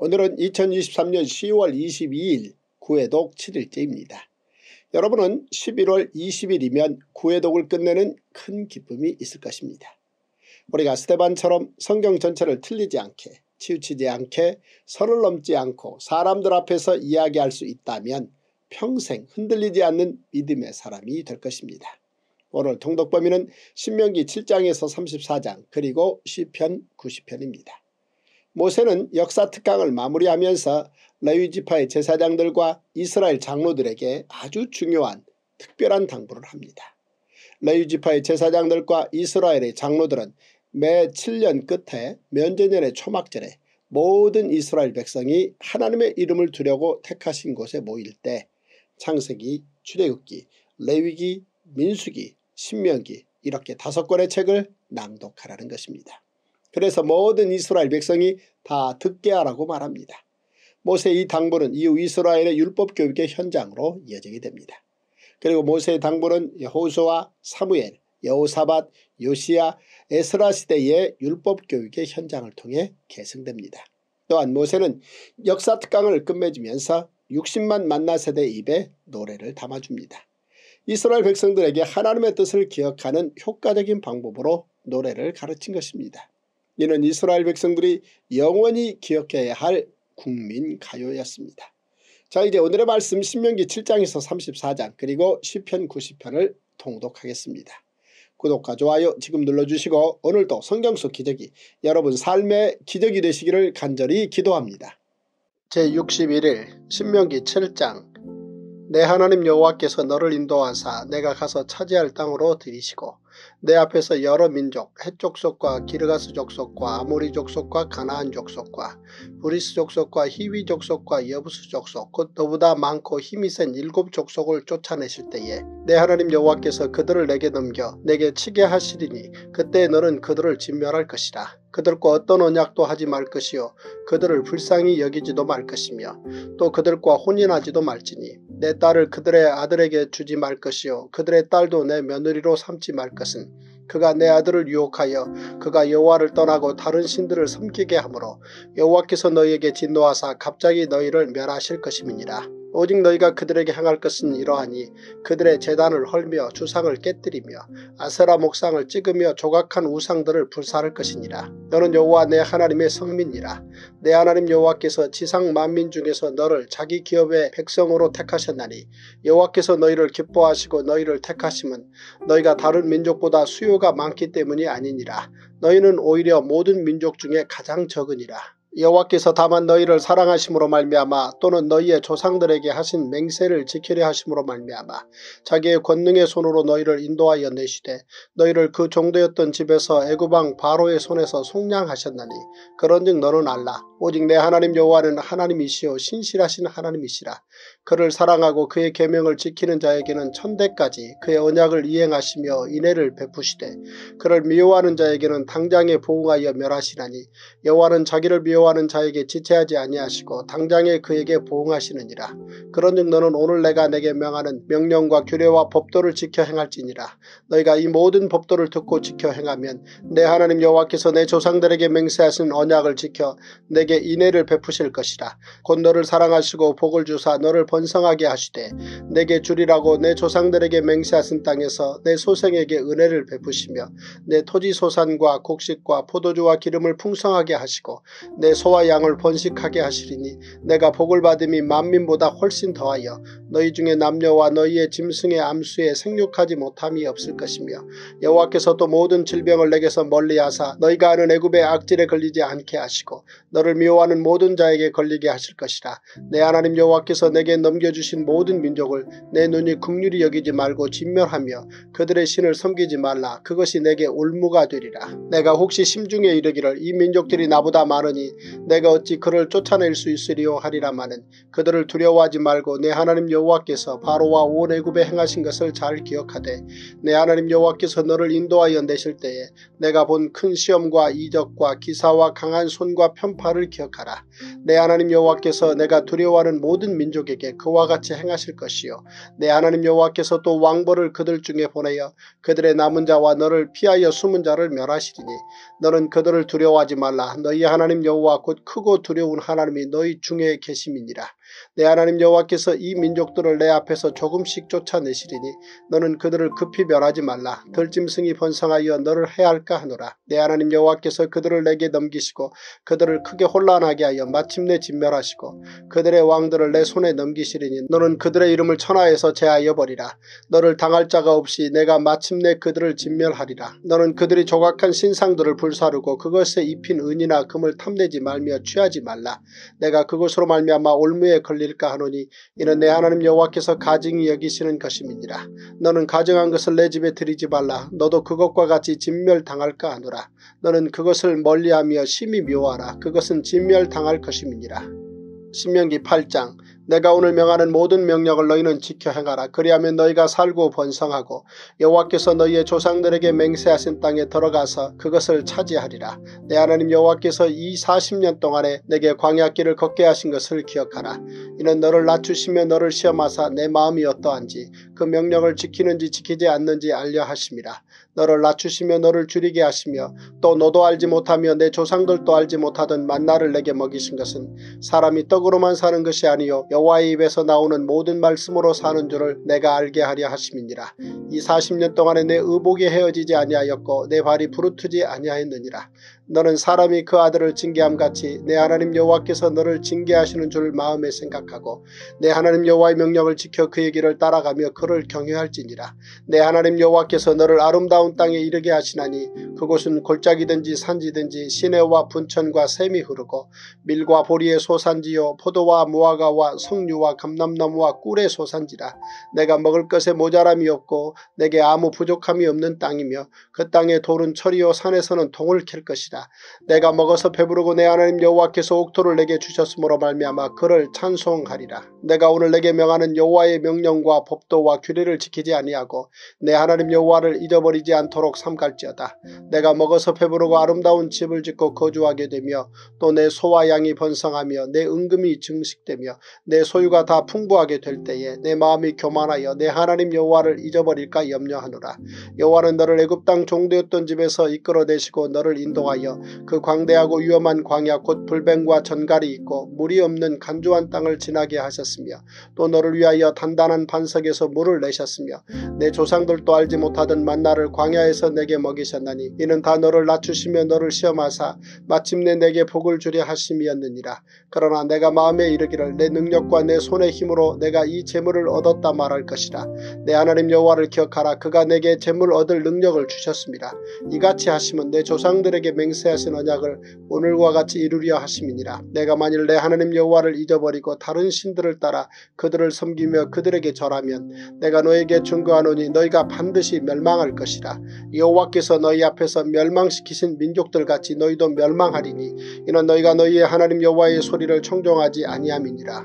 오늘은 2023년 10월 22일 구해독 7일째입니다. 여러분은 11월 20일이면 구해독을 끝내는 큰 기쁨이 있을 것입니다. 우리가 스데반처럼 성경 전체를 틀리지 않게, 치우치지 않게, 선을 넘지 않고 사람들 앞에서 이야기할 수 있다면 평생 흔들리지 않는 믿음의 사람이 될 것입니다. 오늘 통독 범위는 신명기 7장에서 34장 그리고 시편 90편입니다. 모세는 역사 특강을 마무리하면서 레위지파의 제사장들과 이스라엘 장로들에게 아주 중요한 특별한 당부를 합니다. 레위지파의 제사장들과 이스라엘의 장로들은 매 7년 끝에 면제년의 초막절에 모든 이스라엘 백성이 하나님의 이름을 두려고 택하신 곳에 모일 때 창세기, 출애굽기, 레위기, 민수기, 신명기 이렇게 5권의 책을 낭독하라는 것입니다. 그래서 모든 이스라엘 백성이 다 듣게 하라고 말합니다. 모세의 이 당부는 이후 이스라엘의 율법교육의 현장으로 이어지게 됩니다. 그리고 모세의 당부는 여호수아, 사무엘, 여호사밧, 요시야, 에스라 시대의 율법교육의 현장을 통해 계승됩니다. 또한 모세는 역사 특강을 끝맺으면서 60만 만나 세대의 입에 노래를 담아줍니다. 이스라엘 백성들에게 하나님의 뜻을 기억하는 효과적인 방법으로 노래를 가르친 것입니다. 이는 이스라엘 백성들이 영원히 기억해야 할 국민가요였습니다. 자, 이제 오늘의 말씀 신명기 7장에서 34장 그리고 시편 90편을 통독하겠습니다. 구독과 좋아요 지금 눌러주시고 오늘도 성경 속 기적이 여러분 삶의 기적이 되시기를 간절히 기도합니다. 제61일 신명기 7장. 내 하나님 여호와께서 너를 인도하사 내가 가서 차지할 땅으로 들이시고 내 앞에서 여러 민족, 헷 족속과 기르가스 족속과 아모리 족속과 가나안 족속과 브리스 족속과 히위 족속과 여부스 족속 곧 너보다 많고 힘이 센 7 족속을 쫓아내실 때에 내 하나님 여호와께서 그들을 내게 넘겨 내게 치게 하시리니 그때 너는 그들을 진멸할 것이라. 그들과 어떤 언약도 하지 말 것이요 그들을 불쌍히 여기지도 말 것이며 또 그들과 혼인하지도 말지니 내 딸을 그들의 아들에게 주지 말 것이요 그들의 딸도 내 며느리로 삼지 말 것은 그가 내 아들을 유혹하여 그가 여호와를 떠나고 다른 신들을 섬기게 하므로 여호와께서 너희에게 진노하사 갑자기 너희를 멸하실 것임이니라. 오직 너희가 그들에게 행할 것은 이러하니 그들의 제단을 헐며 주상을 깨뜨리며 아세라 목상을 찍으며 조각한 우상들을 불사할 것이니라. 너는 여호와 내 하나님의 성민이라. 내 하나님 여호와께서 지상 만민 중에서 너를 자기 기업의 백성으로 택하셨나니 여호와께서 너희를 기뻐하시고 너희를 택하심은 너희가 다른 민족보다 수요가 많기 때문이 아니니라. 너희는 오히려 모든 민족 중에 가장 적으니라. 여호와께서 다만 너희를 사랑하심으로 말미암아 또는 너희의 조상들에게 하신 맹세를 지키려 하심으로 말미암아 자기의 권능의 손으로 너희를 인도하여 내시되 너희를 그 종되었던 집에서 애굽 왕 바로의 손에서 속량하셨나니 그런즉 너는 알라. 오직 내 하나님 여호와는 하나님이시요 신실하신 하나님이시라. 그를 사랑하고 그의 계명을 지키는 자에게는 천대까지 그의 언약을 이행하시며 인애를 베푸시되 그를 미워하는 자에게는 당장에 보응하여 멸하시나니 여호와는 자기를 미워하는 자에게 지체하지 아니하시고 당장에 그에게 보응하시느니라. 그런즉 너는 오늘 내가 내게 명하는 명령과 규례와 법도를 지켜 행할지니라. 너희가 이 모든 법도를 듣고 지켜 행하면 내 하나님 여호와께서 내 조상들에게 맹세하신 언약을 지켜 내게 인애를 베푸실 것이라. 곧 너를 사랑하시고 복을 주사 너를 번성하게 하시되 내게 주리라고 내 조상들에게 맹세하신 땅에서 내 소생에게 은혜를 베푸시며 내 토지 소산과 곡식과 포도주와 기름을 풍성하게 하시고 내 소와 양을 번식하게 하시리니 내가 복을 받음이 만민보다 훨씬 더하여 너희 중에 남녀와 너희의 짐승의 암수에 생육하지 못함이 없을 것이며 여호와께서 또 모든 질병을 내게서 멀리하사 너희가 아는 애굽의 악질에 걸리지 않게 하시고 너를 미워하는 모든 자에게 걸리게 하실 것이라. 내 하나님 여호와께서 내게 넘겨주신 모든 민족을 내 눈이 긍휼히 여기지 말고 진멸하며 그들의 신을 섬기지 말라. 그것이 내게 올무가 되리라. 내가 혹시 심중에 이르기를 이 민족들이 나보다 많으니 내가 어찌 그를 쫓아낼 수 있으리요 하리라마는 그들을 두려워하지 말고 내 하나님 여호와께서 바로와 온 애굽에 행하신 것을 잘 기억하되 내 하나님 여호와께서 너를 인도하여 내실 때에 내가 본 큰 시험과 이적과 기사와 강한 손과 편팔을 기억하라. 내 하나님 여호와께서 내가 두려워하는 모든 민족에게 그와 같이 행하실 것이요 내 하나님 여호와께서 또 왕벌을 그들 중에 보내어 그들의 남은 자와 너를 피하여 숨은 자를 멸하시리니 너는 그들을 두려워하지 말라. 너희 하나님 여호와 곧 크고 두려운 하나님이 너희 중에 계심이니라. 내 하나님 여호와께서 이 민족들을 내 앞에서 조금씩 쫓아내시리니 너는 그들을 급히 멸하지 말라. 들짐승이 번성하여 너를 해할까 하노라. 내 하나님 여호와께서 그들을 내게 넘기시고 그들을 크게 혼란하게 하여 마침내 진멸하시고 그들의 왕들을 내 손에 넘기시리니 너는 그들의 이름을 천하에서 제하여 버리라. 너를 당할 자가 없이 내가 마침내 그들을 진멸하리라. 너는 그들이 조각한 신상들을 불사르고 그것에 입힌 은이나 금을 탐내지 말며 취하지 말라. 내가 그것으로 말미암아 올무에 걸릴까 하노니 이는 내 하나님 여호와께서 가증히 여기시는 것임이니라. 너는 가증한 것을 내 집에 들이지 말라. 너도 그것과 같이 진멸당할까 하노라. 너는 그것을 멀리하며 심히 미워하라. 그것은 진멸당할 것임이니라. 신명기 8장 내가 오늘 명하는 모든 명령을 너희는 지켜 행하라. 그리하면 너희가 살고 번성하고 여호와께서 너희의 조상들에게 맹세하신 땅에 들어가서 그것을 차지하리라. 내 하나님 여호와께서 이 40년 동안에 내게 광야길을 걷게 하신 것을 기억하라. 이는 너를 낮추시며 너를 시험하사 내 마음이 어떠한지 그 명령을 지키는지 지키지 않는지 알려 하심이라. 너를 낮추시며 너를 줄이게 하시며 또 너도 알지 못하며 내 조상들도 알지 못하던 만나를 내게 먹이신 것은 사람이 떡으로만 사는 것이 아니요 여호와의 입에서 나오는 모든 말씀으로 사는 줄을 내가 알게 하려 하심이니라. 이 40년 동안에 내 의복이 헤어지지 아니하였고 내 발이 부르트지 아니하였느니라. 너는 사람이 그 아들을 징계함같이 내 하나님 여호와께서 너를 징계하시는 줄 마음에 생각하고 내 하나님 여호와의 명령을 지켜 그의 길을 따라가며 그를 경외할지니라. 내 하나님 여호와께서 너를 아름다운 땅에 이르게 하시나니 그곳은 골짜기든지 산지든지 시내와 분천과 샘이 흐르고 밀과 보리의 소산지요 포도와 무화과와 석류와 감람나무와 꿀의 소산지라. 내가 먹을 것에 모자람이 없고 내게 아무 부족함이 없는 땅이며 그 땅의 돌은 철이요 산에서는 동을 캘 것이라. 내가 먹어서 배부르고 내 하나님 여호와께서 옥토를 내게 주셨으므로 말미암아 그를 찬송하리라. 내가 오늘 내게 명하는 여호와의 명령과 법도와 규례를 지키지 아니하고 내 하나님 여호와를 잊어버리지 않도록 삼갈지어다. 내가 먹어서 배부르고 아름다운 집을 짓고 거주하게 되며 또 내 소와 양이 번성하며 내 은금이 증식되며 내 소유가 다 풍부하게 될 때에 내 마음이 교만하여 내 하나님 여호와를 잊어버릴까 염려하노라. 여호와는 너를 애굽 땅 종되었던 집에서 이끌어내시고 너를 인도하여 그 광대하고 위험한 광야 곧 불뱀과 전갈이 있고 물이 없는 간조한 땅을 지나게 하셨으며 또 너를 위하여 단단한 반석에서 물을 내셨으며 내 조상들도 알지 못하던 만나를 광야에서 내게 먹이셨나니 이는 다 너를 낮추시며 너를 시험하사 마침내 내게 복을 주려 하심이었느니라. 그러나 내가 마음에 이르기를 내 능력과 내 손의 힘으로 내가 이 재물을 얻었다 말할 것이라. 내 하나님 여호와를 기억하라. 그가 내게 재물 얻을 능력을 주셨습니다. 이같이 하심은 내 조상들에게 맹세하신 언약을 오늘과 같이 이루려 하심이니라. 내가 만일 내 하나님 여호와를 잊어버리고 다른 신들을 따라 그들을 섬기며 그들에게 절하면 내가 너에게 증거하노니 너희가 반드시 멸망할 것이라. 여호와께서 너희 앞에서 멸망시키신 민족들같이 너희도 멸망하리니 이는 너희가 너희의 하나님 여호와의 소리를 청종하지 아니함이니라.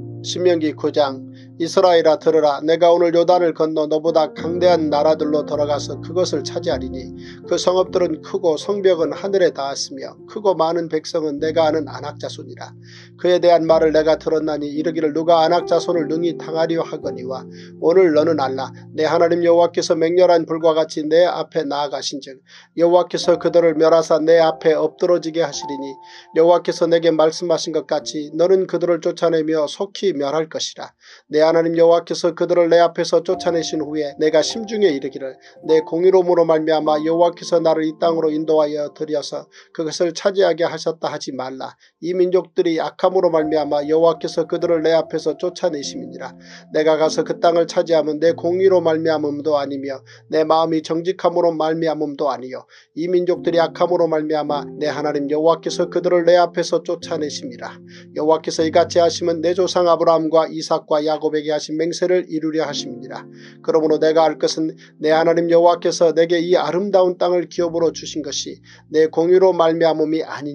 신명기 9장 이스라엘아 들으라. 내가 오늘 요단을 건너 너보다 강대한 나라들로 들어가서 그것을 차지하리니 그 성읍들은 크고 성벽은 하늘에 닿았으며 크고 많은 백성은 내가 아는 안악자손이라. 그에 대한 말을 내가 들었나니 이르기를 누가 안악자손을 능히 당하려 하거니와 오늘 너는 알라. 내 하나님 여호와께서 맹렬한 불과 같이 내 앞에 나아가신즉 여호와께서 그들을 멸하사 내 앞에 엎드러지게 하시리니 여호와께서 내게 말씀하신 것 같이 너는 그들을 쫓아내며 속히 멸할 것이라. 내 하나님 여호와께서 그들을 내 앞에서 쫓아내신 후에 내가 심중에 이르기를 내 공의로움으로 말미암아 여호와께서 나를 이 땅으로 인도하여 들여서 그것을 차지하게 하셨다 하지 말라. 이 민족들이 악함으로 말미암아 여호와께서 그들을 내 앞에서 쫓아내심이니라. 내가 가서 그 땅을 차지하면 내 공의로 말미암음도 아니며 내 마음이 정직함으로 말미암음도 아니요 이 민족들이 악함으로 말미암아 내 하나님 여호와께서 그들을 내 앞에서 쫓아내심이라. 여호와께서 이같이 하시면 내 조상 아브라함과 이삭과 야곱에게 하신 맹세를 이루려 하심이니라. 그러므로 내가 알 것은 내 하나님 여호와께서 내게 이 아름다운 땅을 기업으로 주신 것이 내 공의로 말미암음이 아니니라.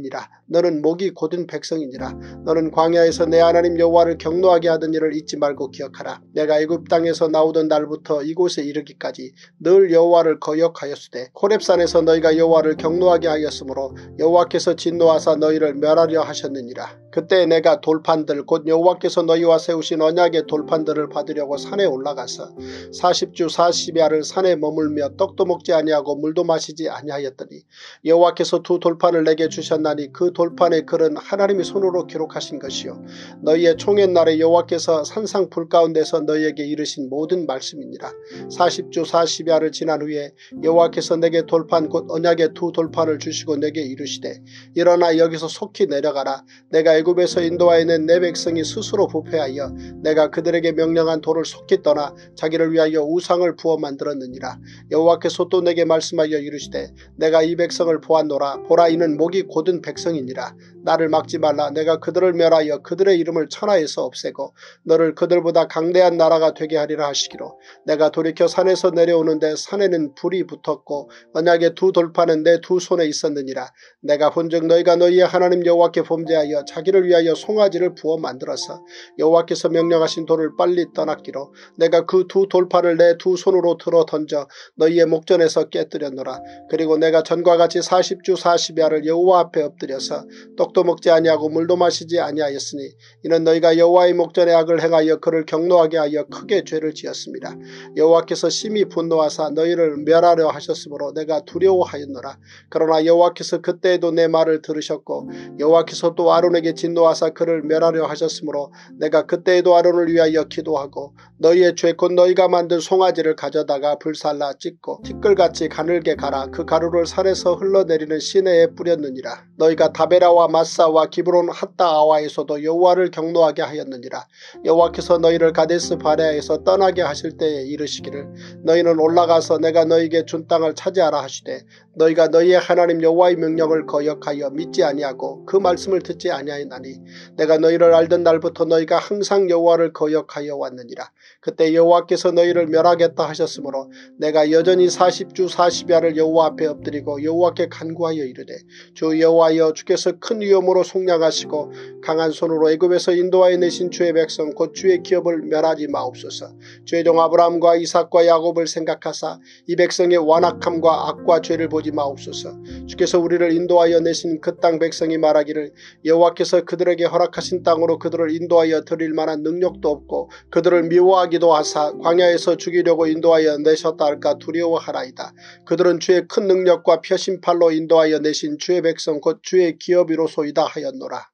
너는 목이 곧은 백성이니라. 너는 광야에서 내 하나님 여호와를 경노하게 하던 일을 잊지 말고 기억하라. 내가 애굽 땅에서 나오던 날부터 이곳에 이르기까지 늘 여호와를 거역하였으되 호렙산에서 너희가 여호와를 경노하게 하였으므로 여호와께서 진노하사 너희를 멸하려 하셨느니라. 그때 내가 돌판들 곧 여호와께서 너희와 세우신 언약의 돌판들을 받으려고 산에 올라가서 40주 40야를 산에 머물며 떡도 먹지 아니하고 물도 마시지 아니하였더니 여호와께서 두 돌판을 내게 주셨나니 그 돌판의 글은 하나님의 손으로 기록하신 것이요 너희의 총의 날에 여호와께서 산상 불 가운데서 너희에게 이르신 모든 말씀이니라. 40주 40야를 지난 후에 여호와께서 내게 돌판 곧 언약의 두 돌판을 주시고 내게 이르시되 일어나 여기서 속히 내려가라. 내가 애굽에서 인도하여낸 내 백성이 스스로 부패하여 내가 그들에게 명령한 돌을 속히 떠나 자기를 위하여 우상을 부어 만들었느니라. 여호와께서 또 내게 말씀하여 이르시되 내가 이 백성을 보았노라. 보라 이는 목이 곧은 백성이니라. 나를 막지 말라. 내가 그들을 멸하여 그들의 이름을 천하에서 없애고 너를 그들보다 강대한 나라가 되게 하리라 하시기로 내가 돌이켜 산에서 내려오는데 산에는 불이 붙었고 언약의 두 돌판은 내 두 손에 있었느니라. 내가 본즉 너희가 너희의 하나님 여호와께 범죄하여 자기를 위하여 송아지를 부어 만들어서 여호와께서 명령하신 돌을 빨리 떠났기로 내가 그 두 돌판을 내 두 손으로 들어 던져 너희의 목전에서 깨뜨렸노라. 그리고 내가 전과 같이 40주 40야를 여호와 앞에 엎드려서 떡도 먹지 아니하고 물도 마시지 아니하였으니 이는 너희가 여호와의 목전에 악을 행하여 그를 경노하게 하여 크게 죄를 지었습니다. 여호와께서 심히 분노하사 너희를 멸하려 하셨으므로 내가 두려워하였노라. 그러나 여호와께서 그때에도 내 말을 들으셨고 여호와께서 또 아론에게 진노하사 그를 멸하려 하셨으므로 내가 그때에도 아론을 위하여 기도하고 너희의 죄 곧 너희가 만든 송아지를 가져다가 불살라 찢고 티끌같이 가늘게 갈아 그 가루를 산에서 흘러내리는 시내에 뿌렸느니라. 너희가 다베라와 마사와 기브론 핫다아와에서도 여호와를 경노하게 하였느니라. 여호와께서 너희를 가데스 바네아에서 떠나게 하실 때에 이르시기를 너희는 올라가서 내가 너희에게 준 땅을 차지하라 하시되 너희가 너희의 하나님 여호와의 명령을 거역하여 믿지 아니하고 그 말씀을 듣지 아니하였나니 내가 너희를 알던 날부터 너희가 항상 여호와를 거역하여 왔느니라. 그때 여호와께서 너희를 멸하겠다 하셨으므로 내가 여전히 40주 40야를 여호와 앞에 엎드리고 여호와께 간구하여 이르되 주 여호와여 주께서 큰 위엄으로 속량하시고 강한 손으로 애굽에서 인도하여 내신 주의 백성 곧 주의 기업을 멸하지 마옵소서. 주의 종 아브라함과 이삭과 야곱을 생각하사 이 백성의 완악함과 악과 죄를 보지 마옵소서. 주께서 우리를 인도하여 내신 그 땅 백성이 말하기를 여호와께서 그들에게 허락하신 땅으로 그들을 인도하여 드릴 만한 능력도 없고 그들을 미워하기도 하사 광야에서 죽이려고 인도하여 내셨다 할까 두려워하라이다. 그들은 주의 큰 능력과 표심팔로 인도하여 내신 주의 백성 곧 주의 기업이로소이다 하였노라.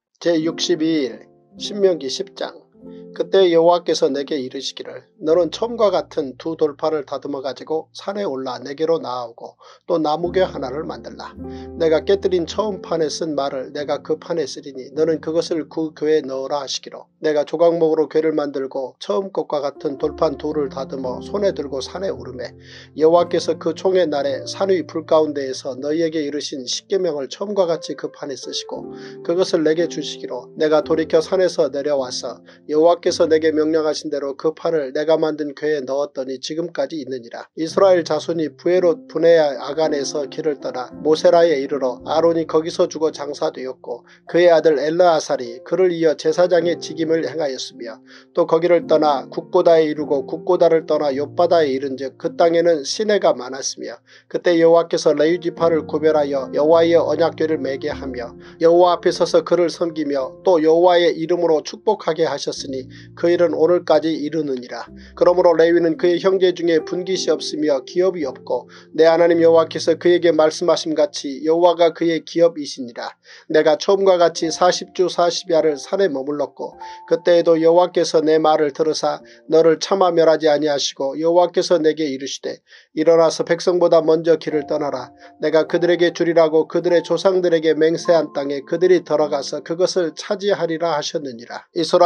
제62일 신명기 10장. 그때 여호와께서 내게 이르시기를 너는 처음과 같은 두 돌판을 다듬어 가지고 산에 올라 내게로 나아오고 또 나무괴 하나를 만들라. 내가 깨뜨린 처음 판에 쓴 말을 내가 그 판에 쓰리니 너는 그것을 그 궤에 넣으라 하시기로 내가 조각목으로 궤를 만들고 처음 것과 같은 돌판 둘을 다듬어 손에 들고 산에 오르매 여호와께서 그 총의 날에 산 위 불 가운데에서 너희에게 이르신 십계명을 처음과 같이 그 판에 쓰시고 그것을 내게 주시기로 내가 돌이켜 산에서 내려와서 여호와께서 내게 명령하신 대로 그 판을 내가 만든 궤에 넣었더니 지금까지 있느니라. 이스라엘 자손이 부에롯 분해야 아간에서 길을 떠나 모세라에 이르러 아론이 거기서 죽어 장사되었고 그의 아들 엘르아살이 그를 이어 제사장의 직임을 행하였으며 또 거기를 떠나 국고다에 이르고 국고다를 떠나 욥바다에 이른즉 그 땅에는 시내가 많았으며 그때 여호와께서 레위 지파를 구별하여 여호와의 언약궤를 매게 하며 여호와 앞에 서서 그를 섬기며 또 여호와의 이름으로 축복하게 하셨으니 그 일은 오늘까지 이르느니라. 그러므로 레위는 그의 형제 중에 분깃이 없으며 기업이 없고 내 하나님 여호와께서 그에게 말씀하심같이 여호와가 그의 기업이시니라. 내가 처음과 같이 40주 40야를 산에 머물렀고 그때에도 여호와께서 내 말을 들으사 너를 차마 멸하지 아니하시고 여호와께서 내게 이르시되 일어나서 백성보다 먼저 길을 떠나라. 내가 그들에게 주리라고 그들의 조상들에게 맹세한 땅에 그들이 들어가서 그것을 차지하리라 하셨느니라. 이스라엘아 내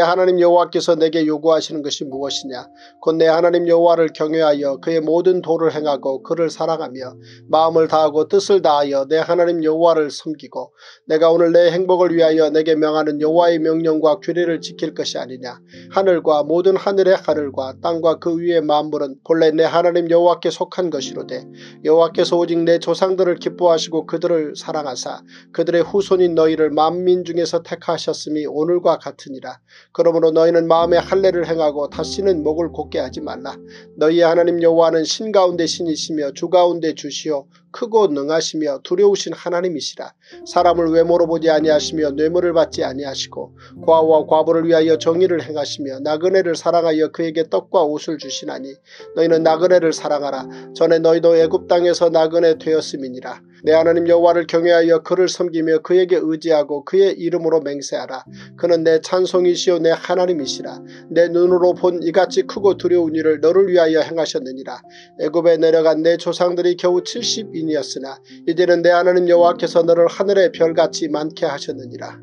하나님 여호와께서 내게 요구하시는 것이 무엇이냐. 곧 내 하나님 여호와를 경외하여 그의 모든 도를 행하고 그를 사랑하며 마음을 다하고 뜻을 다하여 내 하나님 여호와를 섬기고 내가 오늘 내 행복을 위하여 내게 명하는 여호와의 명령과 규례를 지킬 것이 아니냐. 하늘과 모든 하늘의 하늘과 땅과 그 위의 만물은 본래 내 하나님 여호와께 속한 것이로되 여호와께서 오직 내 조상들을 기뻐하시고 그들을 사랑하사 그들의 후손인 너희를 만민 중에서 택하셨음이 오늘과 같으니라. 그러므로 너희는 마음에 할례를 행하고 다시는 목을 곧게 하지 말라. 너희의 하나님 여호와는 신 가운데 신이시며 주 가운데 주시오 크고 능하시며 두려우신 하나님이시라. 사람을 외모로 보지 아니하시며 뇌물을 받지 아니하시고 과부와 과부를 위하여 정의를 행하시며 나그네를 사랑하여 그에게 떡과 옷을 주시나니 너희는 나그네를 사랑하라. 전에 너희도 애굽 땅에서 나그네 되었음이니라. 내 하나님 여호와를 경외하여 그를 섬기며 그에게 의지하고 그의 이름으로 맹세하라. 그는 내 찬송이시오 내 하나님이시라. 내 눈으로 본 이같이 크고 두려운 일을 너를 위하여 행하셨느니라. 애굽에 내려간 내 조상들이 겨우 70인이었으나 이제는 내 하나님 여호와께서 너를 하늘의 별같이 많게 하셨느니라.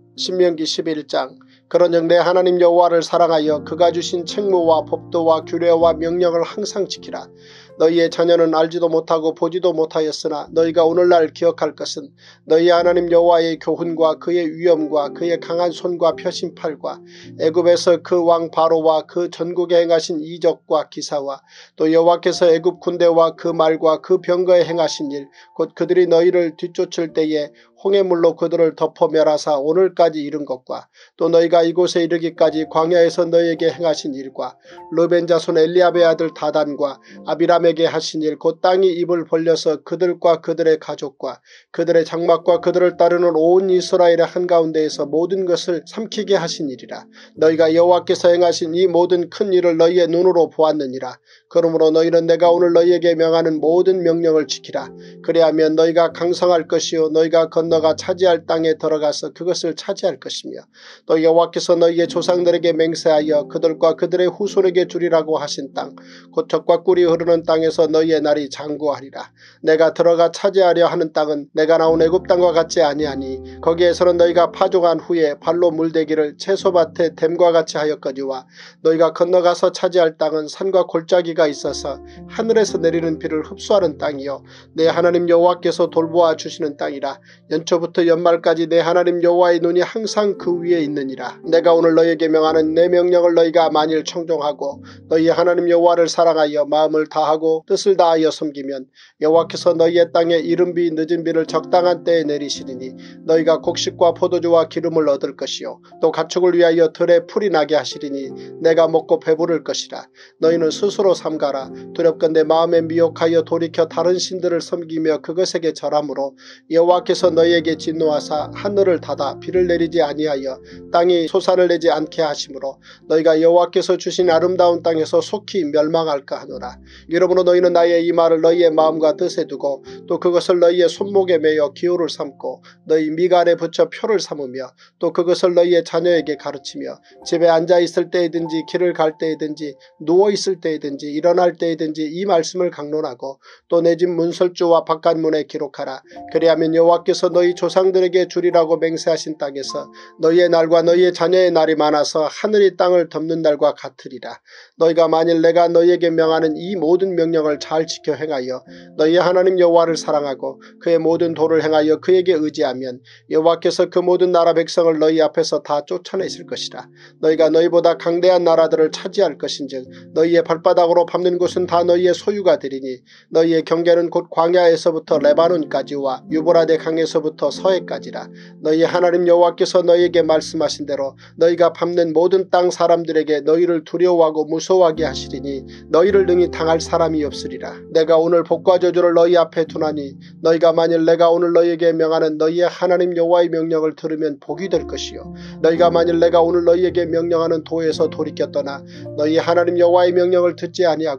신명기 11장. 그런즉 내 하나님 여호와를 사랑하여 그가 주신 책무와 법도와 규례와 명령을 항상 지키라. 너희의 자녀는 알지도 못하고 보지도 못하였으나 너희가 오늘날 기억할 것은 너희 하나님 여호와의 교훈과 그의 위엄과 그의 강한 손과 펴신팔과 애굽에서 그 왕 바로와 그 전국에 행하신 이적과 기사와 또 여호와께서 애굽 군대와 그 말과 그 병거에 행하신 일 곧 그들이 너희를 뒤쫓을 때에 홍해물로 그들을 덮어 멸하사 오늘까지 이른 것과 또 너희가 이곳에 이르기까지 광야에서 너희에게 행하신 일과 르벤 자손 엘리압의 아들 다단과 아비람에게 하신 일 곧 땅이 입을 벌려서 그들과 그들의 가족과 그들의 장막과 그들을 따르는 온 이스라엘의 한가운데에서 모든 것을 삼키게 하신 일이라. 너희가 여호와께서 행하신 이 모든 큰 일을 너희의 눈으로 보았느니라. 그러므로 너희는 내가 오늘 너희에게 명하는 모든 명령을 지키라. 그리하면 너희가 강성할 것이요 너희가 건너가 차지할 땅에 들어가서 그것을 차지할 것이며 또 여호와께서 너희의 조상들에게 맹세하여 그들과 그들의 후손에게 주리라고 하신 땅 곧 젖과 꿀이 흐르는 땅에서 너희의 날이 장구하리라. 내가 들어가 차지하려 하는 땅은 내가 나온 애굽 땅과 같지 아니하니 거기에서는 너희가 파종한 후에 발로 물대기를 채소밭에 댐과 같이 하였거니와 너희가 건너가서 차지할 땅은 산과 골짜기가 있어서 하늘에서 내리는 비를 흡수하는 땅이요 내 하나님 여호와께서 돌보아 주시는 땅이라. 연초부터 연말까지 내 하나님 여호와의 눈이 항상 그 위에 있느니라. 내가 오늘 너희에게 명하는 내 명령을 너희가 만일 청종하고 너희 하나님 여호와를 사랑하여 마음을 다하고 뜻을 다하여 섬기면 여호와께서 너희의 땅에 이른 비 늦은 비를 적당한 때에 내리시리니 너희가 곡식과 포도주와 기름을 얻을 것이요 또 가축을 위하여 들에 풀이 나게 하시리니 내가 먹고 배부를 것이라. 너희는 스스로 삼가라. 두렵건대 마음에 미혹하여 돌이켜 다른 신들을 섬기며 그것에게 절함으로 여호와께서 너희에게 진노하사 하늘을 닫아 비를 내리지 아니하여 땅이 소사를 내지 않게 하시므로 너희가 여호와께서 주신 아름다운 땅에서 속히 멸망할까 하노라. 이러므로 너희는 나의 이 말을 너희의 마음과 뜻에 두고 또 그것을 너희의 손목에 매여 기호를 삼고 너희 미간에 붙여 표를 삼으며 또 그것을 너희의 자녀에게 가르치며 집에 앉아있을 때이든지 길을 갈 때이든지 누워있을 때이든지 일어날 때이든지 이 말씀을 강론하고 또 내 집 문설주와 바깥문에 기록하라. 그리하면 여호와께서 너희 조상들에게 주리라고 맹세하신 땅에서 너희의 날과 너희의 자녀의 날이 많아서 하늘이 땅을 덮는 날과 같으리라. 너희가 만일 내가 너희에게 명하는 이 모든 명령을 잘 지켜 행하여 너희 하나님 여호와를 사랑하고 그의 모든 도를 행하여 그에게 의지하면 여호와께서 그 모든 나라 백성을 너희 앞에서 다 쫓아내실 것이라. 너희가 너희보다 강대한 나라들을 차지할 것인즉 너희의 발바닥으로 밟는 곳은 다 너희의 소유가 되리니 너희의 경계는 곧 광야에서부터 레바논까지와 유브라데 강에서부터 서해까지라. 너희 하나님 여호와께서 너희에게 말씀하신 대로 너희가 밟는 모든 땅 사람들에게 너희를 두려워하고 무서워하게 하시리니 너희를 능히 당할 사람이 없으리라. 내가 오늘 복과 저주를 너희 앞에 두나니 너희가 만일 내가 오늘 너희에게 명하는 너희의 하나님 여호와의 명령을 들으면 복이 될 것이요 너희가 만일 내가 오늘 너희에게 명령하는 도에서 돌이켜 떠나 너희 하나님 여호와의 명령을 듣지 아니하고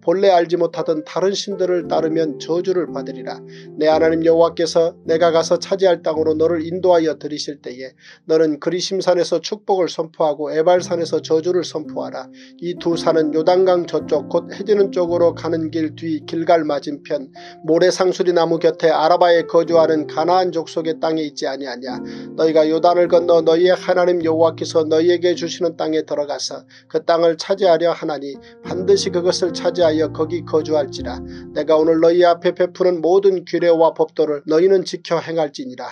본래 알지 못하던 다른 신들을 따르면 저주를 받으리라. 내 하나님 여호와께서 내가 가서 차지할 땅으로 너를 인도하여 들이실 때에 너는 그리심산에서 축복을 선포하고 에발산에서 저주를 선포하라. 이 두 산은 요단강 저쪽 곧 해지는 쪽으로 가는 길 뒤 길갈 맞은편 모래상수리 나무 곁에 아라바에 거주하는 가나안 족속의 땅에 있지 아니하냐. 너희가 요단을 건너 너희의 하나님 여호와께서 너희에게 주시는 땅에 들어가서 그 땅을 차지하려 하나니 반드시 그것을 차지하여 거기 거주할지라. 내가 오늘 너희 앞에 베푸는 모든 규례와 법도를 너희는 지켜 행할지니라.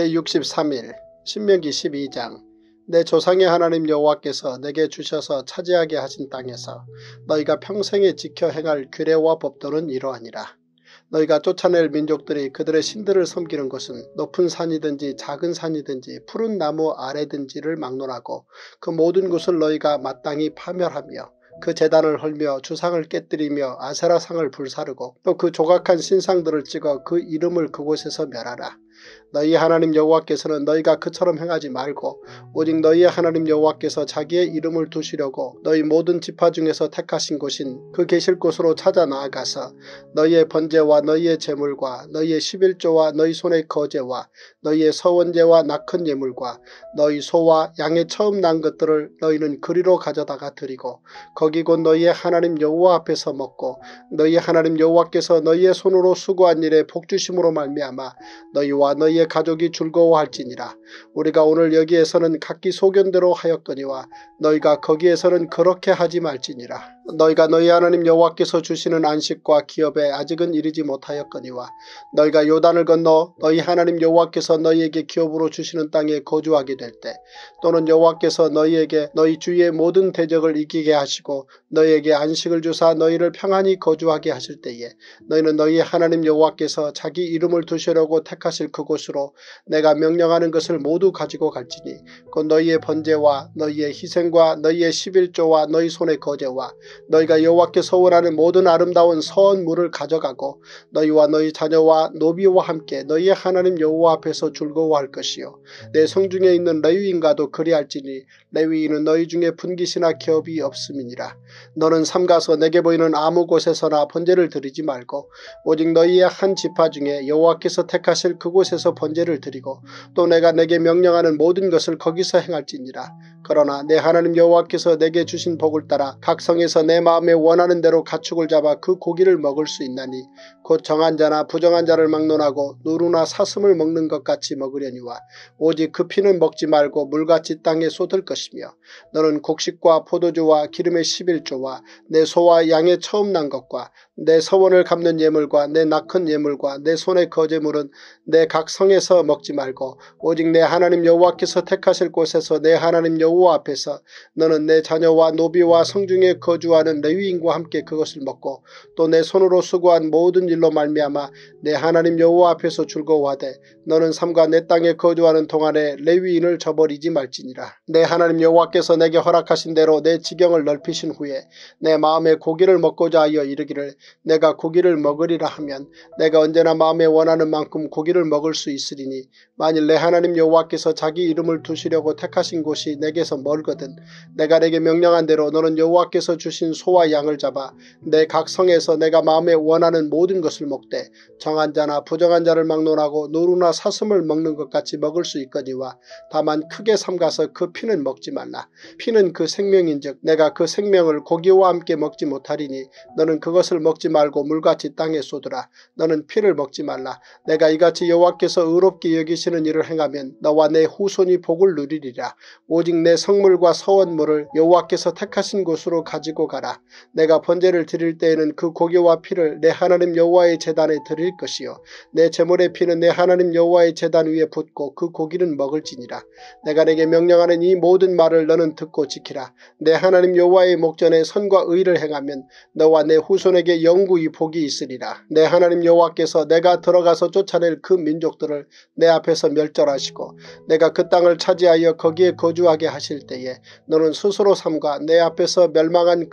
제63일 신명기 12장. 내 조상의 하나님 여호와께서 내게 주셔서 차지하게 하신 땅에서 너희가 평생에 지켜 행할 규례와 법도는 이러하니라. 너희가 쫓아낼 민족들이 그들의 신들을 섬기는 곳은 높은 산이든지 작은 산이든지 푸른 나무 아래든지를 막론하고 그 모든 곳을 너희가 마땅히 파멸하며 그 제단을 헐며 주상을 깨뜨리며 아세라상을 불사르고 또 그 조각한 신상들을 찍어 그 이름을 그곳에서 멸하라. 너희 하나님 여호와께서는 너희가 그처럼 행하지 말고 오직 너희의 하나님 여호와께서 자기의 이름을 두시려고 너희 모든 지파 중에서 택하신 곳인 그 계실 곳으로 찾아 나아가서 너희의 번제와 너희의 제물과 너희의 11조와 너희 손의 거제와 너희의 서원제와 낙헌 예물과 너희 소와 양의 처음 난 것들을 너희는 그리로 가져다가 드리고 거기 곧 너희의 하나님 여호와 앞에서 먹고 너희 하나님 여호와께서 너희의 손으로 수고한 일에 복주심으로 말미암아 너희와 너희의 가족이 즐거워할지니라. 우리가 오늘 여기에서는 각기 소견대로 하였거니와 너희가 거기에서는 그렇게 하지 말지니라. 너희가 너희 하나님 여호와께서 주시는 안식과 기업에 아직은 이르지 못하였거니와 너희가 요단을 건너 너희 하나님 여호와께서 너희에게 기업으로 주시는 땅에 거주하게 될 때 또는 여호와께서 너희에게 너희 주위의 모든 대적을 이기게 하시고 너희에게 안식을 주사 너희를 평안히 거주하게 하실 때에 너희는 너희 하나님 여호와께서 자기 이름을 두시려고 택하실 그곳으로 내가 명령하는 것을 모두 가지고 갈지니 곧 너희의 번제와 너희의 희생과 너희의 11조와 너희 손의 거제와 너희가 여호와께서 원하는 모든 아름다운 서원물을 가져가고 너희와 너희 자녀와 노비와 함께 너희의 하나님 여호와 앞에서 즐거워할 것이요 내 성중에 있는 레위인과도 그리할지니 레위인은 너희 중에 분깃이나 기업이 없음이니라. 너는 삼가서 내게 보이는 아무 곳에서나 번제를 드리지 말고 오직 너희의 한 지파 중에 여호와께서 택하실 그곳에서 번제를 드리고 또 내가 내게 명령하는 모든 것을 거기서 행할지니라. 그러나 내 하나님 여호와께서 내게 주신 복을 따라 각 성에서 내 마음에 원하는 대로 가축을 잡아 그 고기를 먹을 수 있나니 곧 정한 자나 부정한 자를 막론하고 누루나 사슴을 먹는 것 같이 먹으려니와 오직 그 피는 먹지 말고 물같이 땅에 쏟을 것이며 너는 곡식과 포도주와 기름의 11조와 내 소와 양의 처음 난 것과 내 서원을 갚는 예물과 내 낙헌 예물과 내 손의 거제물은 내 각 성에서 먹지 말고 오직 내 하나님 여호와께서 택하실 곳에서 내 하나님 여호와 앞에서 너는 내 자녀와 노비와 성중에 거주하는 레위인과 함께 그것을 먹고 또 내 손으로 수고한 모든 일로 말미암아 내 하나님 여호와 앞에서 즐거워하되 너는 삼가 내 땅에 거주하는 동안에 레위인을 저버리지 말지니라. 내 하나님 여호와께서 내게 허락하신 대로 내 지경을 넓히신 후에 내 마음에 고기를 먹고자 하여 이르기를 내가 고기를 먹으리라 하면 내가 언제나 마음에 원하는 만큼 고기를 먹을 수 있으리니 만일 내 하나님 여호와께서 자기 이름을 두시려고 택하신 곳이 내게서 멀거든 내가 내게 명령한 대로 너는 여호와께서 주신 소와 양을 잡아 내 각 성에서 내가 마음에 원하는 모든 것을 먹되 정한 자나 부정한 자를 막론하고 노루나 사슴을 먹는 것 같이 먹을 수 있거니와 다만 크게 삼가서 그 피는 먹지 말라. 피는 그 생명인즉 내가 그 생명을 고기와 함께 먹지 못하리니 너는 그것을 먹지 말고 물같이 땅에 쏟으라. 너는 피를 먹지 말라. 내가 이같이 여호와께서 의롭게 여기시는 일을 행하면 너와 내 후손이 복을 누리리라. 오직 내 성물과 서원물을 여호와께서 택하신 곳으로 가지고 가라. 내가 번제를 드릴 때에는 그 고기와 피를 내 하나님 여호와의 제단에 드릴 것이요 내 제물의 피는 내 하나님 여호와의 제단 위에 붓고 그 고기는 먹을지니라. 내가 내게 명령하는 이 모든 말을 너는 듣고 지키라. 내 하나님 여호와의 목전에 선과 의를 행하면 너와 내 후손에게 영구히 복이 있으리라. 내 하나님 여호와께서 내가 들어가서 쫓아낼 그 민족들을 내 앞에서 멸절하시고 내가 그 땅을 차지하여 거기에 거주하게 하실 때에 너는 스스로 삼가 내 앞에서 멸망한 그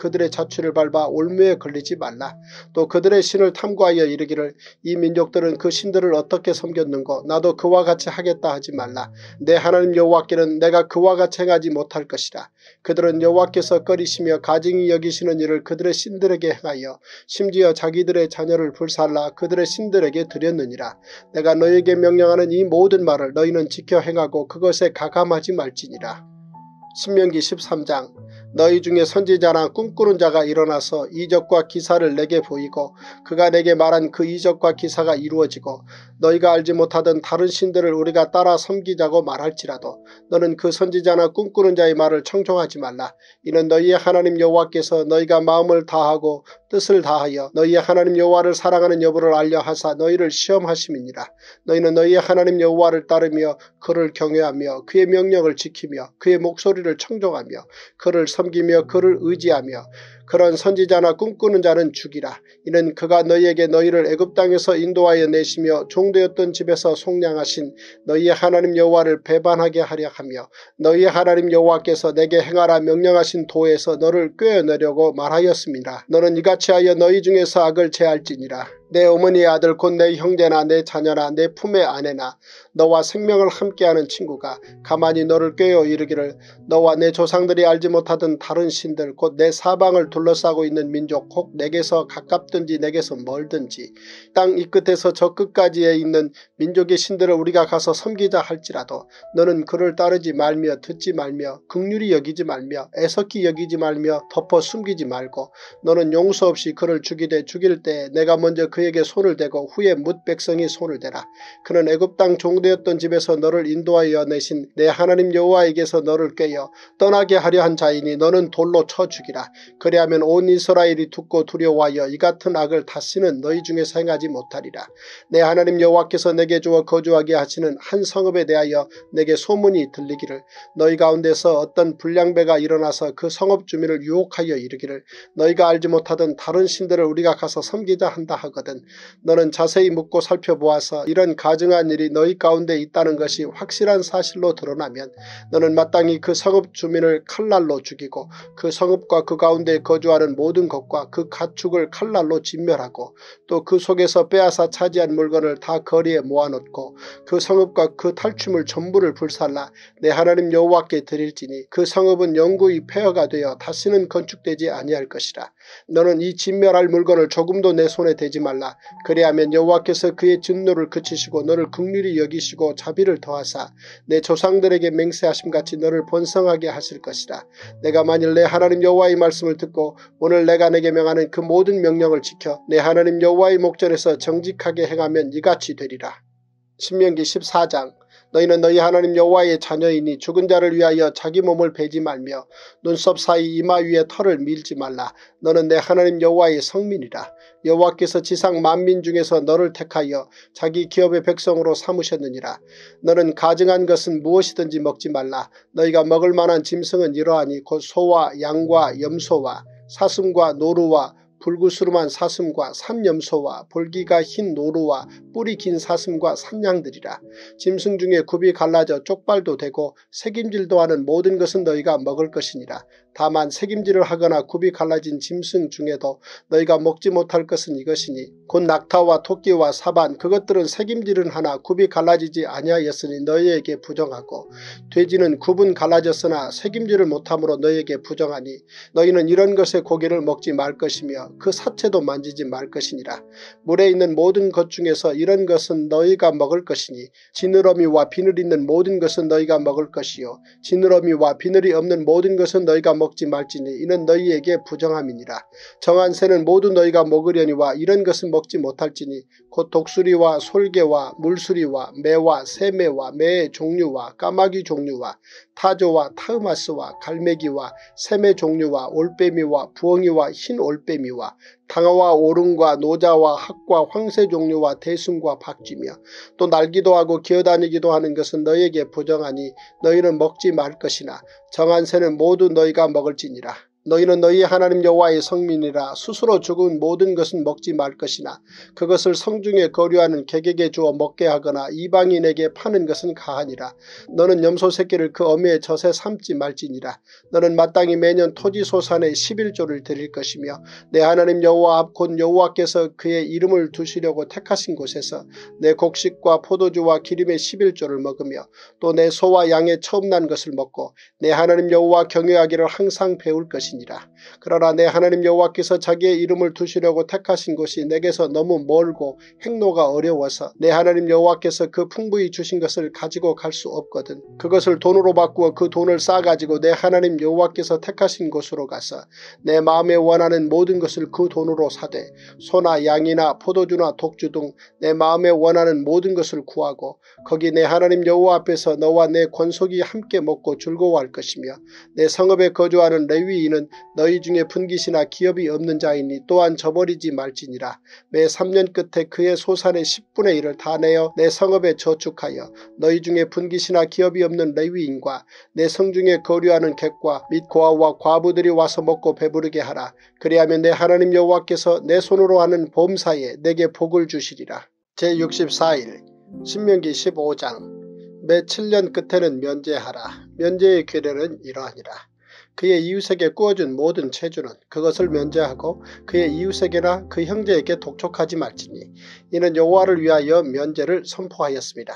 그들의 자취를 밟아 올무에 걸리지 말라. 또 그들의 신을 탐구하여 이르기를 이 민족들은 그 신들을 어떻게 섬겼는고 나도 그와 같이 하겠다 하지 말라. 내 하나님 여호와께는 내가 그와 같이 행하지 못할 것이라. 그들은 여호와께서 꺼리시며 가증히 여기시는 일을 그들의 신들에게 행하여 심지어 자기들의 자녀를 불살라 그들의 신들에게 드렸느니라. 내가 너희에게 명령하는 이 모든 말을 너희는 지켜 행하고 그것에 가감하지 말지니라. 신명기 13장. 너희 중에 선지자나 꿈꾸는 자가 일어나서 이적과 기사를 내게 보이고 그가 내게 말한 그 이적과 기사가 이루어지고 너희가 알지 못하던 다른 신들을 우리가 따라 섬기자고 말할지라도 너는 그 선지자나 꿈꾸는 자의 말을 청종하지 말라. 이는 너희의 하나님 여호와께서 너희가 마음을 다하고 뜻을 다하여 너희의 하나님 여호와를 사랑하는 여부를 알려 하사 너희를 시험하심이니라. 너희는 너희의 하나님 여호와를 따르며 그를 경외하며 그의 명령을 지키며 그의 목소리를 청종하며 그를 섬기며 그를 의지하며 그런 선지자나 꿈꾸는 자는 죽이라. 이는 그가 너희에게 너희를 애굽 땅에서 인도하여 내시며 종되었던 집에서 속량하신 너희의 하나님 여호와를 배반하게 하려 하며 너희의 하나님 여호와께서 내게 행하라 명령하신 도에서 너를 꿰어내려고 말하였습니다. 너는 이같이 하여 너희 중에서 악을 제할지니라. 내 어머니의 아들 곧 내 형제나 내 자녀나 내 품의 아내나 너와 생명을 함께하는 친구가 가만히 너를 꿰어 이르기를 너와 내 조상들이 알지 못하던 다른 신들 곧 내 사방을 둘러싸고 있는 민족 혹 내게서 가깝든지 내게서 멀든지 땅 이 끝에서 저 끝까지에 있는 민족의 신들을 우리가 가서 섬기자 할지라도 너는 그를 따르지 말며 듣지 말며 긍휼히 여기지 말며 애석히 여기지 말며 덮어 숨기지 말고 너는 용서 없이 그를 죽이되 죽일 때 내가 먼저 그에게 손을 대고 후에 뭇 백성이 손을 대라. 그는 애굽 땅 종되었던 집에서 너를 인도하여 내신 내 하나님 여호와에게서 너를 꿰어 떠나게 하려 한 자이니 너는 돌로 쳐 죽이라. 그리하면 온 이스라엘이 듣고 두려워하여 이 같은 악을 다시는 너희 중에서 행하지 못하리라. 내 하나님 여호와께서 내게 주어 거주하게 하시는 한 성읍에 대하여 내게 소문이 들리기를 너희 가운데서 어떤 불량배가 일어나서 그 성읍 주민을 유혹하여 이르기를 너희가 알지 못하던 다른 신들을 우리가 가서 섬기자 한다 하거든. 너는 자세히 묻고 살펴보아서 이런 가증한 일이 너희 가운데 있다는 것이 확실한 사실로 드러나면 너는 마땅히 그 성읍 주민을 칼날로 죽이고 그 성읍과 그 가운데 거주하는 모든 것과 그 가축을 칼날로 진멸하고 또 그 속에서 빼앗아 차지한 물건을 다 거리에 모아놓고 그 성읍과 그 탈취물 전부를 불살라 내 하나님 여호와께 드릴지니 그 성읍은 영구히 폐허가 되어 다시는 건축되지 아니할 것이라. 너는 이 진멸할 물건을 조금도 내 손에 대지 말라. 그리하면 여호와께서 그의 진노를 그치시고 너를 긍휼히 여기시고 자비를 더하사 내 조상들에게 맹세하심같이 너를 번성하게 하실 것이라. 내가 만일 내 하나님 여호와의 말씀을 듣고 오늘 내가 내게 명하는 그 모든 명령을 지켜 내 하나님 여호와의 목전에서 정직하게 행하면 이같이 되리라. 신명기 14장. 너희는 너희 하나님 여호와의 자녀이니 죽은 자를 위하여 자기 몸을 베지 말며 눈썹 사이 이마 위에 털을 밀지 말라. 너는 내 하나님 여호와의 성민이라. 여호와께서 지상 만민 중에서 너를 택하여 자기 기업의 백성으로 삼으셨느니라. 너는 가증한 것은 무엇이든지 먹지 말라. 너희가 먹을 만한 짐승은 이러하니 곧 소와 양과 염소와 사슴과 노루와 불구스름한 사슴과 산염소와 볼기가 흰 노루와 뿔이 긴 사슴과 산양들이라. 짐승 중에 굽이 갈라져 쪽발도 되고 새김질도 하는 모든 것은 너희가 먹을 것이니라. 다만 새김질을 하거나 굽이 갈라진 짐승 중에도 너희가 먹지 못할 것은 이것이니 곧 낙타와 토끼와 사반 그것들은 새김질은 하나 굽이 갈라지지 아니하였으니 너희에게 부정하고 돼지는 굽은 갈라졌으나 새김질을 못함으로 너희에게 부정하니 너희는 이런 것의 고기를 먹지 말 것이며 그 사체도 만지지 말 것이니라. 물에 있는 모든 것 중에서 이런 것은 너희가 먹을 것이니 지느러미와 비늘 있는 모든 것은 너희가 먹을 것이요 지느러미와 비늘이 없는 모든 것은 너희가 먹지 말지니 이는 너희에게 부정함이니라. 정한 새는 모두 너희가 먹으려니와 이런 것은 먹지 못할지니 곧 독수리와 솔개와 물수리와 매와 새매와 매의 종류와 까마귀 종류와 타조와 타흐마스와 갈매기와 새매 종류와 올빼미와 부엉이와 흰 올빼미와 당어와 오름과 노자와 학과 황새 종류와 대순과 박쥐며 또 날기도 하고 기어다니기도 하는 것은 너희에게 부정하니 너희는 먹지 말 것이나 정한 새는 모두 너희가 먹을지니라. 너희는 너희 하나님 여호와의 성민이라. 스스로 죽은 모든 것은 먹지 말 것이나 그것을 성중에 거류하는 객에게 주어 먹게 하거나 이방인에게 파는 것은 가하니라. 너는 염소 새끼를 그 어미의 젖에 삶지 말지니라. 너는 마땅히 매년 토지 소산의 11조를 드릴 것이며 내 하나님 여호와 앞 곧 여호와께서 그의 이름을 두시려고 택하신 곳에서 내 곡식과 포도주와 기름의 11조를 먹으며 또 내 소와 양의 처음 난 것을 먹고 내 하나님 여호와 경외하기를 항상 배울 것이니라. 그러나 내 하나님 여호와께서 자기의 이름을 두시려고 택하신 곳이 내게서 너무 멀고 행로가 어려워서 내 하나님 여호와께서 그 풍부히 주신 것을 가지고 갈 수 없거든 그것을 돈으로 바꾸어 그 돈을 싸가지고 내 하나님 여호와께서 택하신 곳으로 가서 내 마음에 원하는 모든 것을 그 돈으로 사되 소나 양이나 포도주나 독주 등 내 마음에 원하는 모든 것을 구하고 거기 내 하나님 여호와 앞에서 너와 내 권속이 함께 먹고 즐거워할 것이며 내 성읍에 거주하는 레위인은 너희 중에 분깃이나 기업이 없는 자이니 또한 저버리지 말지니라. 매 3년 끝에 그의 소산의 10분의 1을 다 내어 내 성읍에 저축하여 너희 중에 분깃이나 기업이 없는 레위인과 내 성중에 거류하는 객과 및 고아와 과부들이 와서 먹고 배부르게 하라. 그리하면 내 하나님 여호와께서 내 손으로 하는 범사에 내게 복을 주시리라. 제64일 신명기 15장. 매 7년 끝에는 면제하라. 면제의 규례는 이러하니라. 그의 이웃에게 구워준 모든 채주는 그것을 면제하고 그의 이웃에게나 그 형제에게 독촉하지 말지니 이는 여호와를 위하여 면제를 선포하였습니다.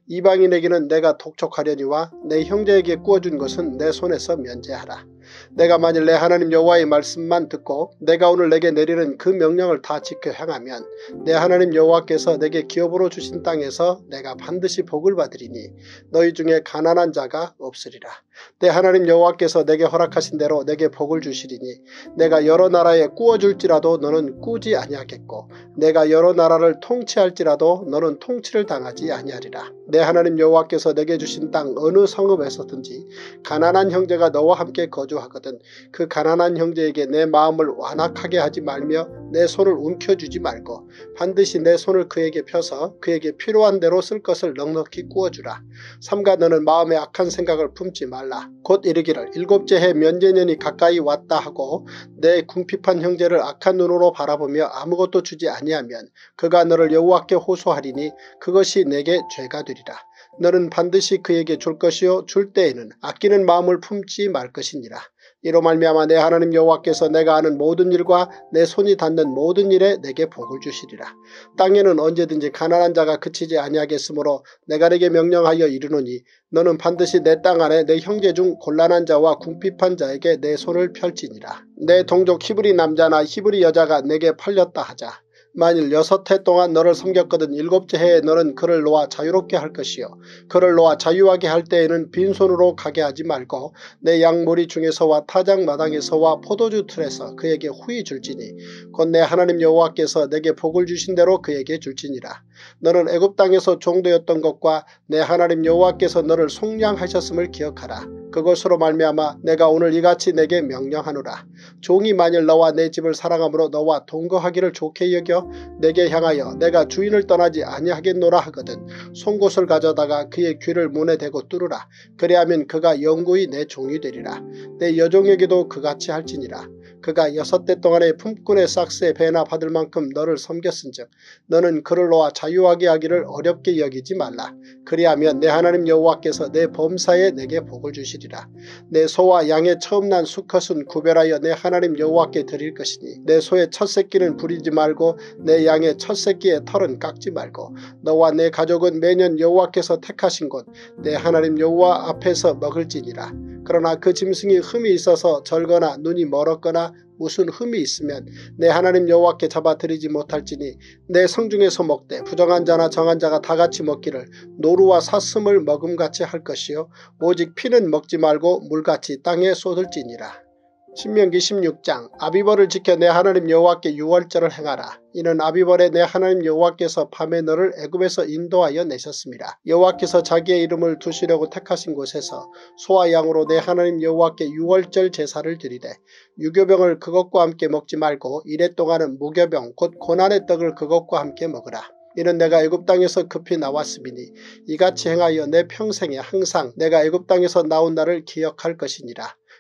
이방인에게는 내가 독촉하려니와 내 형제에게 구워준 것은 내 손에서 면제하라. 내가 만일 내 하나님 여호와의 말씀만 듣고 내가 오늘 내게 내리는 그 명령을 다 지켜 행하면 내 하나님 여호와께서 내게 기업으로 주신 땅에서 내가 반드시 복을 받으리니 너희 중에 가난한 자가 없으리라. 내 하나님 여호와께서 내게 허락하신 대로 내게 복을 주시리니 내가 여러 나라에 구워줄지라도 너는 꾸지 아니하겠고 내가 여러 나라를 통치할지라도 너는 통치를 당하지 아니하리라. 내 하나님 여호와께서 내게 주신 땅 어느 성읍에서든지 가난한 형제가 너와 함께 거주하거든 그 가난한 형제에게 내 마음을 완악하게 하지 말며 내 손을 움켜주지 말고 반드시 내 손을 그에게 펴서 그에게 필요한 대로 쓸 것을 넉넉히 구워주라. 삼가 너는 마음에 악한 생각을 품지 말라. 곧 이르기를 일곱째 해 면제년이 가까이 왔다 하고 내 궁핍한 형제를 악한 눈으로 바라보며 아무것도 주지 아니하면 그가 너를 여호와께 호소하리니 그것이 내게 죄가 되리라. 너는 반드시 그에게 줄 것이요 줄 때에는 아끼는 마음을 품지 말 것이니라. 이로 말미암아 내 하나님 여호와께서 내가 하는 모든 일과 내 손이 닿는 모든 일에 내게 복을 주시리라. 땅에는 언제든지 가난한 자가 그치지 아니하겠으므로 내가 내게 명령하여 이르노니 너는 반드시 내 땅 안에 내 형제 중 곤란한 자와 궁핍한 자에게 내 손을 펼지니라. 내 동족 히브리 남자나 히브리 여자가 내게 팔렸다 하자. 만일 6해 동안 너를 섬겼거든 7째 해에 너는 그를 놓아 자유롭게 할 것이요 그를 놓아 자유하게 할 때에는 빈손으로 가게 하지 말고 내 양무리 중에서와 타작 마당에서와 포도주 틀에서 그에게 후히 줄지니 곧 내 하나님 여호와께서 내게 복을 주신 대로 그에게 줄지니라. 너는 애굽 땅에서 종되었던 것과 내 하나님 여호와께서 너를 속량하셨음을 기억하라. 그것으로 말미암아 내가 오늘 이같이 내게 명령하노라. 종이 만일 너와 내 집을 사랑함으로 너와 동거하기를 좋게 여겨 내게 향하여 내가 주인을 떠나지 아니하겠노라 하거든 송곳을 가져다가 그의 귀를 문에 대고 뚫으라. 그리하면 그가 영구히 내 종이 되리라. 내 여종에게도 그같이 할지니라. 그가 6대 동안의 품꾼의 싹스의 배나 받을 만큼 너를 섬겼은즉 너는 그를 놓아 자유하게 하기를 어렵게 여기지 말라. 그리하면 내 하나님 여호와께서 내 범사에 내게 복을 주시리라. 내 소와 양의 처음 난 수컷은 구별하여 내 하나님 여호와께 드릴 것이니 내 소의 첫 새끼는 부리지 말고 내 양의 첫 새끼의 털은 깎지 말고 너와 내 가족은 매년 여호와께서 택하신 곳 내 하나님 여호와 앞에서 먹을지니라. 그러나 그 짐승이 흠이 있어서 절거나 눈이 멀었거나 무슨 흠이 있으면 내 하나님 여호와께 잡아드리지 못할지니 내 성중에서 먹되 부정한 자나 정한 자가 다같이 먹기를 노루와 사슴을 먹음같이 할 것이요 오직 피는 먹지 말고 물같이 땅에 쏟을지니라. 신명기 16장. 아비벌을 지켜 내 하나님 여호와께 유월절을 행하라. 이는 아비벌에 내 하나님 여호와께서 밤에 너를 애굽에서 인도하여 내셨습니다. 여호와께서 자기의 이름을 두시려고 택하신 곳에서 소와 양으로 내 하나님 여호와께 유월절 제사를 드리되 유교병을 그것과 함께 먹지 말고 이래 동안은 무교병 곧 고난의 떡을 그것과 함께 먹으라. 이는 내가 애굽 땅에서 급히 나왔음이니 이같이 행하여 내 평생에 항상 내가 애굽 땅에서 나온 날을 기억할 것이니라.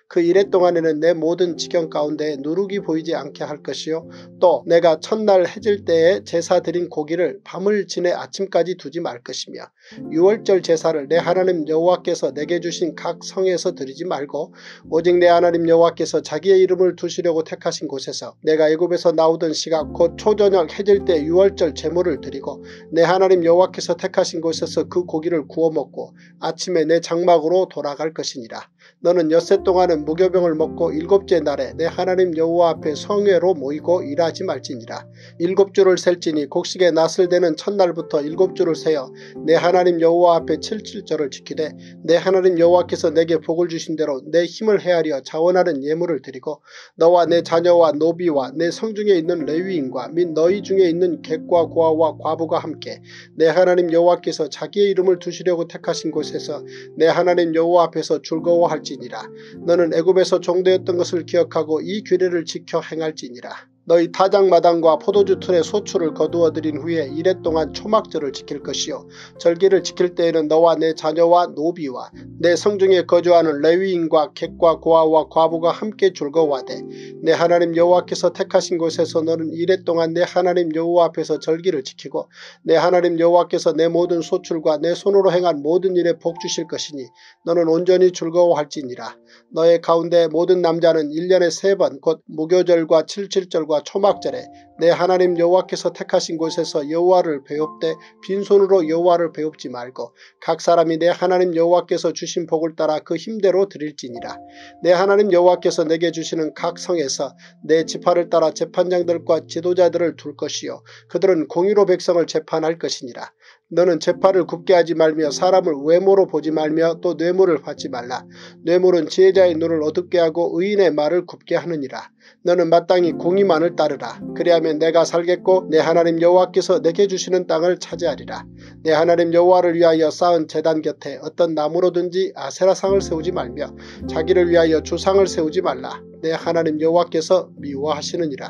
그 이래 동안에는 내 모든 지경 가운데 누룩이 보이지 않게 할 것이요 또 내가 첫날 해질 때에 제사 드린 고기를 밤을 지내 아침까지 두지 말 것이며 유월절 제사를 내 하나님 여호와께서 내게 주신 각 성에서 드리지 말고 오직 내 하나님 여호와께서 자기의 이름을 두시려고 택하신 곳에서 내가 애굽에서 나오던 시각 곧 초저녁 해질 때 유월절 제물을 드리고 내 하나님 여호와께서 택하신 곳에서 그 고기를 구워 먹고 아침에 내 장막으로 돌아갈 것이니라. 너는 엿새 동안은 무교병을 먹고 일곱째 날에 내 하나님 여호와 앞에 성회로 모이고 일하지 말지니라. 7주를 셀지니 곡식의 낫을 되는 첫날부터 7주를 세어 내 하나님 여호와 앞에 77절을 지키되 내 하나님 여호와께서 내게 복을 주신 대로 내 힘을 헤아려 자원하는 예물을 드리고 너와 내 자녀와 노비와 내 성중에 있는 레위인과 및 너희 중에 있는 객과 고아와 과부가 함께 내 하나님 여호와께서 자기의 이름을 두시려고 택하신 곳에서 내 하나님 여호와 앞에서 즐거워할지니라. 너는 애굽에서 종되었던 것을 기억하고 이 규례를 지켜 행할지니라. 너희 타작마당과 포도주 틀에 소출을 거두어 들인 후에 이래 동안 초막절을 지킬 것이요 절기를 지킬 때에는 너와 내 자녀와 노비와 내 성중에 거주하는 레위인과 객과 고아와 과부가 함께 즐거워하되 내 하나님 여호와께서 택하신 곳에서 너는 이래 동안 내 하나님 여호와 앞에서 절기를 지키고 내 하나님 여호와께서 내 모든 소출과 내 손으로 행한 모든 일에 복 주실 것이니 너는 온전히 즐거워할지니라. 너의 가운데 모든 남자는 1년에 3번 곧 무교절과 77절과 초막절에 내 하나님 여호와께서 택하신 곳에서 여호와를 배웁되 빈손으로 여호와를 배웁지 말고 각 사람이 내 하나님 여호와께서 주신 복을 따라 그 힘대로 드릴지니라. 내 하나님 여호와께서 내게 주시는 각 성에서 내 지파를 따라 재판장들과 지도자들을 둘 것이요 그들은 공의로 백성을 재판할 것이니라. 너는 재판을 굽게 하지 말며 사람을 외모로 보지 말며 또 뇌물을 받지 말라. 뇌물은 지혜자의 눈을 어둡게 하고 의인의 말을 굽게 하느니라. 너는 마땅히 공의만을 따르라. 그리하면 내가 살겠고 내 하나님 여호와께서 내게 주시는 땅을 차지하리라. 내 하나님 여호와를 위하여 쌓은 제단 곁에 어떤 나무로든지 아세라상을 세우지 말며 자기를 위하여 주상을 세우지 말라. 내 하나님 여호와께서 미워하시느니라.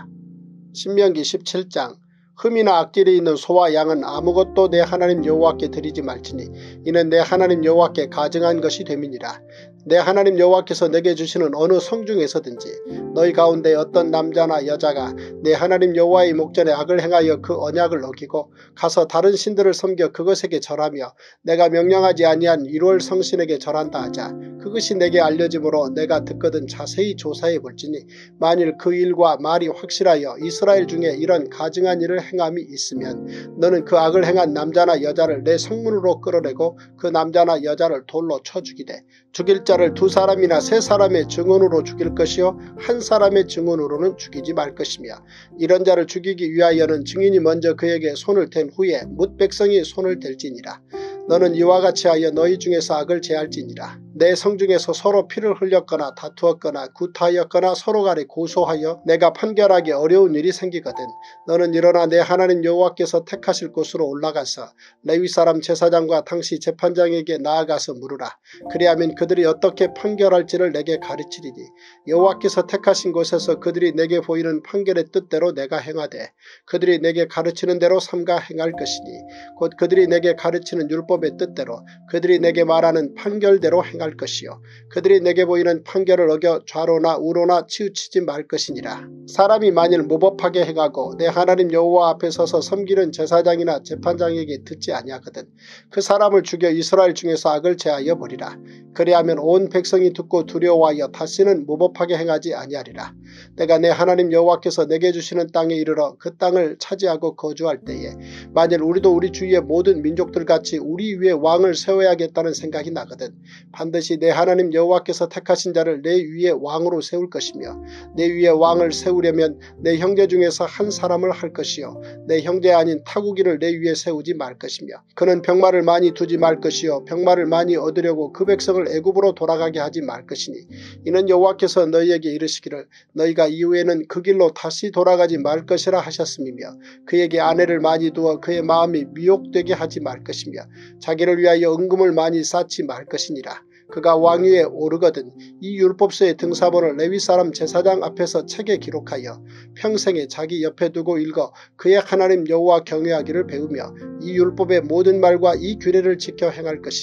신명기 17장 흠이나 악질이 있는 소와 양은 아무것도 내 하나님 여호와께 드리지 말지니 이는 내 하나님 여호와께 가증한 것이 됨이니라. 내 하나님 여호와께서 내게 주시는 어느 성중에서든지 너희 가운데 어떤 남자나 여자가 내 하나님 여호와의 목전에 악을 행하여 그 언약을 어기고 가서 다른 신들을 섬겨 그것에게 절하며 내가 명령하지 아니한 1월 성신에게 절한다 하자. 그것이 내게 알려짐으로 내가 듣거든 자세히 조사해 볼지니 만일 그 일과 말이 확실하여 이스라엘 중에 이런 가증한 일을 행함이 있으면 너는 그 악을 행한 남자나 여자를 내 성문으로 끌어내고 그 남자나 여자를 돌로 쳐 죽이되 죽일 자를 2사람이나 3사람의 증언으로 죽일 것이요 1사람의 증언으로는 죽이지 말 것이며 이런 자를 죽이기 위하여는 증인이 먼저 그에게 손을 댄 후에 뭇 백성이 손을 댈지니라. 너는 이와 같이 하여 너희 중에서 악을 제할지니라. 내 성중에서 서로 피를 흘렸거나 다투었거나 구타하였거나 서로 간에 고소하여 내가 판결하기 어려운 일이 생기거든 너는 일어나 내 하나님 여호와께서 택하실 곳으로 올라가서 레위 사람 제사장과 당시 재판장에게 나아가서 물으라. 그리하면 그들이 어떻게 판결할지를 내게 가르치리니 여호와께서 택하신 곳에서 그들이 내게 보이는 판결의 뜻대로 내가 행하되 그들이 내게 가르치는 대로 삼가 행할 것이니 곧 그들이 내게 가르치는 율법의 뜻대로 그들이 내게 말하는 판결대로 행할 것이요 그들이 내게 보이는 판결을 어겨 좌로나 우로나 치우치지 말 것이니라. 사람이 만일 무법하게 행하고 내 하나님 여호와 앞에 서서 섬기는 제사장이나 재판장에게 듣지 아니하거든 그 사람을 죽여 이스라엘 중에서 악을 제하여 버리라. 그리하면 온 백성이 듣고 두려워하여 다시는 무법하게 행하지 아니하리라. 내가 내 하나님 여호와께서 내게 주시는 땅에 이르러 그 땅을 차지하고 거주할 때에 만일 우리도 우리 주위의 모든 민족들같이 우리 위에 왕을 세워야겠다는 생각이 나거든 반드시 내 하나님 여호와께서 택하신 자를 내 위에 왕으로 세울 것이며 내 위에 왕을 세우려면 내 형제 중에서 한 사람을 할 것이요 내 형제 아닌 타국인을 내 위에 세우지 말 것이며 그는 병마를 많이 두지 말 것이요 병마를 많이 얻으려고 그 백성을 애굽으로 돌아가게 하지 말 것이니 이는 여호와께서 너희에게 이르시기를 너희가 이후에는 그 길로 다시 돌아가지 말 것이라 하셨음이며 그에게 아내를 많이 두어 그의 마음이 미혹되게 하지 말 것이며 자기를 위하여 은금을 많이 쌓지 말 것이니라. 그가 왕위에 오르거든 이 율법서의 등사본을 레위 사람 제사장 앞에서 책에 기록하여 평생에 자기 옆에 두고 읽어 그의 하나님 여호와 경외하기를 배우며 이 율법의 모든 말과 이 규례를 지켜 행할 것이라.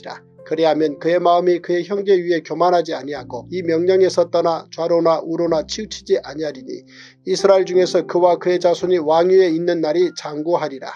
그리하면 그의 마음이 그의 형제 위에 교만하지 아니하고 이 명령에서 떠나 좌로나 우로나 치우치지 아니하리니 이스라엘 중에서 그와 그의 자손이 왕위에 있는 날이 장구하리라.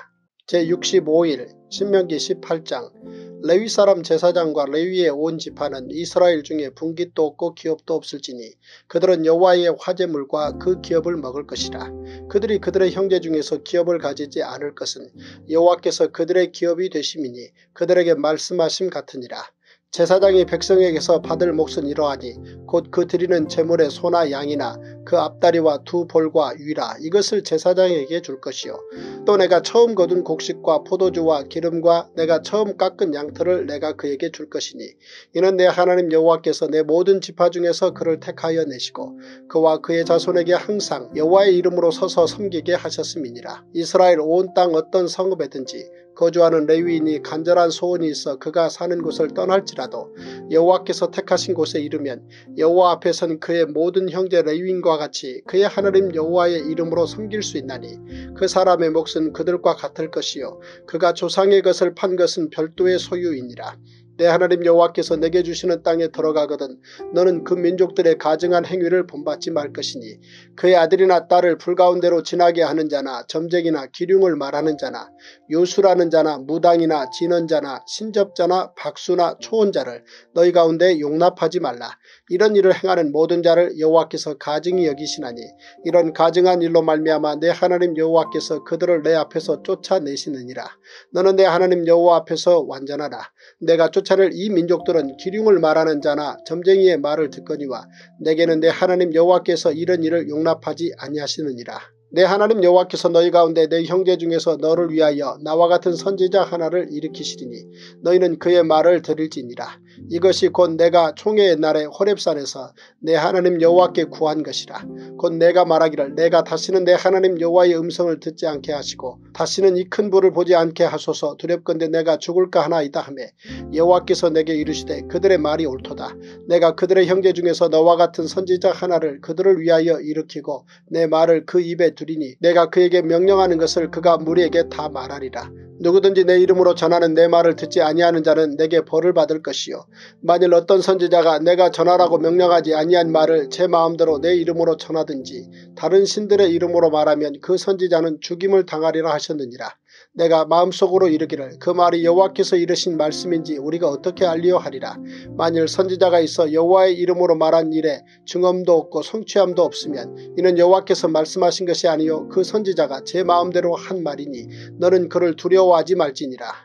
제65일 신명기 18장 레위 사람 제사장과 레위의 온 지파는 이스라엘 중에 분깃도 없고 기업도 없을지니 그들은 여호와의 화제물과 그 기업을 먹을 것이라. 그들이 그들의 형제 중에서 기업을 가지지 않을 것은 여호와께서 그들의 기업이 되심이니 그들에게 말씀하심 같으니라. 제사장이 백성에게서 받을 몫은 이러하니 곧 그 드리는 제물의 소나 양이나 그 앞다리와 두 볼과 위라 이것을 제사장에게 줄 것이요 또 내가 처음 거둔 곡식과 포도주와 기름과 내가 처음 깎은 양털을 내가 그에게 줄 것이니 이는 내 하나님 여호와께서 내 모든 지파 중에서 그를 택하여 내시고 그와 그의 자손에게 항상 여호와의 이름으로 서서 섬기게 하셨음이니라. 이스라엘 온 땅 어떤 성읍에든지 거주하는 레위인이 간절한 소원이 있어 그가 사는 곳을 떠날지라도 여호와께서 택하신 곳에 이르면 여호와 앞에선 그의 모든 형제 레위인과 같이 그의 하나님 여호와의 이름으로 섬길 수 있나니 그 사람의 몫은 그들과 같을 것이요 그가 조상의 것을 판 것은 별도의 소유이니라. 내 하나님 여호와께서 내게 주시는 땅에 들어가거든 너는 그 민족들의 가증한 행위를 본받지 말 것이니 그의 아들이나 딸을 불가운데로 지나게 하는 자나 점쟁이나 기륭을 말하는 자나 요술하는 자나 무당이나 진언자나 신접자나 박수나 초혼자를 너희 가운데 용납하지 말라. 이런 일을 행하는 모든 자를 여호와께서 가증히 여기시나니 이런 가증한 일로 말미암아 내 하나님 여호와께서 그들을 내 앞에서 쫓아내시느니라. 너는 내 하나님 여호와 앞에서 완전하라. 내가 쫓아낼 이 민족들은 기륭을 말하는 자나 점쟁이의 말을 듣거니와 내게는 내 하나님 여호와께서 이런 일을 용납하지 아니하시느니라. 내 하나님 여호와께서 너희 가운데 내 형제 중에서 너를 위하여 나와 같은 선지자 하나를 일으키시리니 너희는 그의 말을 들을지니라. 이것이 곧 내가 총회의 날에 호렙산에서 내 하나님 여호와께 구한 것이라. 곧 내가 말하기를 내가 다시는 내 하나님 여호와의 음성을 듣지 않게 하시고 다시는 이 큰 불을 보지 않게 하소서 두렵건대 내가 죽을까 하나이다 하며 여호와께서 내게 이르시되 그들의 말이 옳도다. 내가 그들의 형제 중에서 너와 같은 선지자 하나를 그들을 위하여 일으키고 내 말을 그 입에 두리니 내가 그에게 명령하는 것을 그가 무리에게 다 말하리라. 누구든지 내 이름으로 전하는 내 말을 듣지 아니하는 자는 내게 벌을 받을 것이요 만일 어떤 선지자가 내가 전하라고 명령하지 아니한 말을 제 마음대로 내 이름으로 전하든지 다른 신들의 이름으로 말하면 그 선지자는 죽임을 당하리라 하셨느니라. 내가 마음속으로 이르기를 그 말이 여호와께서 이르신 말씀인지 우리가 어떻게 알리요 하리라. 만일 선지자가 있어 여호와의 이름으로 말한 일에 증언도 없고 성취함도 없으면 이는 여호와께서 말씀하신 것이 아니요 그 선지자가 제 마음대로 한 말이니 너는 그를 두려워하지 말지니라.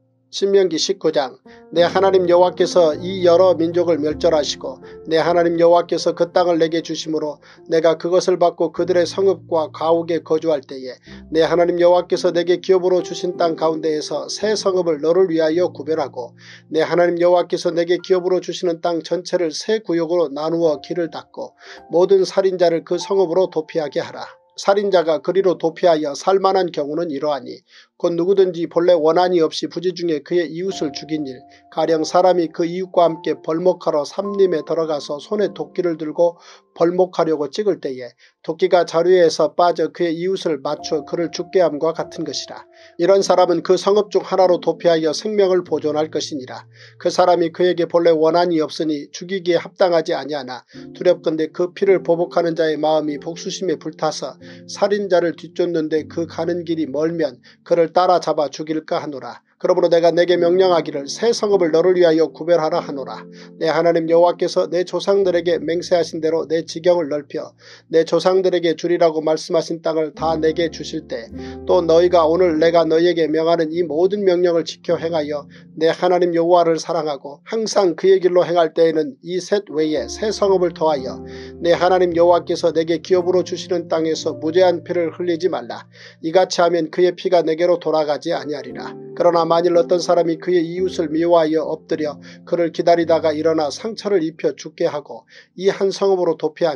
신명기 19장 내 하나님 여호와께서 이 여러 민족을 멸절하시고 내 하나님 여호와께서 그 땅을 내게 주심으로 내가 그것을 받고 그들의 성읍과 가옥에 거주할 때에 내 하나님 여호와께서 내게 기업으로 주신 땅 가운데에서 새 성읍을 너를 위하여 구별하고 내 하나님 여호와께서 내게 기업으로 주시는 땅 전체를 새 구역으로 나누어 길을 닫고 모든 살인자를 그 성읍으로 도피하게 하라. 살인자가 그리로 도피하여 살만한 경우는 이러하니 곧 누구든지 본래 원한이 없이 부지 중에 그의 이웃을 죽인 일 가령 사람이 그 이웃과 함께 벌목하러 삼림에 들어가서 손에 도끼를 들고 벌목하려고 찍을 때에 도끼가 자루에서 빠져 그의 이웃을 맞춰 그를 죽게 함과 같은 것이라. 이런 사람은 그 성읍 중 하나로 도피하여 생명을 보존할 것이니라. 그 사람이 그에게 본래 원한이 없으니 죽이기에 합당하지 아니하나 두렵건대 그 피를 보복하는 자의 마음이 복수심에 불타서 살인자를 뒤쫓는데 그 가는 길이 멀면 그를 따라잡아 죽일까 하노라. 그러므로 내가 내게 명령하기를 새 성읍을 너를 위하여 구별하라 하노라. 내 하나님 여호와께서 내 조상들에게 맹세하신 대로 내 지경을 넓혀 내 조상들에게 주리라고 말씀하신 땅을 다 내게 주실 때 또 너희가 오늘 내가 너희에게 명하는 이 모든 명령을 지켜 행하여 내 하나님 여호와를 사랑하고 항상 그의 길로 행할 때에는 이 셋 외에 새 성읍을 더하여 내 하나님 여호와께서 내게 기업으로 주시는 땅에서 무죄한 피를 흘리지 말라. 이같이 하면 그의 피가 내게로 돌아가지 아니하리라. 그러나 만일 어떤 사람이 그의 이웃을 미워하여 엎드려 그를 기다리다가 일어나 상처를 입혀 죽게 하고 이 한 성읍으로 도피하면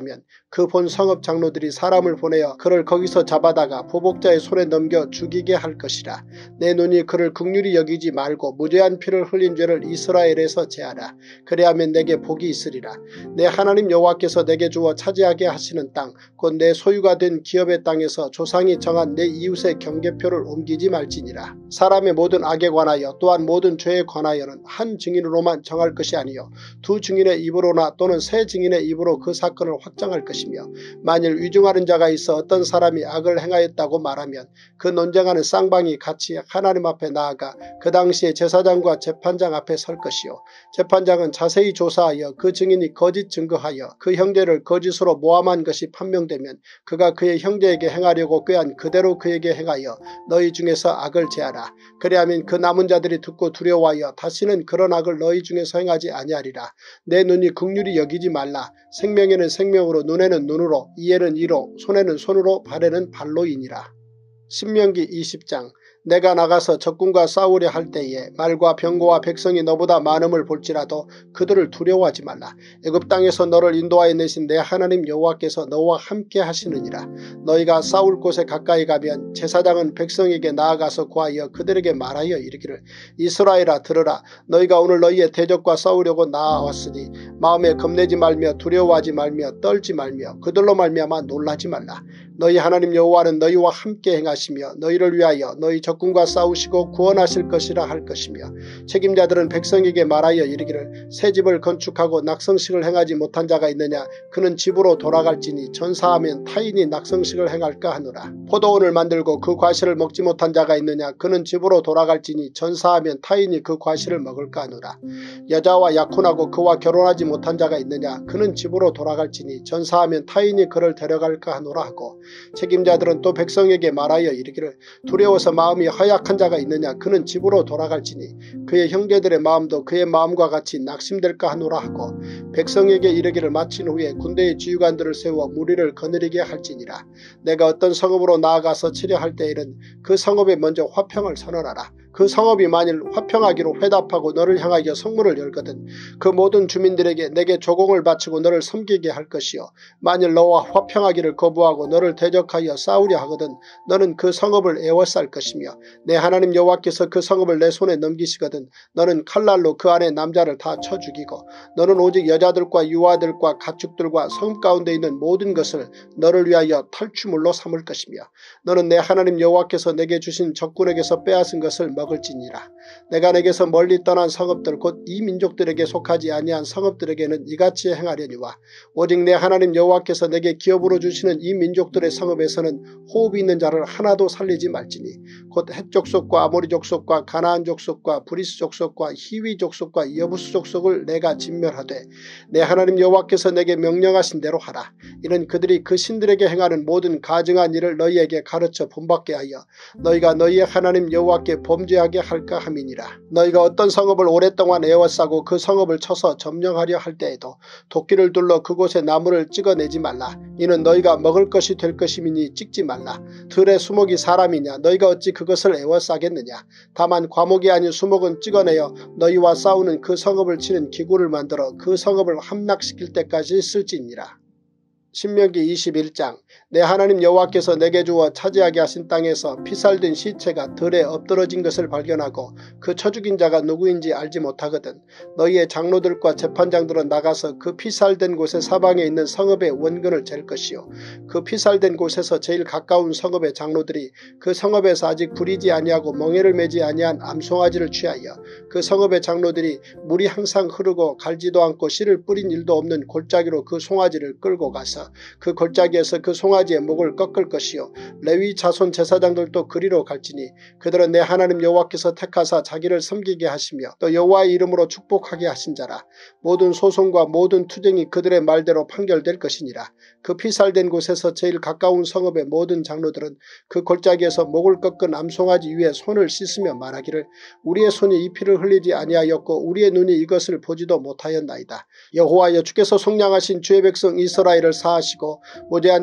그 본 성읍 장로들이 사람을 보내어 그를 거기서 잡아다가 보복자의 손에 넘겨 죽이게 할 것이라. 내 눈이 그를 긍휼히 여기지 말고 무죄한 피를 흘린 죄를 이스라엘에서 제하라. 그리하면 내게 복이 있으리라. 내 하나님 여호와께서 내게 주어 차지하게 하시는 땅 곧 내 소유가 된 기업의 땅에서 조상이 정한 내 이웃의 경계표를 옮기지 말지니라. 사람의 모든 악에 관하여 또한 모든 죄에 관하여는 한 증인으로만 정할 것이 아니요 두 증인의 입으로나 또는 세 증인의 입으로 그 사건을 확정할 것이며 만일 위중하는 자가 있어 어떤 사람이 악을 행하였다고 말하면 그 논쟁하는 쌍방이 같이 하나님 앞에 나아가 그 당시에 제사장과 재판장 앞에 설 것이요 재판장은 자세히 조사하여 그 증인이 거짓 증거하여 그 형제를 거짓으로 모함한 것이 판명되면 그가 그의 형제에게 행하려고 꾀한 그대로 그에게 행하여 너희 중에서 악을 제하라. 그리하면 그 남은 자들이 듣고 두려워하여 다시는 그런 악을 너희 중에서 행하지 아니하리라. 내 눈이 긍휼히 여기지 말라. 생명에는 생명으로 눈에는 눈으로 이에는 이로 손에는 손으로 발에는 발로이니라. 신명기 20장. 내가 나가서 적군과 싸우려 할 때에 말과 병거와 백성이 너보다 많음을 볼지라도 그들을 두려워하지 말라. 애굽 땅에서 너를 인도하여 내신 내 하나님 여호와께서 너와 함께 하시느니라. 너희가 싸울 곳에 가까이 가면 제사장은 백성에게 나아가서 구하여 그들에게 말하여 이르기를 이스라엘아 들으라. 너희가 오늘 너희의 대적과 싸우려고 나아왔으니 마음에 겁내지 말며 두려워하지 말며 떨지 말며 그들로 말미암아 놀라지 말라. 너희 하나님 여호와는 너희와 함께 행하시며 너희를 위하여 너희 적군과 싸우시고 구원하실 것이라 할 것이며 책임자들은 백성에게 말하여 이르기를 새 집을 건축하고 낙성식을 행하지 못한 자가 있느냐 그는 집으로 돌아갈지니 전사하면 타인이 낙성식을 행할까 하노라. 포도원을 만들고 그 과실을 먹지 못한 자가 있느냐 그는 집으로 돌아갈지니 전사하면 타인이 그 과실을 먹을까 하노라. 여자와 약혼하고 그와 결혼하지 못한 자가 있느냐 그는 집으로 돌아갈지니 전사하면 타인이 그를 데려갈까 하노라 하고 책임자들은 또 백성에게 말하여 이르기를 두려워서 마음이 허약한 자가 있느냐 그는 집으로 돌아갈지니 그의 형제들의 마음도 그의 마음과 같이 낙심될까 하노라 하고 백성에게 이르기를 마친 후에 군대의 지휘관들을 세워 무리를 거느리게 할지니라. 내가 어떤 성읍으로 나아가서 치려 할 때에는 그 성읍에 먼저 화평을 선언하라. 그 성읍이 만일 화평하기로 회답하고 너를 향하여 성문을 열거든 그 모든 주민들에게 내게 조공을 바치고 너를 섬기게 할 것이요 만일 너와 화평하기를 거부하고 너를 대적하여 싸우려 하거든 너는 그 성읍을 에워쌀 것이며 내 하나님 여호와께서 그 성읍을 내 손에 넘기시거든 너는 칼날로 그 안에 남자를 다 쳐 죽이고 너는 오직 여자들과 유아들과 가축들과 성읍 가운데 있는 모든 것을 너를 위하여 탈취물로 삼을 것이며 너는 내 하나님 여호와께서 내게 주신 적군에게서 빼앗은 것을 먹을지니라. 내가 내게서 멀리 떠난 성읍들 곧 이 민족들에게 속하지 아니한 성읍들에게는 이같이 행하려니와 오직 내 하나님 여호와께서 내게 기업으로 주시는 이 민족들의 성읍에서는 호흡이 있는 자를 하나도 살리지 말지니 곧 헷 족속과 아모리 족속과 가나안 족속과 브리스 족속과 히위 족속과 여부스 족속을 내가 진멸하되 내 하나님 여호와께서 내게 명령하신 대로 하라. 이는 그들이 그 신들에게 행하는 모든 가증한 일을 너희에게 가르쳐 본받게 하여 너희가 너희의 하나님 여호와께 범죄하게 할까 함이니라. 너희가 어떤 성읍을 오랫동안 에워싸고 그 성읍을 쳐서 점령하려 할 때에도 도끼를 둘러 그곳에 나무를 찍어내지 말라. 이는 너희가 먹을 것이 될 것임이니 찍지 말라. 들의 수목이 사람이냐 너희가 어찌 그것을 에워싸겠느냐. 다만 과목이 아닌 수목은 찍어내어 너희와 싸우는 그 성읍을 치는 기구를 만들어 그 성읍을 함락시킬 때까지 쓸지니라. 신명기 21장. 내 하나님 여호와께서 내게 주어 차지하게 하신 땅에서 피살된 시체가 들에 엎드러진 것을 발견하고 그 쳐 죽인 자가 누구인지 알지 못하거든 너희의 장로들과 재판장들은 나가서 그 피살된 곳의 사방에 있는 성읍의 원근을 잴 것이요 그 피살된 곳에서 제일 가까운 성읍의 장로들이 그 성읍에서 아직 부리지 아니하고 멍에를 매지 아니한 암송아지를 취하여 그 성읍의 장로들이 물이 항상 흐르고 갈지도 않고 씨를 뿌린 일도 없는 골짜기로 그 송아지를 끌고 가서 그 골짜기에서 그 송아지의 목을 꺾을 것이요 레위 자손 제사장들도 그리로 갈지니 그들은 내 하나님 여호와께서 택하사 자기를 섬기게 하시며 또 여호와의 이름으로 축복하게 하신 자라. 모든 소송과 모든 투쟁이 그들의 말대로 판결될 것이니라. 그 피살된 곳에서 제일 가까운 성읍의 모든 장로들은 그 골짜기에서 목을 꺾은 암송아지 위에 손을 씻으며 말하기를 우리의 손이 이 피를 흘리지 아니하였고 우리의 눈이 이것을 보지도 못하였나이다. 여호와여 주께서 속량하신 주의 백성 이스라엘을 사하시고 무죄한 피를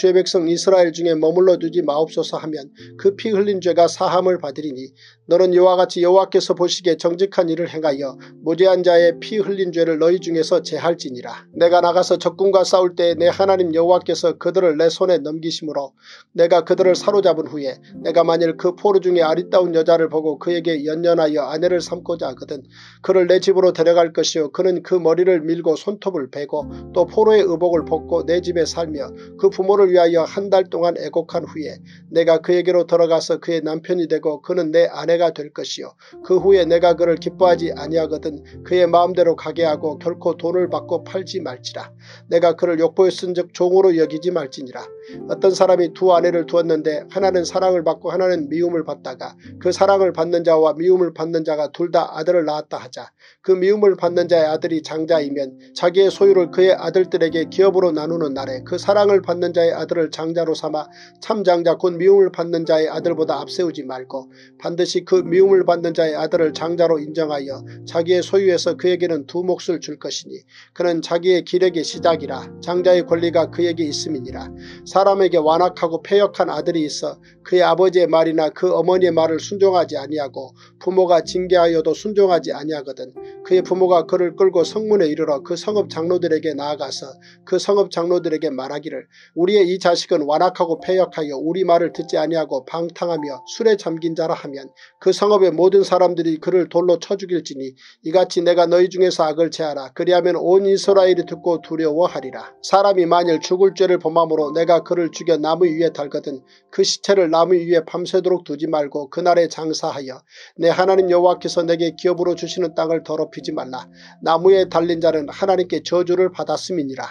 주의 백성 이스라엘 중에 머물러 두지 마옵소서 하면 그 피 흘린 죄가 사함을 받으리니 너는 이와 같이 여호와께서 보시기에 정직한 일을 행하여 무죄한 자의 피 흘린 죄를 너희 중에서 제할지니라. 내가 나가서 적군과 싸울 때에 내 하나님 여호와께서 그들을 내 손에 넘기심으로 내가 그들을 사로잡은 후에 내가 만일 그 포로 중에 아리따운 여자를 보고 그에게 연연하여 아내를 삼고자 하거든 그를 내 집으로 데려갈 것이요 그는 그 머리를 밀고 손톱을 베고 또 포로의 의복을 벗고 내 집에 살며 그 부모를 위하여 한 달 동안 애곡한 후에 내가 그에게로 들어가서 그의 남편이 되고 그는 내 아내가 될 것이요 그 후에 내가 그를 기뻐하지 아니하거든 그의 마음대로 가게 하고 결코 돈을 받고 팔지 말지라. 내가 그를 욕보였은즉 종으로 여기지 말지니라. 어떤 사람이 두 아내를 두었는데 하나는 사랑을 받고 하나는 미움을 받다가 그 사랑을 받는 자와 미움을 받는 자가 둘 다 아들을 낳았다 하자. 그 미움을 받는 자의 아들이 장자이면 자기의 소유를 그의 아들들에게 기업으로 나누는 날에 그 사랑을 받는 자의 아들을 장자로 삼아 참장자 곧 미움을 받는 자의 아들보다 앞세우지 말고 반드시 그 미움을 받는 자의 아들을 장자로 인정하여 자기의 소유에서 그에게는 두 몫을 줄 것이니 그는 자기의 기력의 시작이라. 장자의 권리가 그에게 있음이니라. 사람에게 완악하고 패역한 아들이 있어 그의 아버지의 말이나 그 어머니의 말을 순종하지 아니하고 부모가 징계하여도 순종하지 아니하거든 그의 부모가 그를 끌고 성문에 이르러 그 성읍 장로들에게 나아가서 그 성읍 장로들에게 말하기를 우리의 이 자식은 완악하고 패역하여 우리 말을 듣지 아니하고 방탕하며 술에 잠긴 자라 하면 그 성읍의 모든 사람들이 그를 돌로 쳐 죽일지니 이같이 내가 너희 중에서 악을 제하라. 그리하면 온 이스라엘이 듣고 두려워하리라. 사람이 만일 죽을 죄를 범함으로 내가 그를 죽여 나무 위에 달거든 그 시체를 나무 위에 밤새도록 두지 말고 그날에 장사하여 내 하나님 여호와께서 내게 기업으로 주시는 땅을 더럽히지 말라. 나무에 달린 자는 하나님께 저주를 받았음이니라.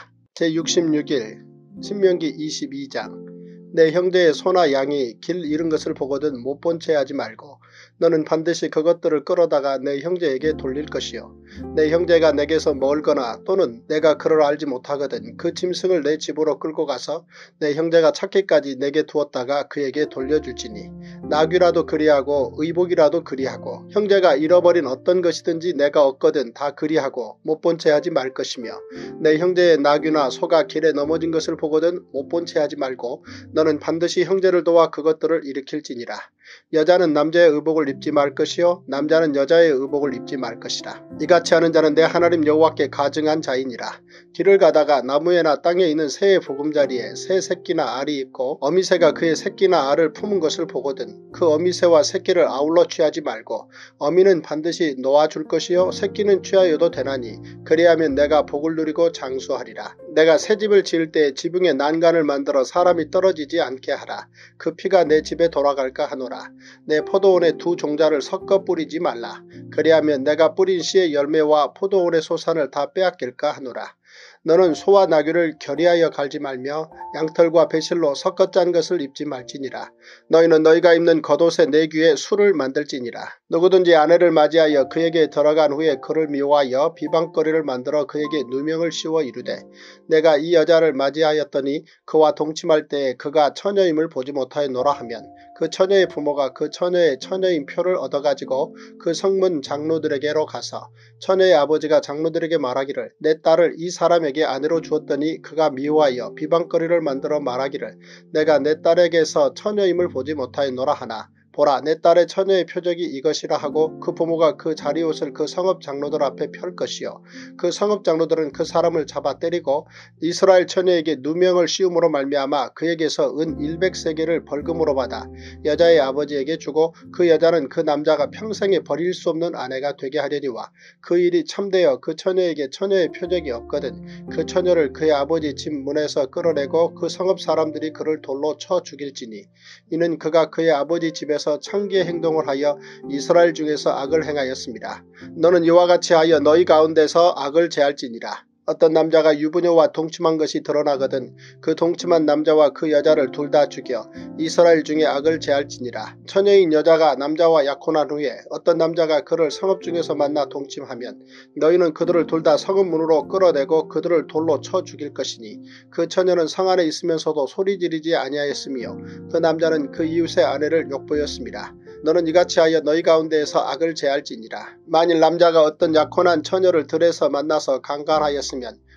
제66일 신명기 22장. 내 형제의 소나 양이 길 잃은 것을 보거든 못 본 채 하지 말고 너는 반드시 그것들을 끌어다가 내 형제에게 돌릴 것이요 내 형제가 내게서 멀거나 또는 내가 그를 알지 못하거든 그 짐승을 내 집으로 끌고 가서 내 형제가 찾기까지 내게 두었다가 그에게 돌려줄지니 나귀라도 그리하고 의복이라도 그리하고 형제가 잃어버린 어떤 것이든지 내가 얻거든 다 그리하고 못 본 채 하지 말 것이며 내 형제의 나귀나 소가 길에 넘어진 것을 보거든 못 본 채 하지 말고 너는 반드시 형제를 도와 그것들을 일으킬지니라. 여자는 남자의 의복을 입지 말 것이요 남자는 여자의 의복을 입지 말 것이라. 이같이 하는 자는 내 하나님 여호와께 가증한 자이니라. 길을 가다가 나무에나 땅에 있는 새의 보금자리에 새 새끼나 알이 있고 어미새가 그의 새끼나 알을 품은 것을 보거든 그 어미새와 새끼를 아울러 취하지 말고 어미는 반드시 놓아줄 것이요 새끼는 취하여도 되나니 그리하면 내가 복을 누리고 장수하리라. 내가 새 집을 지을 때 지붕에 난간을 만들어 사람이 떨어지지 않게 하라. 그 피가 내 집에 돌아갈까 하노라. 내 포도원에 두 종자를 섞어 뿌리지 말라. 그리하면 내가 뿌린 씨의 열매와 포도원의 소산을 다 빼앗길까 하노라. 너는 소와 나귀를 결의하여 갈지 말며 양털과 배실로 섞어 짠 것을 입지 말지니라. 너희는 너희가 입는 겉옷의 내 귀에 술을 만들지니라. 누구든지 아내를 맞이하여 그에게 들어간 후에 그를 미워하여 비방거리를 만들어 그에게 누명을 씌워 이르되 내가 이 여자를 맞이하였더니 그와 동침할 때에 그가 처녀임을 보지 못하였노라 하면 그 처녀의 부모가 그 처녀의 처녀인 표를 얻어가지고 그 성문 장로들에게로 가서 처녀의 아버지가 장로들에게 말하기를 내 딸을 이 사람에게 아내로 주었더니 그가 미워하여 비방거리를 만들어 말하기를 내가 내 딸에게서 처녀임을 보지 못하였노라 하나 보라 내 딸의 처녀의 표적이 이것이라 하고 그 부모가 그 자리옷을 그 성읍 장로들 앞에 펼 것이요 그 성읍 장로들은 그 사람을 잡아 때리고 이스라엘 처녀에게 누명을 씌움으로 말미암아 그에게서 은 100세겔을 벌금으로 받아 여자의 아버지에게 주고 그 여자는 그 남자가 평생에 버릴 수 없는 아내가 되게 하려니와 그 일이 참되어 그 처녀에게 처녀의 표적이 없거든 그 처녀를 그의 아버지 집 문에서 끌어내고 그 성읍 사람들이 그를 돌로 쳐 죽일지니 이는 그가 그의 아버지 집에서 창기의 행동을 하여 이스라엘 중에서 악을 행하였습니다. 너는 이와 같이 하여 너희 가운데서 악을 제할지니라. 어떤 남자가 유부녀와 동침한 것이 드러나거든 그 동침한 남자와 그 여자를 둘 다 죽여 이스라엘 중에 악을 제할지니라. 처녀인 여자가 남자와 약혼한 후에 어떤 남자가 그를 성읍 중에서 만나 동침하면 너희는 그들을 둘 다 성읍 문으로 끌어내고 그들을 돌로 쳐 죽일 것이니 그 처녀는 성 안에 있으면서도 소리 지르지 아니하였으며 그 남자는 그 이웃의 아내를 욕보였습니다. 너는 이같이 하여 너희 가운데에서 악을 제할지니라. 만일 남자가 어떤 약혼한 처녀를 들에서 만나서 강간하였으면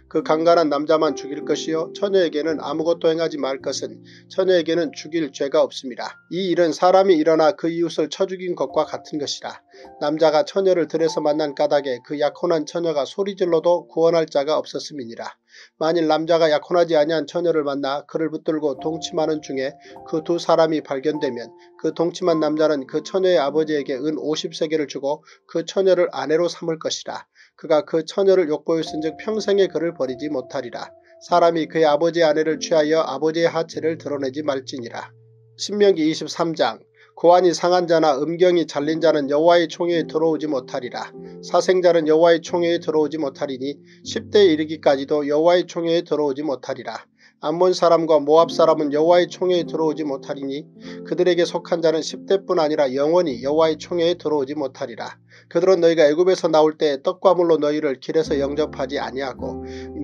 그 강간한 남자만 죽일 것이요 처녀에게는 아무것도 행하지 말 것은 처녀에게는 죽일 죄가 없습니다. 이 일은 사람이 일어나 그 이웃을 쳐 죽인 것과 같은 것이라. 남자가 처녀를 들에서 만난 까닭에 그 약혼한 처녀가 소리질러도 구원할 자가 없었음이니라. 만일 남자가 약혼하지 아니한 처녀를 만나 그를 붙들고 동침하는 중에 그 두 사람이 발견되면 그 동침한 남자는 그 처녀의 아버지에게 은 50세겔을 주고 그 처녀를 아내로 삼을 것이라. 그가 그 처녀를 욕보였은즉 평생에 그를 버리지 못하리라. 사람이 그의 아버지의 아내를 취하여 아버지의 하체를 드러내지 말지니라. 신명기 23장. 고환이 상한 자나 음경이 잘린 자는 여호와의 총회에 들어오지 못하리라. 사생자는 여호와의 총회에 들어오지 못하리니 10대에 이르기까지도 여호와의 총회에 들어오지 못하리라. 암몬 사람과 모압 사람은 여호와의 총회에 들어오지 못하리니 그들에게 속한 자는 10대뿐 아니라 영원히 여호와의 총회에 들어오지 못하리라. 그들은 너희가 애굽에서 나올 때 떡과 물로 너희를 길에서 영접하지 아니하고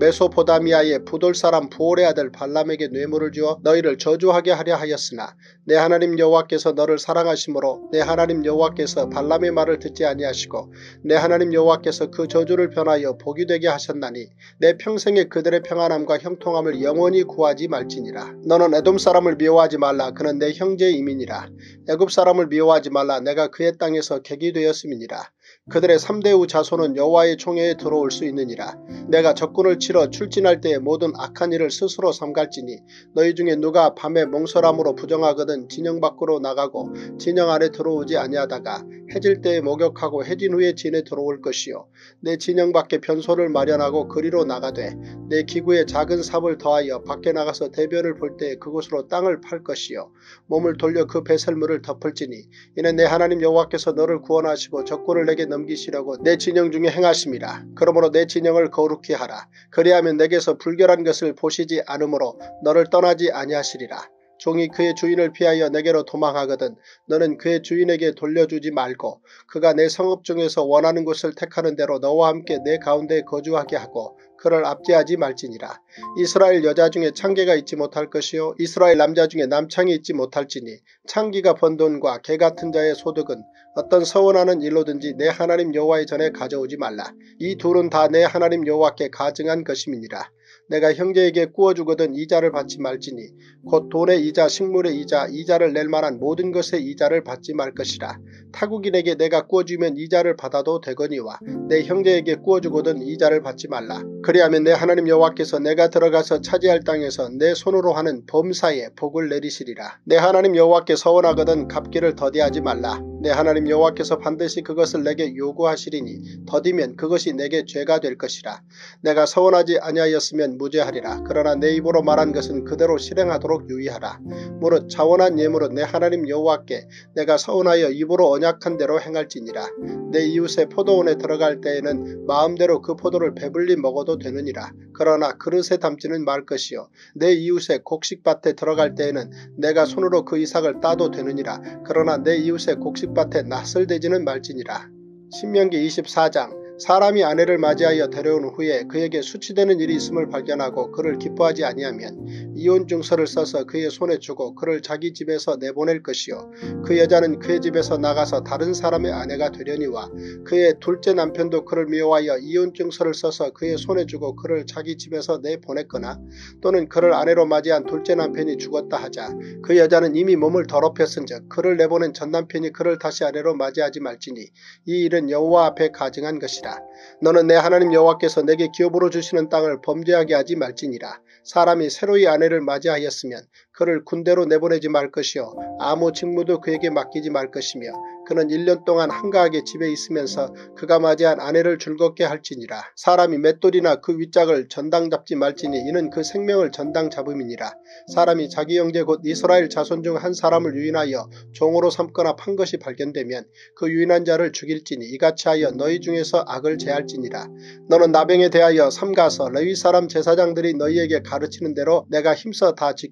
메소포다미아의 부돌 사람 부올의 아들 발람에게 뇌물을 주어 너희를 저주하게 하려 하였으나 내 하나님 여호와께서 너를 사랑하심으로 내 하나님 여호와께서 발람의 말을 듣지 아니하시고 내 하나님 여호와께서 그 저주를 변하여 복이 되게 하셨나니 내 평생에 그들의 평안함과 형통함을 영원히 구하지 말지니라. 너는 에돔 사람을 미워하지 말라. 그는 내 형제의 이민이라. 애굽 사람을 미워하지 말라. 내가 그의 땅에서 객이 되었음이니라. 그들의 3대 후 자손은 여호와의 총회에 들어올 수 있느니라. 내가 적군을 치러 출진할 때에 모든 악한 일을 스스로 삼갈지니 너희 중에 누가 밤에 몽설함으로 부정하거든 진영 밖으로 나가고 진영 안에 들어오지 아니하다가 해질 때에 목욕하고 해진 후에 진에 들어올 것이요 내 진영 밖에 변소를 마련하고 그리로 나가되 내 기구에 작은 삽을 더하여 밖에 나가서 대변을 볼 때에 그곳으로 땅을 팔 것이요 몸을 돌려 그 배설물을 덮을지니 이는 내 하나님 여호와께서 너를 구원하시고 적군을 내게 넘기시려고 내 진영 중에 행하심이라. 그러므로 내 진영을 거룩히 하라. 그리하면 내게서 불결한 것을 보시지 않으므로 너를 떠나지 아니하시리라. 종이 그의 주인을 피하여 내게로 도망하거든 너는 그의 주인에게 돌려주지 말고 그가 내 성읍 중에서 원하는 곳을 택하는 대로 너와 함께 내 가운데 거주하게 하고 그를 압제하지 말지니라. 이스라엘 여자 중에 창기가 있지 못할 것이요 이스라엘 남자 중에 남창이 있지 못할지니 창기가 번 돈과 개 같은 자의 소득은 어떤 서원하는 일로든지 내 하나님 여호와의 전에 가져오지 말라. 이 둘은 다 내 하나님 여호와께 가증한 것임이니라. 내가 형제에게 구워주거든 이자를 받지 말지니 곧 돈의 이자 식물의 이자 이자를 낼 만한 모든 것의 이자를 받지 말 것이라. 타국인에게 내가 구워주면 이자를 받아도 되거니와 내 형제에게 구워주거든 이자를 받지 말라. 그리하면 내 하나님 여호와께서 내가 들어가서 차지할 땅에서 내 손으로 하는 범사에 복을 내리시리라. 내 하나님 여호와께 서원하거든 갚기를 더디하지 말라. 내 하나님 여호와께서 반드시 그것을 내게 요구하시리니 더디면 그것이 내게 죄가 될 것이라. 내가 서원하지 아니하였으면 무죄하리라. 그러나 내 입으로 말한 것은 그대로 실행하도록 유의하라. 무릇 자원한 예물은 내 하나님 여호와께 내가 서원하여 입으로 언약한 대로 행할지니라. 내 이웃의 포도원에 들어갈 때에는 마음대로 그 포도를 배불리 먹어도 되느니라. 그러나 그릇에 담지는 말 것이요 내 이웃의 곡식밭에 들어갈 때에는 내가 손으로 그 이삭을 따도 되느니라. 그러나 내 이웃의 곡식밭에 낫을 대지는 말지니라. 신명기 24장. 사람이 아내를 맞이하여 데려온 후에 그에게 수치되는 일이 있음을 발견하고 그를 기뻐하지 아니하면 이혼 증서를 써서 그의 손에 주고 그를 자기 집에서 내보낼 것이요 그 여자는 그의 집에서 나가서 다른 사람의 아내가 되려니와 그의 둘째 남편도 그를 미워하여 이혼 증서를 써서 그의 손에 주고 그를 자기 집에서 내보냈거나 또는 그를 아내로 맞이한 둘째 남편이 죽었다 하자 그 여자는 이미 몸을 더럽혔은즉 그를 내보낸 전 남편이 그를 다시 아내로 맞이하지 말지니 이 일은 여호와 앞에 가증한 것이라. 너는 내 하나님 여호와께서 내게 기업으로 주시는 땅을 범죄하게 하지 말지니라. 사람이 새로이 아내를 맞이하였으면 그를 군대로 내보내지 말 것이요 아무 직무도 그에게 맡기지 말 것이며 그는 1년 동안 한가하게 집에 있으면서 그가 맞이한 아내를 즐겁게 할지니라. 사람이 맷돌이나 그 윗짝을 전당 잡지 말지니 이는 그 생명을 전당 잡음이니라. 사람이 자기 형제 곧 이스라엘 자손 중 한 사람을 유인하여 종으로 삼거나 판 것이 발견되면 그 유인한 자를 죽일지니 이같이 하여 너희 중에서 악을 제할지니라. 너는 나병에 대하여 삼가서 레위 사람 제사장들이 너희에게 가르치는 대로 내가 힘써 다 지켜 행하되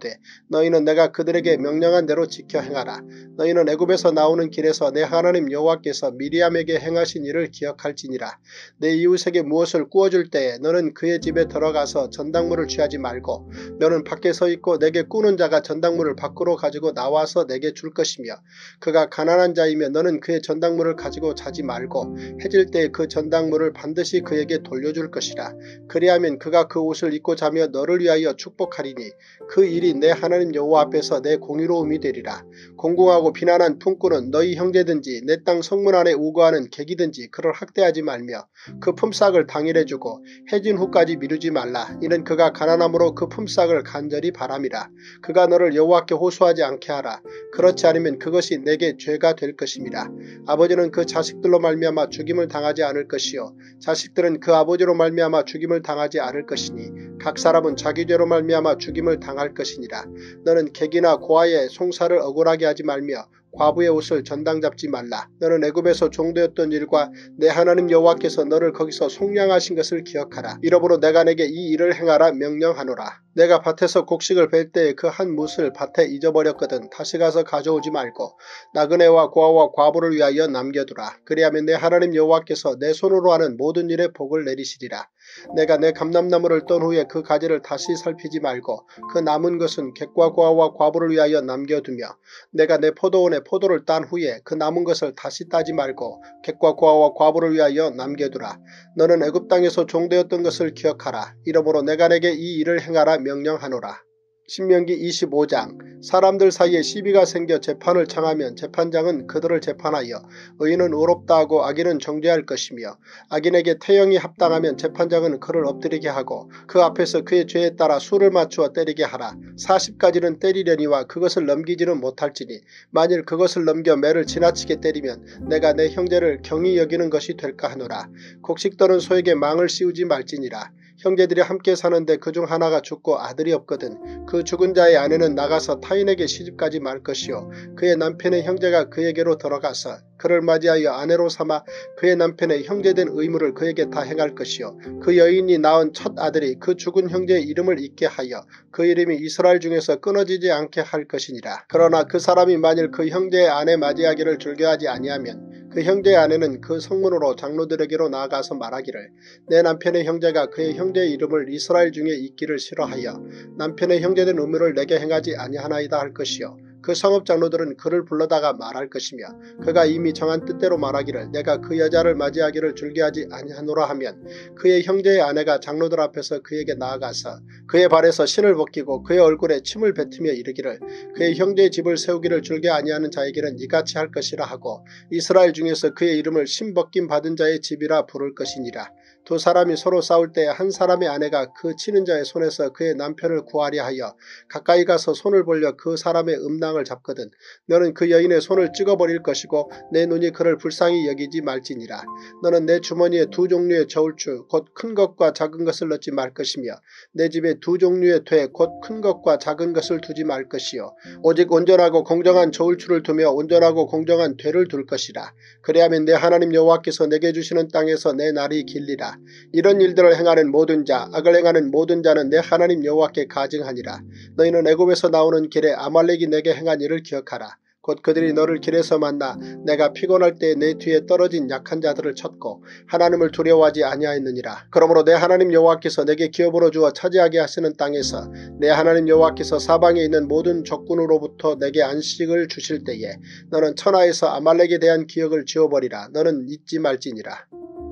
이르되 너희는 내가 그들에게 명령한 대로 지켜 행하라. 너희는 애굽에서 나오는 길에서 내 하나님 여호와께서 미리암에게 행하신 일을 기억할지니라. 내 이웃에게 무엇을 구워줄 때에 너는 그의 집에 들어가서 전당물을 취하지 말고 너는 밖에 서 있고 내게 꾸는 자가 전당물을 밖으로 가지고 나와서 내게 줄 것이며 그가 가난한 자이며 너는 그의 전당물을 가지고 자지 말고 해질 때에 그 전당물을 반드시 그에게 돌려줄 것이라. 그리하면 그가 그 옷을 입고 자며 너를 위하여 축복하리니 그 일이 내 하나님 여호와 앞에서 내 공의로움이 되리라. 공공하고 비난한 품꾼은 너희 형제든지 내 땅 성문 안에 우거하는 객이든지 그를 학대하지 말며 그 품삯을 당일에 주고 해진 후까지 미루지 말라. 이는 그가 가난함으로 그 품삯을 간절히 바람이라. 그가 너를 여호와께 호소하지 않게 하라. 그렇지 않으면 그것이 내게 죄가 될 것임이라. 아버지는 그 자식들로 말미암아 죽임을 당하지 않을 것이요 자식들은 그 아버지로 말미암아 죽임을 당하지 않을 것이니 각 사람은 자기 죄로 말미암아 죽임을 당할 것이니라. 너는 객이나 고아의 송사를 억울하게 하지 말며 과부의 옷을 전당 잡지 말라. 너는 애굽에서 종되었던 일과 내 하나님 여호와께서 너를 거기서 속량하신 것을 기억하라. 이러므로 내가 내게 이 일을 행하라 명령하노라. 내가 밭에서 곡식을 벨 때에 그 한 뭇을 밭에 잊어버렸거든 다시 가서 가져오지 말고 나그네와 고아와 과부를 위하여 남겨두라. 그리하면 내 하나님 여호와께서 내 손으로 하는 모든 일에 복을 내리시리라. 내가 내 감람나무를 떤 후에 그 가지를 다시 살피지 말고 그 남은 것은 객과 고아와 과부를 위하여 남겨두며 내가 내 포도원에 포도를 딴 후에 그 남은 것을 다시 따지 말고 객과 고아와 과부를 위하여 남겨두라. 너는 애굽 땅에서 종되었던 것을 기억하라. 이러므로 내가 내게 이 일을 행하라 명령하노라. 신명기 25장 사람들 사이에 시비가 생겨 재판을 청하면 재판장은 그들을 재판하여 의인은 의롭다 하고 악인은 정죄할 것이며 악인에게 태형이 합당하면 재판장은 그를 엎드리게 하고 그 앞에서 그의 죄에 따라 수를 맞추어 때리게 하라. 40가지는 때리려니와 그것을 넘기지는 못할지니 만일 그것을 넘겨 매를 지나치게 때리면 내가 내 형제를 경히 여기는 것이 될까 하노라. 곡식떠는 소에게 망을 씌우지 말지니라. 형제들이 함께 사는데 그중 하나가 죽고 아들이 없거든 그 죽은 자의 아내는 나가서 타인에게 시집가지 말 것이요 그의 남편의 형제가 그에게로 들어가서 그를 맞이하여 아내로 삼아 그의 남편의 형제된 의무를 그에게 다 행할 것이요 그 여인이 낳은 첫 아들이 그 죽은 형제의 이름을 잊게 하여 그 이름이 이스라엘 중에서 끊어지지 않게 할 것이니라. 그러나 그 사람이 만일 그 형제의 아내 맞이하기를 즐겨하지 아니하면 그 형제의 아내는 그 성문으로 장로들에게로 나아가서 말하기를 내 남편의 형제가 그의 형제의 이름을 이스라엘 중에 잊기를 싫어하여 남편의 형제된 의무를 내게 행하지 아니하나이다 할 것이요 그 성읍 장로들은 그를 불러다가 말할 것이며 그가 이미 정한 뜻대로 말하기를 내가 그 여자를 맞이하기를 즐겨하지 아니하노라 하면 그의 형제의 아내가 장로들 앞에서 그에게 나아가서 그의 발에서 신을 벗기고 그의 얼굴에 침을 뱉으며 이르기를 그의 형제의 집을 세우기를 즐겨 아니하는 자에게는 이같이 할 것이라 하고 이스라엘 중에서 그의 이름을 신벗김 받은 자의 집이라 부를 것이니라. 두 사람이 서로 싸울 때 한 사람의 아내가 그 치는 자의 손에서 그의 남편을 구하려 하여 가까이 가서 손을 벌려 그 사람의 음낭을 잡거든 너는 그 여인의 손을 찍어버릴 것이고 내 눈이 그를 불쌍히 여기지 말지니라. 너는 내 주머니에 두 종류의 저울추 곧 큰 것과 작은 것을 넣지 말 것이며 내 집에 두 종류의 퇴 곧 큰 것과 작은 것을 두지 말 것이요 오직 온전하고 공정한 저울추를 두며 온전하고 공정한 퇴를 둘 것이라. 그리하면 내 하나님 여호와께서 내게 주시는 땅에서 내 날이 길리라. 이런 일들을 행하는 모든 자 악을 행하는 모든 자는 내 하나님 여호와께 가증하니라. 너희는 애굽에서 나오는 길에 아말렉이 내게 행한 일을 기억하라. 곧 그들이 너를 길에서 만나 내가 피곤할 때 내 뒤에 떨어진 약한 자들을 쳤고 하나님을 두려워하지 아니하였느니라. 그러므로 내 하나님 여호와께서 내게 기업으로 주어 차지하게 하시는 땅에서 내 하나님 여호와께서 사방에 있는 모든 적군으로부터 내게 안식을 주실 때에 너는 천하에서 아말렉에 대한 기억을 지워버리라. 너는 잊지 말지니라.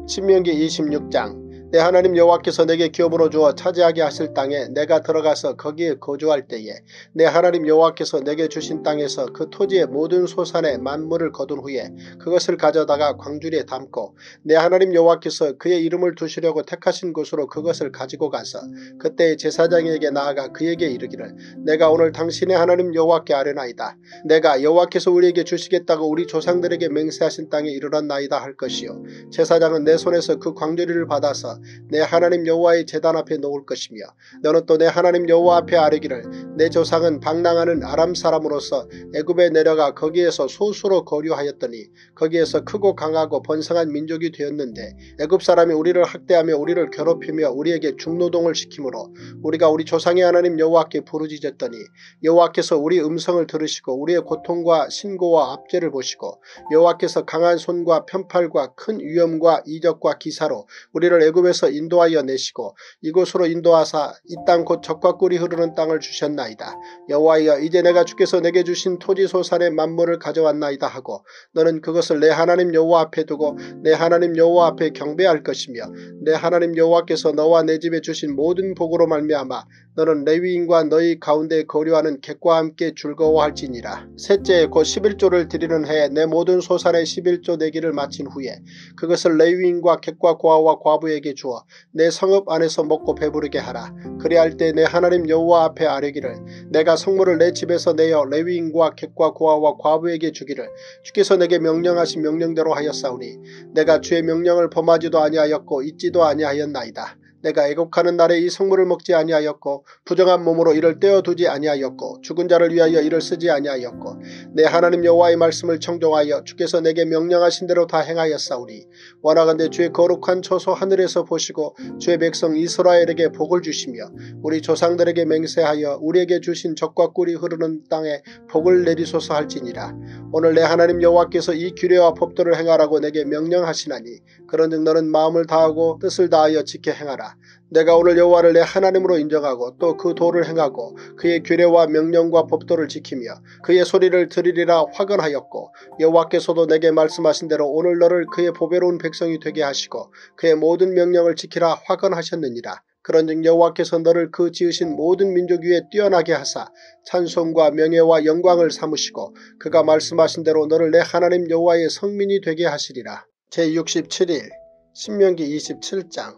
신명기 26장 내 하나님 여호와께서 내게 기업으로 주어 차지하게 하실 땅에 내가 들어가서 거기에 거주할 때에 내 하나님 여호와께서 내게 주신 땅에서 그 토지의 모든 소산의 만물을 거둔 후에 그것을 가져다가 광주리에 담고 내 하나님 여호와께서 그의 이름을 두시려고 택하신 곳으로 그것을 가지고 가서 그때의 제사장에게 나아가 그에게 이르기를 내가 오늘 당신의 하나님 여호와께 아뢰나이다. 내가 여호와께서 우리에게 주시겠다고 우리 조상들에게 맹세하신 땅에 이르렀나이다 할 것이요 제사장은 내 손에서 그 광주리를 받아서 내 하나님 여호와의 제단 앞에 놓을 것이며 너는 또 내 하나님 여호와 앞에 아뢰기를 내 조상은 방랑하는 아람 사람으로서 애굽에 내려가 거기에서 소수로 거류하였더니 거기에서 크고 강하고 번성한 민족이 되었는데 애굽 사람이 우리를 학대하며 우리를 괴롭히며 우리에게 중노동을 시키므로 우리가 우리 조상의 하나님 여호와께 부르짖었더니 여호와께서 우리 음성을 들으시고 우리의 고통과 신고와 압제를 보시고 여호와께서 강한 손과 편팔과 큰 위엄과 이적과 기사로 우리를 애굽에서 인도하여 내시고 이곳으로 인도하사 이 땅 곧 젖과 꿀이 흐르는 땅을 주셨나이다. 여호와여 이제 내가 주께서 내게 주신 토지 소산의 만물을 가져왔나이다 하고 너는 그것을 내 하나님 여호와 앞에 두고 내 하나님 여호와 앞에 경배할 것이며 내 하나님 여호와께서 너와 내 집에 주신 모든 복으로 말미암아 너는 레위인과 너희 가운데 거류하는 객과 함께 즐거워할지니라. 셋째 곧 11조를 드리는 해에 내 모든 소산의 11조 내기를 마친 후에 그것을 레위인과 객과 고아와 과부에게 주어 내 성읍 안에서 먹고 배부르게 하라. 그리할 때 내 하나님 여호와 앞에 아뢰기를 내가 성물을 내 집에서 내어 레위인과 객과 고아와 과부에게 주기를 주께서 내게 명령하신 명령대로 하였사오니 내가 주의 명령을 범하지도 아니하였고 잊지도 아니하였나이다. 내가 애곡하는 날에 이 성물을 먹지 아니하였고 부정한 몸으로 이를 떼어두지 아니하였고 죽은 자를 위하여 이를 쓰지 아니하였고 내 하나님 여호와의 말씀을 청종하여 주께서 내게 명령하신 대로 다 행하였사오니 원하건대 주의 거룩한 처소 하늘에서 보시고 주의 백성 이스라엘에게 복을 주시며 우리 조상들에게 맹세하여 우리에게 주신 젖과 꿀이 흐르는 땅에 복을 내리소서 할지니라. 오늘 내 하나님 여호와께서 이 규례와 법도를 행하라고 내게 명령하시나니 그런즉 너는 마음을 다하고 뜻을 다하여 지켜 행하라. 내가 오늘 여호와를 내 하나님으로 인정하고 또 그 도를 행하고 그의 규례와 명령과 법도를 지키며 그의 소리를 들으리라 화건하였고 여호와께서도 내게 말씀하신 대로 오늘 너를 그의 보배로운 백성이 되게 하시고 그의 모든 명령을 지키라 화건하셨느니라. 그런즉 여호와께서 너를 그 지으신 모든 민족 위에 뛰어나게 하사 찬송과 명예와 영광을 삼으시고 그가 말씀하신 대로 너를 내 하나님 여호와의 성민이 되게 하시리라. 제67일 신명기 27장.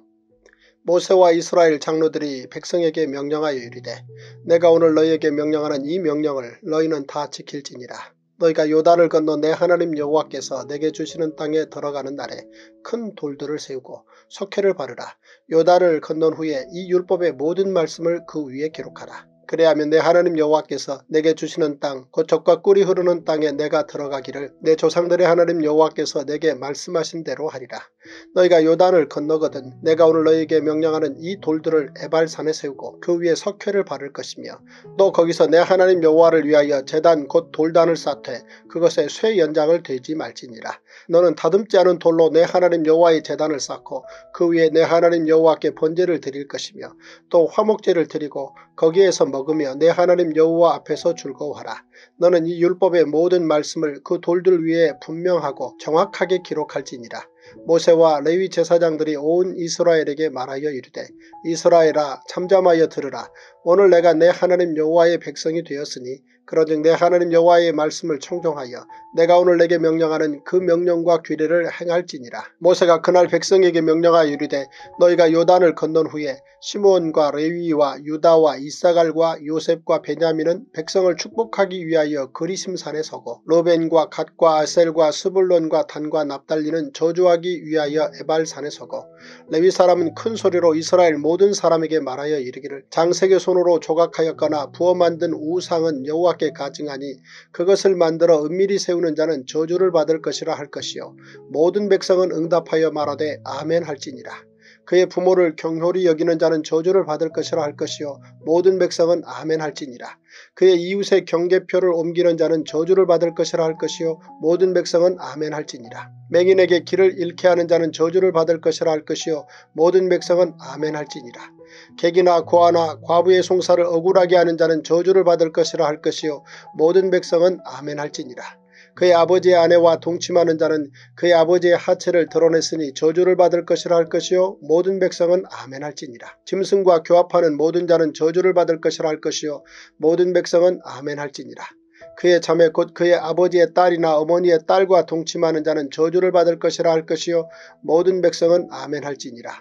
모세와 이스라엘 장로들이 백성에게 명령하여 이르되 내가 오늘 너희에게 명령하는 이 명령을 너희는 다 지킬지니라. 너희가 요단을 건너 내 하나님 여호와께서 내게 주시는 땅에 들어가는 날에 큰 돌들을 세우고 석회를 바르라. 요단을 건넌 후에 이 율법의 모든 말씀을 그 위에 기록하라. 그래야면 내 하나님 여호와께서 내게 주시는 땅 곧 젖과 꿀이 흐르는 땅에 내가 들어가기를 내 조상들의 하나님 여호와께서 내게 말씀하신 대로 하리라. 너희가 요단을 건너거든 내가 오늘 너희에게 명령하는 이 돌들을 에발산에 세우고 그 위에 석회를 바를 것이며 또 거기서 내 하나님 여호와를 위하여 제단 곧 돌단을 쌓되 그것에 쇠 연장을 대지 말지니라. 너는 다듬지 않은 돌로 내 하나님 여호와의 제단을 쌓고 그 위에 내 하나님 여호와께 번제를 드릴 것이며 또 화목제를 드리고 거기에서 먹으며 내 하나님 여호와 앞에서 즐거워하라. 너는 이 율법의 모든 말씀을 그 돌들 위에 분명하고 정확하게 기록할지니라. 모세와 레위 제사장들이 온 이스라엘에게 말하여 이르되 이스라엘아 잠잠하여 들으라. 오늘 내가 내 하나님 여호와의 백성이 되었으니 그런즉 내 하나님 여호와의 말씀을 청종하여 내가 오늘 내게 명령하는 그 명령과 규례를 행할지니라. 모세가 그날 백성에게 명령하여 이르되 너희가 요단을 건넌 후에 시므온과 레위와 유다와 이사갈과 요셉과 베냐민은 백성을 축복하기 위하여 그리심산에 서고 르벤과 갓과 아셀과 스불론과 단과 납달리는 저주하기 위하여 에발산에 서고 레위 사람은 큰 소리로 이스라엘 모든 사람에게 말하여 이르기를 장색의 손으로 조각하였거나 부어 만든 우상은 여호와께 가증하니 그것을 만들어 은밀히 세우는 자는 저주를 받을 것이라 할 것이요 모든 백성은 응답하여 말하되 아멘 할지니라. 그의 부모를 경홀히 여기는 자는 저주를 받을 것이라 할 것이요 모든 백성은 아멘 할지니라. 그의 이웃의 경계표를 옮기는 자는 저주를 받을 것이라 할 것이요 모든 백성은 아멘 할지니라. 맹인에게 길을 잃게 하는 자는 저주를 받을 것이라 할 것이요 모든 백성은 아멘 할지니라. 객이나 고아나 과부의 송사를 억울하게 하는 자는 저주를 받을 것이라 할 것이요 모든 백성은 아멘 할지니라. 그의 아버지의 아내와 동침하는 자는 그의 아버지의 하체를 드러냈으니 저주를 받을 것이라 할 것이요 모든 백성은 아멘 할지니라. 짐승과 교합하는 모든 자는 저주를 받을 것이라 할 것이요 모든 백성은 아멘 할지니라. 그의 자매 곧 그의 아버지의 딸이나 어머니의 딸과 동침하는 자는 저주를 받을 것이라 할 것이요 모든 백성은 아멘 할지니라.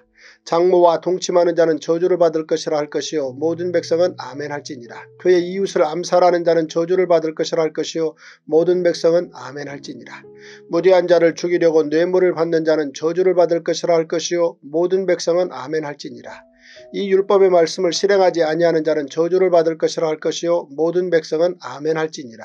장모와 동침하는 자는 저주를 받을 것이라 할 것이요 모든 백성은 아멘 할지니라. 그의 이웃을 암살하는 자는 저주를 받을 것이라 할 것이요 모든 백성은 아멘 할지니라. 무리한 자를 죽이려고 뇌물을 받는 자는 저주를 받을 것이라 할 것이요 모든 백성은 아멘 할지니라. 이 율법의 말씀을 실행하지 아니하는 자는 저주를 받을 것이라 할 것이요 모든 백성은 아멘 할지니라.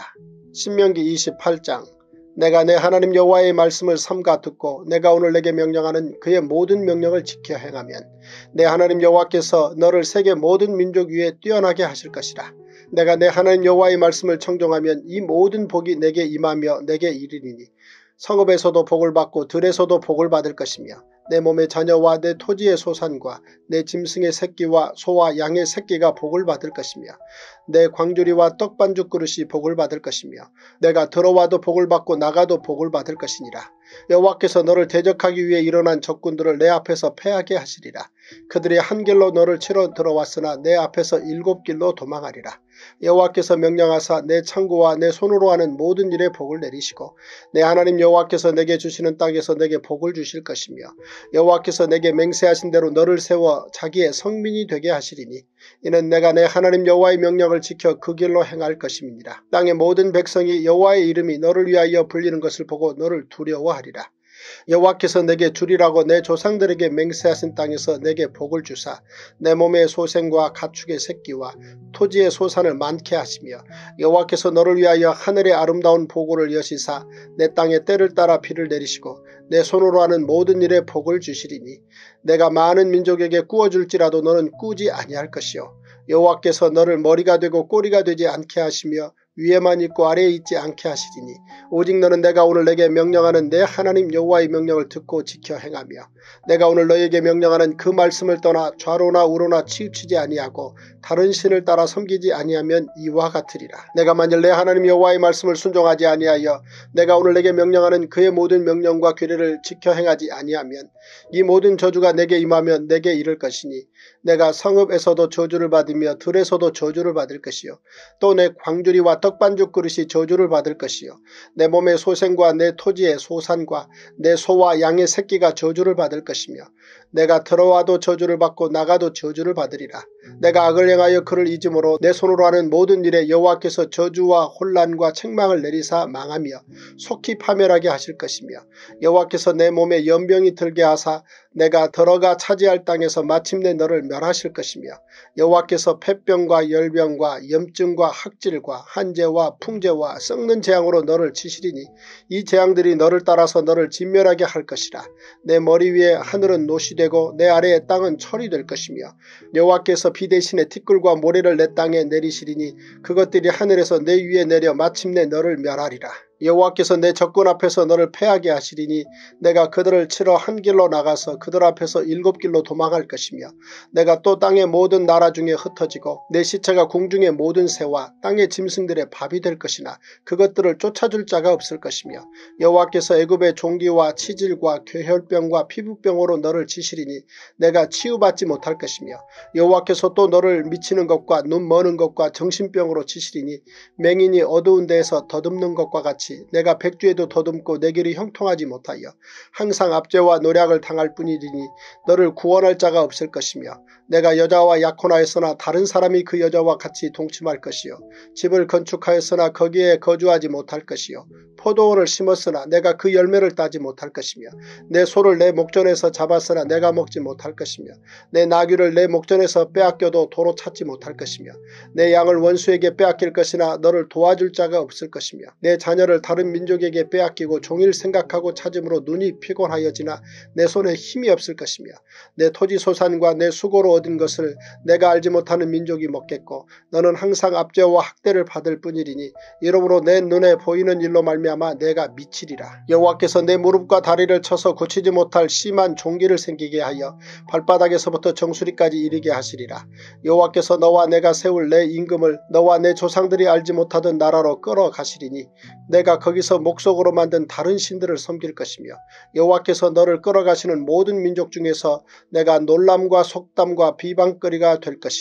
신명기 28장. 내가 내 하나님 여호와의 말씀을 삼가 듣고 내가 오늘 내게 명령하는 그의 모든 명령을 지켜 행하면 내 하나님 여호와께서 너를 세계 모든 민족 위에 뛰어나게 하실 것이라. 내가 내 하나님 여호와의 말씀을 청종하면 이 모든 복이 내게 임하며 내게 이르리니 성읍에서도 복을 받고 들에서도 복을 받을 것이며 내 몸의 자녀와 내 토지의 소산과 내 짐승의 새끼와 소와 양의 새끼가 복을 받을 것이며 내 광주리와 떡반죽 그릇이 복을 받을 것이며 내가 들어와도 복을 받고 나가도 복을 받을 것이니라. 여호와께서 너를 대적하기 위해 일어난 적군들을 내 앞에서 패하게 하시리라. 그들이 한 길로 너를 치러 들어왔으나 내 앞에서 7길로 도망하리라. 여호와께서 명령하사 내 창고와 내 손으로 하는 모든 일에 복을 내리시고 내 하나님 여호와께서 내게 주시는 땅에서 내게 복을 주실 것이며 여호와께서 내게 맹세하신 대로 너를 세워 자기의 성민이 되게 하시리니 이는 내가 내 하나님 여호와의 명령을 지켜 그 길로 행할 것임이니라. 땅의 모든 백성이 여호와의 이름이 너를 위하여 불리는 것을 보고 너를 두려워하리라. 여호와께서 내게 주리라고 내 조상들에게 맹세하신 땅에서 내게 복을 주사 내 몸의 소생과 가축의 새끼와 토지의 소산을 많게 하시며 여호와께서 너를 위하여 하늘의 아름다운 보고를 여시사 내 땅에 때를 따라 비를 내리시고 내 손으로 하는 모든 일에 복을 주시리니 내가 많은 민족에게 꾸어줄지라도 너는 꾸지 아니할 것이요 여호와께서 너를 머리가 되고 꼬리가 되지 않게 하시며 위에만 있고 아래에 있지 않게 하시리니 오직 너는 내가 오늘 내게 명령하는 내 하나님 여호와의 명령을 듣고 지켜 행하며 내가 오늘 너에게 명령하는 그 말씀을 떠나 좌로나 우로나 치우치지 아니하고 다른 신을 따라 섬기지 아니하면 이와 같으리라. 내가 만일 내 하나님 여호와의 말씀을 순종하지 아니하여 내가 오늘 내게 명령하는 그의 모든 명령과 규례를 지켜 행하지 아니하면 이 모든 저주가 내게 임하면 내게 이를 것이니 내가 성읍에서도 저주를 받으며 들에서도 저주를 받을 것이요 또 내 광주리와 떡반죽 그릇이 저주를 받을 것이요 내 몸의 소생과 내 토지의 소산과 내 소와 양의 새끼가 저주를 받을 것이며 내가 들어와도 저주를 받고 나가도 저주를 받으리라. 내가 악을 행하여 그를 잊음으로 내 손으로 하는 모든 일에 여호와께서 저주와 혼란과 책망을 내리사 망하며 속히 파멸하게 하실 것이며 여호와께서 내 몸에 연병이 들게 하사 내가 들어가 차지할 땅에서 마침내 너를 멸하실 것이며 여호와께서 폐병과 열병과 염증과 학질과 한재와 풍재와 썩는 재앙으로 너를 치시리니 이 재앙들이 너를 따라서 너를 진멸하게 할 것이라. 내 머리 위에 하늘은 노시 되고 내 아래의 땅은 철이 될 것이며 여호와께서 비 대신에 티끌과 모래를 내 땅에 내리시리니 그것들이 하늘에서 내 위에 내려 마침내 너를 멸하리라. 여호와께서 내 적군 앞에서 너를 패하게 하시리니 내가 그들을 치러 한 길로 나가서 그들 앞에서 7길로 도망할 것이며 내가 또 땅의 모든 나라 중에 흩어지고 내 시체가 궁중의 모든 새와 땅의 짐승들의 밥이 될 것이나 그것들을 쫓아줄 자가 없을 것이며 여호와께서 애굽의 종기와 치질과 괴혈병과 피부병으로 너를 치시리니 내가 치유받지 못할 것이며 여호와께서 또 너를 미치는 것과 눈 머는 것과 정신병으로 치시리니 맹인이 어두운 데에서 더듬는 것과 같이 내가 백주에도 더듬고 내 길이 형통하지 못하여 항상 압제와 노략을 당할 뿐이리니 너를 구원할 자가 없을 것이며 내가 여자와 약혼하였으나 다른 사람이 그 여자와 같이 동침할 것이요 집을 건축하였으나 거기에 거주하지 못할 것이요 포도원을 심었으나 내가 그 열매를 따지 못할 것이며 내 소를 내 목전에서 잡았으나 내가 먹지 못할 것이며 내 나귀를 내 목전에서 빼앗겨도 도로 찾지 못할 것이며 내 양을 원수에게 빼앗길 것이나 너를 도와줄 자가 없을 것이며 내 자녀를 다른 민족에게 빼앗기고 종일 생각하고 찾음으로 눈이 피곤하여지나 내 손에 힘이 없을 것이며 내 토지 소산과 내 수고로 얻은 것을 내가 알지 못하는 민족이 먹겠고 너는 항상 압제와 학대를 받을 뿐이리니 이러므로 내 눈에 보이는 일로 말미암아 내가 미치리라. 여호와께서 내 무릎과 다리를 쳐서 고치지 못할 심한 종기를 생기게 하여 발바닥에서부터 정수리까지 이르게 하시리라. 여호와께서 너와 내가 세울 내 임금을 너와 내 조상들이 알지 못하던 나라로 끌어가시리니 내가 거기서 목석으로 만든 다른 신들을 섬길 것이며 여호와께서 너를 끌어가시는 모든 민족 중에서 내가 놀람과 속담과 비방거리가 될 것이라.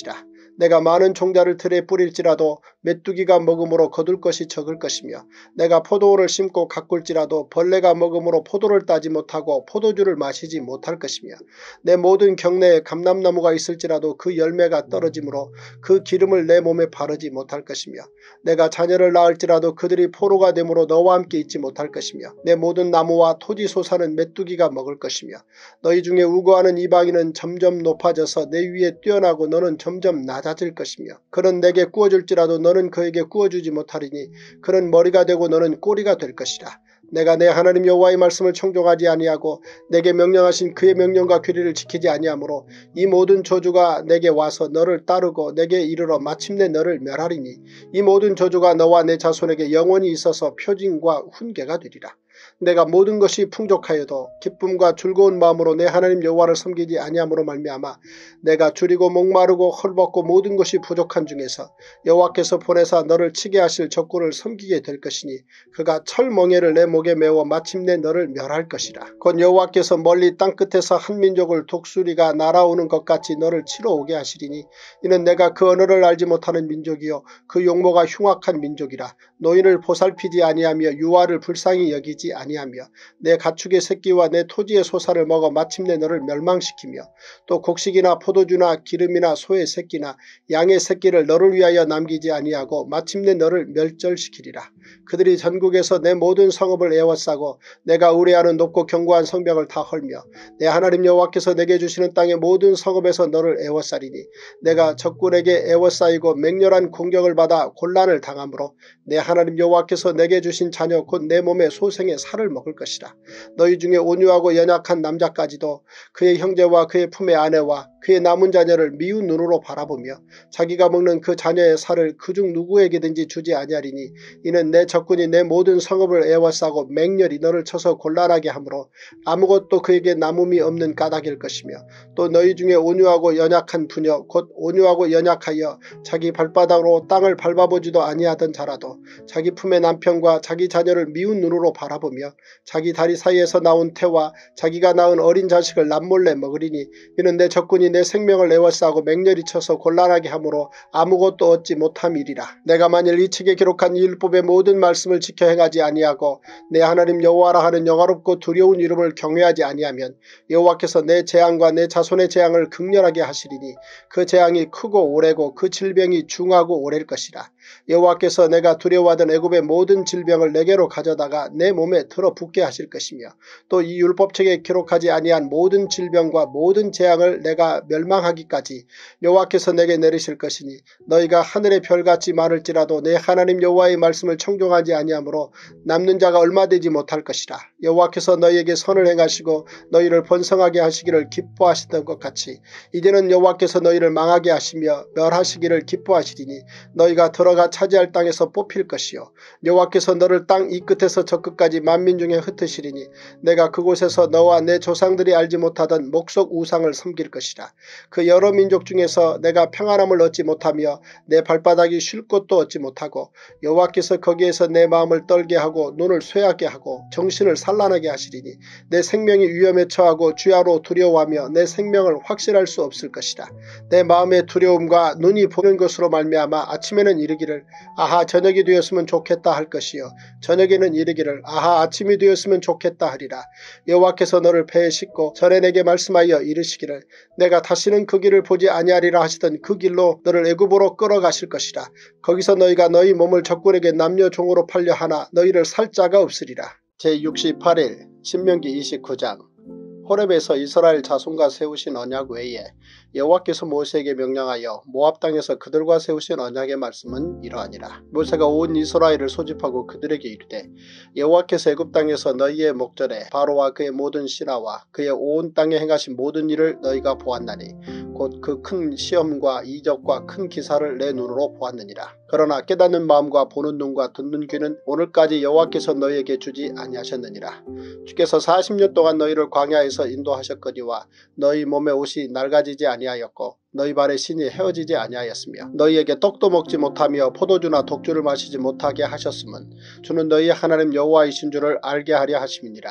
내가 많은 종자를 들에 뿌릴지라도 메뚜기가 먹음으로 거둘 것이 적을 것이며 내가 포도를 심고 가꿀지라도 벌레가 먹음으로 포도를 따지 못하고 포도주를 마시지 못할 것이며 내 모든 경내에 감람나무가 있을지라도 그 열매가 떨어지므로 그 기름을 내 몸에 바르지 못할 것이며 내가 자녀를 낳을지라도 그들이 포로가 되므로 너와 함께 있지 못할 것이며 내 모든 나무와 토지 소사는 메뚜기가 먹을 것이며 너희 중에 우고하는 이방인은 점점 높아져서 내 위에 뛰어나고 너는 점점 낮아질 것이며 그는 내게 구워줄지라도 너는 그에게 구워주지 못하리니 그는 머리가 되고 너는 꼬리가 될 것이라. 내가 내 하나님 여호와의 말씀을 청종하지 아니하고 내게 명령하신 그의 명령과 규례를 지키지 아니하므로 이 모든 저주가 내게 와서 너를 따르고 내게 이르러 마침내 너를 멸하리니 이 모든 저주가 너와 내 자손에게 영원히 있어서 표징과 훈계가 되리라. 내가 모든 것이 풍족하여도 기쁨과 즐거운 마음으로 내 하나님 여호와를 섬기지 아니함으로 말미암아 내가 줄이고 목마르고 헐벗고 모든 것이 부족한 중에서 여호와께서 보내사 너를 치게 하실 적군을 섬기게 될 것이니 그가 철멍에를 내 목에 메워 마침내 너를 멸할 것이라. 곧 여호와께서 멀리 땅끝에서 한 민족을 독수리가 날아오는 것 같이 너를 치러 오게 하시리니 이는 내가 그 언어를 알지 못하는 민족이요 그 용모가 흉악한 민족이라. 노인을 보살피지 아니하며 유아를 불쌍히 여기지 아니하며 내 가축의 새끼와 내 토지의 소사를 먹어 마침내 너를 멸망시키며 또 곡식이나 포도주나 기름이나 소의 새끼나 양의 새끼를 너를 위하여 남기지 아니하고 마침내 너를 멸절시키리라. 그들이 전국에서 내 모든 성읍을 에워싸고 내가 의뢰하는 높고 견고한 성벽을 다 헐며 내 하나님 여호와께서 내게 주시는 땅의 모든 성읍에서 너를 에워싸리니 내가 적군에게 에워싸이고 맹렬한 공격을 받아 곤란을 당하므로 내 하나님 여호와께서 내게 주신 자녀 곧 내 몸의 소생의 살을 먹을 것이라. 너희 중에 온유하고 연약한 남자까지도 그의 형제와 그의 품의 아내와 그의 남은 자녀를 미운 눈으로 바라보며 자기가 먹는 그 자녀의 살을 그중 누구에게든지 주지 아니하리니 이는 내 적군이 내 모든 성읍을 에워싸고 맹렬히 너를 쳐서 곤란하게 하므로 아무것도 그에게 남음이 없는 까닭일 것이며 또 너희 중에 온유하고 연약한 부녀 곧 온유하고 연약하여 자기 발바닥으로 땅을 밟아보지도 아니하던 자라도 자기 품의 남편과 자기 자녀를 미운 눈으로 바라보며 자기 다리 사이에서 나온 태와 자기가 낳은 어린 자식을 남몰래 먹으리니 이는 내 적군이 내 생명을 에워싸고 맹렬히 쳐서 곤란하게 하므로 아무것도 얻지 못함이리라. 내가 만일 이 책에 기록한 이 율법의 모든 말씀을 지켜 행하지 아니하고 내 하나님 여호와라 하는 영화롭고 두려운 이름을 경외하지 아니하면 여호와께서 내 재앙과 내 자손의 재앙을 극렬하게 하시리니 그 재앙이 크고 오래고 그 질병이 중하고 오래일 것이라. 여호와께서 내가 두려워하던 애굽의 모든 질병을 내게로 가져다가 내 몸에 들어붙게 하실 것이며 또 이 율법책에 기록하지 아니한 모든 질병과 모든 재앙을 내가 멸망하기까지 여호와께서 내게 내리실 것이니 너희가 하늘의 별같이 많을지라도 내 하나님 여호와의 말씀을 청종하지 아니하므로 남는 자가 얼마 되지 못할 것이라. 여호와께서 너희에게 선을 행하시고 너희를 번성하게 하시기를 기뻐하시던 것 같이 이제는 여호와께서 너희를 망하게 하시며 멸하시기를 기뻐하시리니 너희가 들어가 차지할 땅에서 뽑힐 것이요 여호와께서 너를 땅 이 끝에서 저 끝까지 만민 중에 흩으시리니 내가 그곳에서 너와 내 조상들이 알지 못하던 목석 우상을 섬길 것이라. 그 여러 민족 중에서 내가 평안함을 얻지 못하며 내 발바닥이 쉴 곳도 얻지 못하고 여호와께서 거기에서 내 마음을 떨게 하고 눈을 쇠하게 하고 정신을 산란하게 하시리니 내 생명이 위험에 처하고 주야로 두려워하며 내 생명을 확실할 수 없을 것이라. 내 마음의 두려움과 눈이 보는 것으로 말미암아 아침에는 이르기를 아하 저녁이 되었으면 좋겠다 할 것이요 저녁에는 이르기를 아하 아침이 되었으면 좋겠다 하리라. 여호와께서 너를 배에 싣고 전에 내게 말씀하여 이르시기를 내가 다시는 그 길을 보지 아니하리라 하시던 그 길로 너를 애굽으로 끌어가실 것이라. 거기서 너희가 너희 몸을 적군에게 남녀 종으로 팔려 하나 너희를 살 자가 없으리라. 제68일 신명기 29장. 호렙에서 이스라엘 자손과 세우신 언약 외에 여호와께서 모세에게 명령하여 모압 땅에서 그들과 세우신 언약의 말씀은 이러하니라. 모세가 온 이스라엘을 소집하고 그들에게 이르되 여호와께서 애굽 땅에서 너희의 목전에 바로와 그의 모든 신하와 그의 온 땅에 행하신 모든 일을 너희가 보았나니 곧 그 큰 시험과 이적과 큰 기사를 내 눈으로 보았느니라. 그러나 깨닫는 마음과 보는 눈과 듣는 귀는 오늘까지 여호와께서 너희에게 주지 아니하셨느니라. 주께서 40년 동안 너희를 광야에서 인도하셨거니와 너희 몸의 옷이 낡아지지 아니하였고 너희 발의 신이 헤어지지 아니하였으며 너희에게 떡도 먹지 못하며 포도주나 독주를 마시지 못하게 하셨음은 주는 너희 하나님 여호와이신 줄을 알게 하려 하심이니라.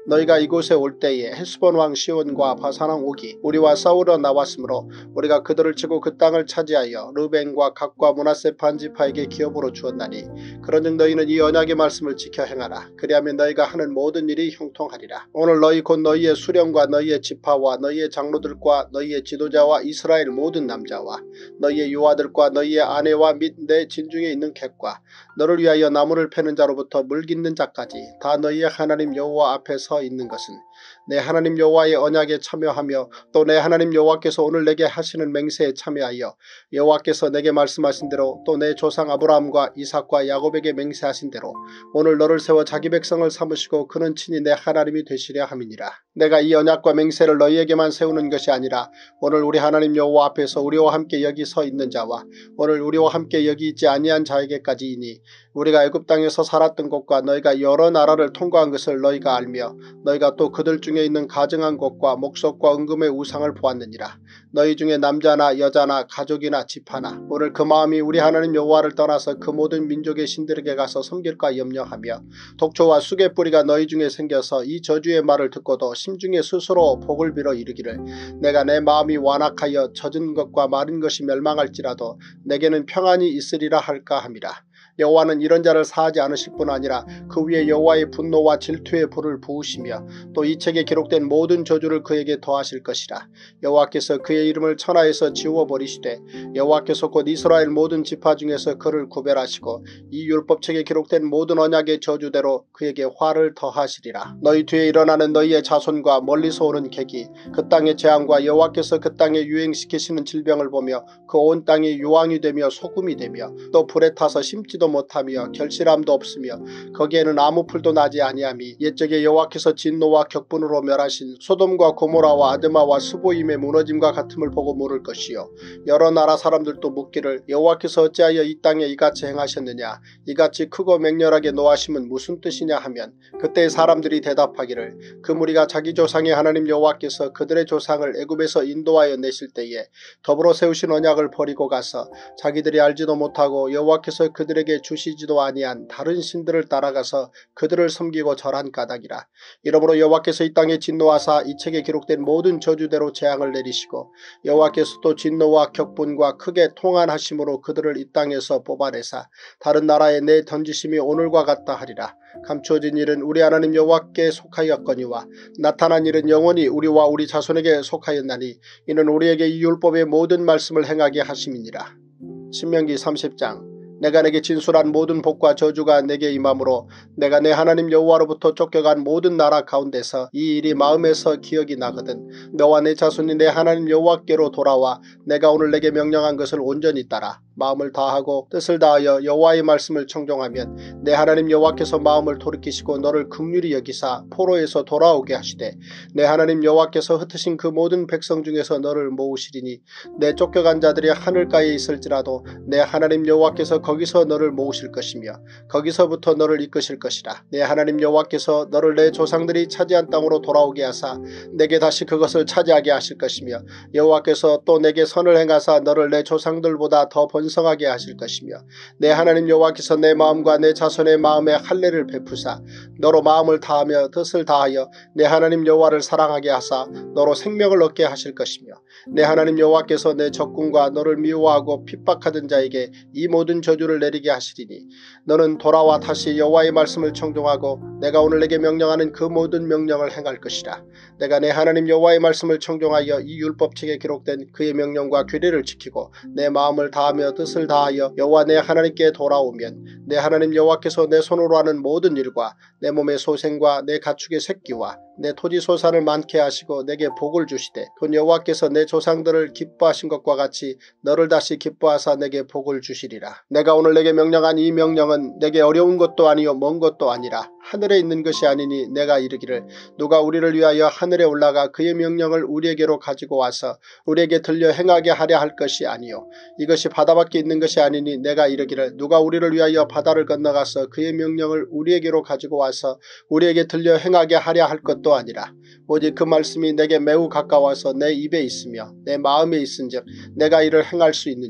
너희가 이곳에 올 때에 헤스본 왕 시온과 바산 왕 옥이 우리와 싸우러 나왔으므로 우리가 그들을 치고 그 땅을 차지하여 르벤과 갓과 므낫세 반지파에게 기업으로 주었나니 그런즉 너희는 이 언약의 말씀을 지켜 행하라. 그리하면 너희가 하는 모든 일이 형통하리라. 오늘 너희 곧 너희의 수령과 너희의 지파와 너희의 장로들과 너희의 지도자와 이스라엘 모든 남자와 너희의 유아들과 너희의 아내와 및 내 진중에 있는 객과 너를 위하여 나무를 패는 자로부터 물 깃는 자까지 다 너희의 하나님 여호와 앞에 서 있는 것은 내 하나님 여호와의 언약에 참여하며 또 내 하나님 여호와께서 오늘 내게 하시는 맹세에 참여하여 여호와께서 내게 말씀하신 대로 또 내 조상 아브라함과 이삭과 야곱에게 맹세하신 대로 오늘 너를 세워 자기 백성을 삼으시고 그는 친히 내 하나님이 되시려 함이니라. 내가 이 언약과 맹세를 너희에게만 세우는 것이 아니라 오늘 우리 하나님 여호와 앞에서 우리와 함께 여기 서 있는 자와 오늘 우리와 함께 여기 있지 아니한 자에게까지이니 우리가 애굽 땅에서 살았던 곳과 너희가 여러 나라를 통과한 것을 너희가 알며 너희가 또 그들 중에 있는 가증한 곳과 목석과 은금의 우상을 보았느니라. 너희 중에 남자나 여자나 가족이나 집하나 오늘 그 마음이 우리 하나님 여호와를 떠나서 그 모든 민족의 신들에게 가서 섬길까 염려하며 독초와 쑥의 뿌리가 너희 중에 생겨서 이 저주의 말을 듣고도 심중에 스스로 복을 빌어 이르기를 내가 내 마음이 완악하여 젖은 것과 마른 것이 멸망할지라도 내게는 평안이 있으리라 할까 함이라. 여호와는 이런 자를 사하지 않으실 뿐 아니라 그 위에 여호와의 분노와 질투의 불을 부으시며 또 이 책에 기록된 모든 저주를 그에게 더하실 것이라. 여호와께서 그의 이름을 천하에서 지워버리시되 여호와께서 곧 이스라엘 모든 지파 중에서 그를 구별하시고 이 율법책에 기록된 모든 언약의 저주대로 그에게 화를 더하시리라. 너희 뒤에 일어나는 너희의 자손과 멀리서 오는 객이 그 땅의 재앙과 여호와께서 그 땅에 유행시키시는 질병을 보며 그 온 땅이 유황이 되며 소금이 되며 또 불에 타서 심지도 못하며 결실함도 없으며 거기에는 아무 풀도 나지 아니하미 옛적에 여호와께서 진노와 격분으로 멸하신 소돔과 고모라와 아드마와 스보임의 무너짐과 같음을 보고 물을 것이요 여러 나라 사람들도 묻기를 여호와께서 어찌하여 이 땅에 이같이 행하셨느냐 이같이 크고 맹렬하게 노하심은 무슨 뜻이냐 하면 그때 사람들이 대답하기를 그 무리가 자기 조상의 하나님 여호와께서 그들의 조상을 애굽에서 인도하여 내실 때에 더불어 세우신 언약을 버리고 가서 자기들이 알지도 못하고 여호와께서 그들에게 주시지도 아니한 다른 신들을 따라가서 그들을 섬기고 절한 까닭이라. 이러므로 여호와께서 이 땅에 진노하사 이 책에 기록된 모든 저주대로 재앙을 내리시고 여호와께서 또 진노와 격분과 크게 통한하심으로 그들을 이 땅에서 뽑아내사 다른 나라에 내 던지심이 오늘과 같다 하리라. 감추어진 일은 우리 하나님 여호와께 속하였거니와 나타난 일은 영원히 우리와 우리 자손에게 속하였나니 이는 우리에게 이 율법의 모든 말씀을 행하게 하심이니라. 신명기 30장. 내가 내게 진술한 모든 복과 저주가 내게 임함으로 내가 내 하나님 여호와로부터 쫓겨간 모든 나라 가운데서 이 일이 마음에서 기억이 나거든 너와 내 자손이 내 하나님 여호와께로 돌아와 내가 오늘 내게 명령한 것을 온전히 따라 마음을 다하고 뜻을 다하여 여호와의 말씀을 청종하면 내 하나님 여호와께서 마음을 돌이키시고 너를 긍휼히 여기사 포로에서 돌아오게 하시되 내 하나님 여호와께서 흩으신 그 모든 백성 중에서 너를 모으시리니 내 쫓겨간 자들이 하늘가에 있을지라도 내 하나님 여호와께서 거기서 너를 모으실 것이며 거기서부터 너를 이끄실 것이라. 내 하나님 여호와께서 너를 내 조상들이 차지한 땅으로 돌아오게 하사 내게 다시 그것을 차지하게 하실 것이며 여호와께서 또 내게 선을 행하사 너를 내 조상들보다 더 번성하게 하실 것이며 내 하나님 여호와께서 내 마음과 내 자손의 마음에 할례를 베푸사 너로 마음을 다하며 뜻을 다하여 내 하나님 여호와를 사랑하게 하사 너로 생명을 얻게 하실 것이며 내 하나님 여호와께서 내 적군과 너를 미워하고 핍박하던 자에게 이 모든 저주를 내리게 하시리니 너는 돌아와 다시 여호와의 말씀을 청종하고 내가 오늘 내게 명령하는 그 모든 명령을 행할 것이라. 내가 내 하나님 여호와의 말씀을 청종하여 이 율법책에 기록된 그의 명령과 규례를 지키고 내 마음을 다하며 뜻을 다하여 여호와 내 하나님께 돌아오면 내 하나님 여호와께서 내 손으로 하는 모든 일과 내 몸의 소생과 내 가축의 새끼와 내 토지 소산을 많게 하시고 내게 복을 주시되 그 여호와께서 내 조상들을 기뻐하신 것과 같이 너를 다시 기뻐하사 내게 복을 주시리라. 내가 오늘 내게 명령한 이 명령은 내게 어려운 것도 아니요 먼 것도 아니라 하늘에 있는 것이 아니니 내가 이르기를 누가 우리를 위하여 하늘에 올라가 그의 명령을 우리에게로 가지고 와서 우리에게 들려 행하게 하려 할 것이 아니요 이것이 바다밖에 있는 것이 아니니 내가 이르기를 누가 우리를 위하여 바다를 건너가서 그의 명령을 우리에게로 가지고 와서 우리에게 들려 행하게 하려 할 것도 아니라 오직 그 말씀이 내게 매우 가까워서 내 입에 있으며 내 마음에 있은즉 내가 이를 행할 수 있느니라.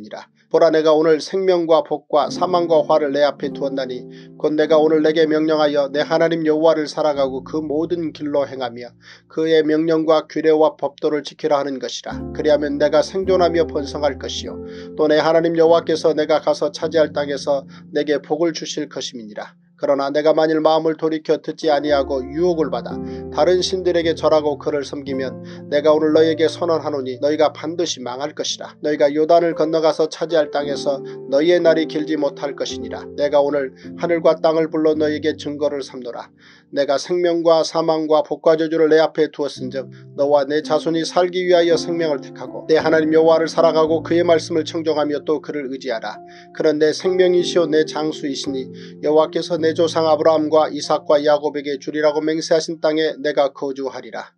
보라, 내가 오늘 생명과 복과 사망과 화를 내 앞에 두었나니 곧 내가 오늘 내게 명령하여 내 하나님 여호와를 살아가고 그 모든 길로 행하며 그의 명령과 규례와 법도를 지키라 하는 것이라. 그리하면 내가 생존하며 번성할 것이요 또 내 하나님 여호와께서 내가 가서 차지할 땅에서 내게 복을 주실 것임이니라. 그러나 내가 만일 마음을 돌이켜 듣지 아니하고 유혹을 받아 다른 신들에게 절하고 그를 섬기면 내가 오늘 너희에게 선언하노니 너희가 반드시 망할 것이라. 너희가 요단을 건너가서 차지할 땅에서 너희의 날이 길지 못할 것이니라. 내가 오늘 하늘과 땅을 불러 너희에게 증거를 삼노라. 내가 생명과 사망과 복과 저주를 내 앞에 두었은즉 너와 내 자손이 살기 위하여 생명을 택하고 내 하나님 여호와를 살아가고 그의 말씀을 청종하며 또 그를 의지하라. 그는 내 생명이시오 내 장수이시니 여호와께서 내 조상 아브라함과 이삭과 야곱에게 주리라고 맹세하신 땅에 내가 거주하리라.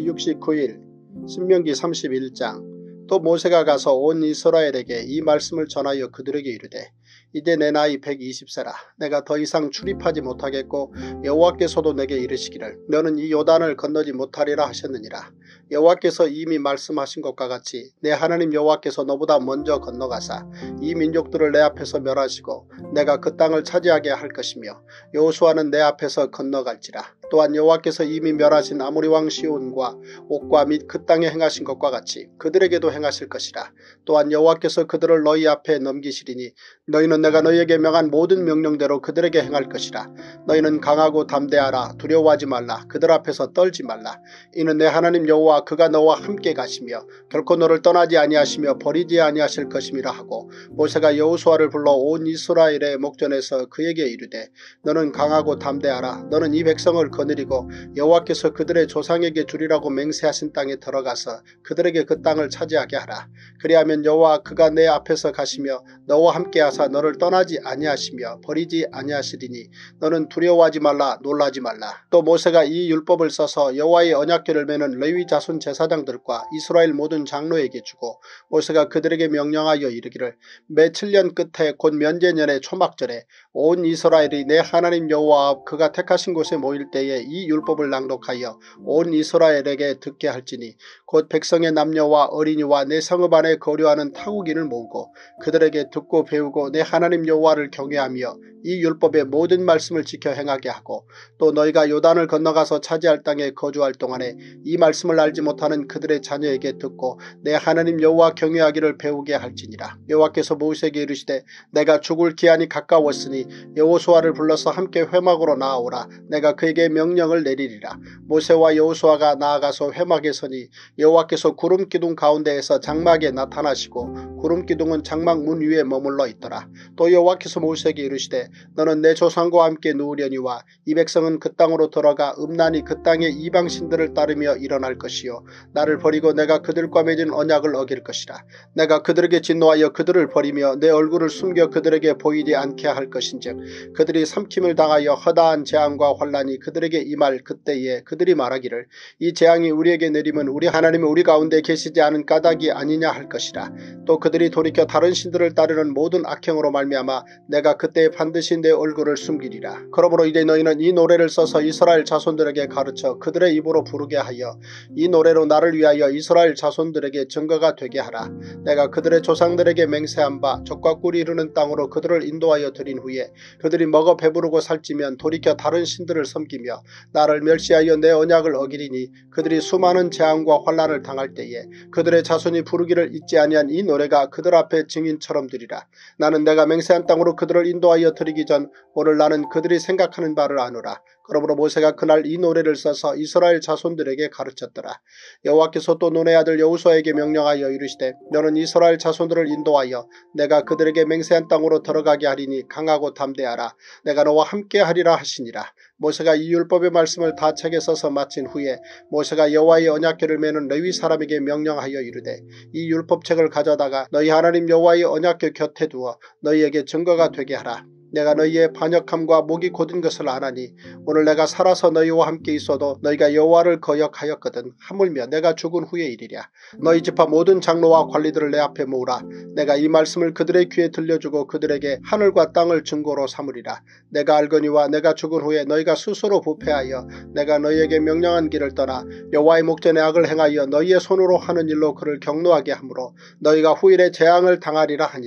제69일 신명기 31장. 또 모세가 가서 온 이스라엘에게 이 말씀을 전하여 그들에게 이르되 이제 내 나이 120세라. 내가 더 이상 출입하지 못하겠고 여호와께서도 내게 이르시기를 너는 이 요단을 건너지 못하리라 하셨느니라. 여호와께서 이미 말씀하신 것과 같이 내 하나님 여호와께서 너보다 먼저 건너가사 이 민족들을 내 앞에서 멸하시고 내가 그 땅을 차지하게 할 것이며 여호수아는 내 앞에서 건너갈지라. 또한 여호와께서 이미 멸하신 아모리 왕 시온과 옥과 및 그 땅에 행하신 것과 같이 그들에게도 행하실 것이라. 또한 여호와께서 그들을 너희 앞에 넘기시리니 너희는 내가 너희에게 명한 모든 명령대로 그들에게 행할 것이라. 너희는 강하고 담대하라. 두려워하지 말라. 그들 앞에서 떨지 말라. 이는 내 하나님 여호와 그가 너와 함께 가시며 결코 너를 떠나지 아니하시며 버리지 아니하실 것임이라 하고 모세가 여호수아를 불러 온 이스라엘의 목전에서 그에게 이르되 너는 강하고 담대하라. 너는 이 백성을 거느리고 여호와께서 그들의 조상에게 주리라고 맹세하신 땅에 들어가서 그들에게 그 땅을 차지하게 하라. 그리하면 여호와 그가 내 앞에서 가시며 너와 함께 하사 너를 떠나지 아니하시며 버리지 아니하시리니 너는 두려워하지 말라. 놀라지 말라. 또 모세가 이 율법을 써서 여호와의 언약궤를 메는 레위 자손 제사장들과 이스라엘 모든 장로에게 주고 모세가 그들에게 명령하여 이르기를 매 7년 끝에 곧 면제년의 초막절에 온 이스라엘이 내 하나님 여호와 앞 그가 택하신 곳에 모일 때에 이 율법을 낭독하여 온 이스라엘에게 듣게 할지니 곧 백성의 남녀와 어린이와 내 성읍 안에 거류하는 타국인을 모으고 그들에게 듣고 배우고 내 하나님 여호와를 경외하며 이 율법의 모든 말씀을 지켜 행하게 하고 또 너희가 요단을 건너가서 차지할 땅에 거주할 동안에 이 말씀을 알지 못하는 그들의 자녀에게 듣고 내 하나님 여호와 경외하기를 배우게 할지니라. 여호와께서 모세에게 이르시되 내가 죽을 기한이 가까웠으니 여호수아를 불러서 함께 회막으로 나아오라. 내가 그에게 명령을 내리리라. 모세와 여호수아가 나아가서 회막에 서니 여호와께서 구름기둥 가운데에서 장막에 나타나시고 구름기둥은 장막 문 위에 머물러 있더라. 또 여호와께서 모세에게 이르시되 너는 내 조상과 함께 누우려니와 이 백성은 그 땅으로 들어가 음란히 그 땅의 이방신들을 따르며 일어날 것이요 나를 버리고 내가 그들과 맺은 언약을 어길 것이라. 내가 그들에게 진노하여 그들을 버리며 내 얼굴을 숨겨 그들에게 보이지 않게 할 것인즉 그들이 삼킴을 당하여 허다한 재앙과 환란이 그들에게 임할 그때에 그들이 말하기를 이 재앙이 우리에게 내리면 우리 하나님이 우리 가운데 계시지 않은 까닭이 아니냐 할 것이라. 또 그들이 돌이켜 다른 신들을 따르는 모든 악행으로 말미암아 내가 그때에 반드시 내 얼굴을 숨기리라. 그러므로 이제 너희는 이 노래를 써서 이스라엘 자손들에게 가르쳐 그들의 입으로 부르게 하여 이 노래로 나를 위하여 이스라엘 자손들에게 증거가 되게 하라. 내가 그들의 조상들에게 맹세한 바 젖과 꿀이 이르는 땅으로 그들을 인도하여 드린 후에 그들이 먹어 배부르고 살찌면 돌이켜 다른 신들을 섬기며 나를 멸시하여 내 언약을 어기리니 그들이 수많은 재앙과 환난을 당할 때에 그들의 자손이 부르기를 잊지 아니한 이 노래가 그들 앞에 증인처럼 되리라. 나는 내가 맹세한 땅으로 그들을 인도하여 드리기 전 오늘 나는 그들이 생각하는 바를 아노라. 그러므로 모세가 그날 이 노래를 써서 이스라엘 자손들에게 가르쳤더라. 여호와께서 또 눈의 아들 여호수아에게 명령하여 이르시되 너는 이스라엘 자손들을 인도하여 내가 그들에게 맹세한 땅으로 들어가게 하리니 강하고 담대하라. 내가 너와 함께 하리라 하시니라. 모세가 이 율법의 말씀을 다 책에 써서 마친 후에 모세가 여호와의 언약궤를 메는 레위 사람에게 명령하여 이르되 이 율법책을 가져다가 너희 하나님 여호와의 언약궤 곁에 두어 너희에게 증거가 되게 하라. 내가 너희의 반역함과 목이 곧은 것을 아나니 오늘 내가 살아서 너희와 함께 있어도 너희가 여호와를 거역하였거든 하물며 내가 죽은 후의 일이랴. 너희 집합 모든 장로와 관리들을 내 앞에 모으라. 내가 이 말씀을 그들의 귀에 들려주고 그들에게 하늘과 땅을 증거로 삼으리라. 내가 알거니와 내가 죽은 후에 너희가 스스로 부패하여 내가 너희에게 명령한 길을 떠나 여호와의 목전에 악을 행하여 너희의 손으로 하는 일로 그를 경노하게 하므로 너희가 후일에 재앙을 당하리라 하니라.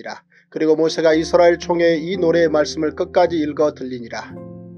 그리고 모세가 이스라엘 총회에 이 노래의 말씀을 끝까지 읽어 들리니라.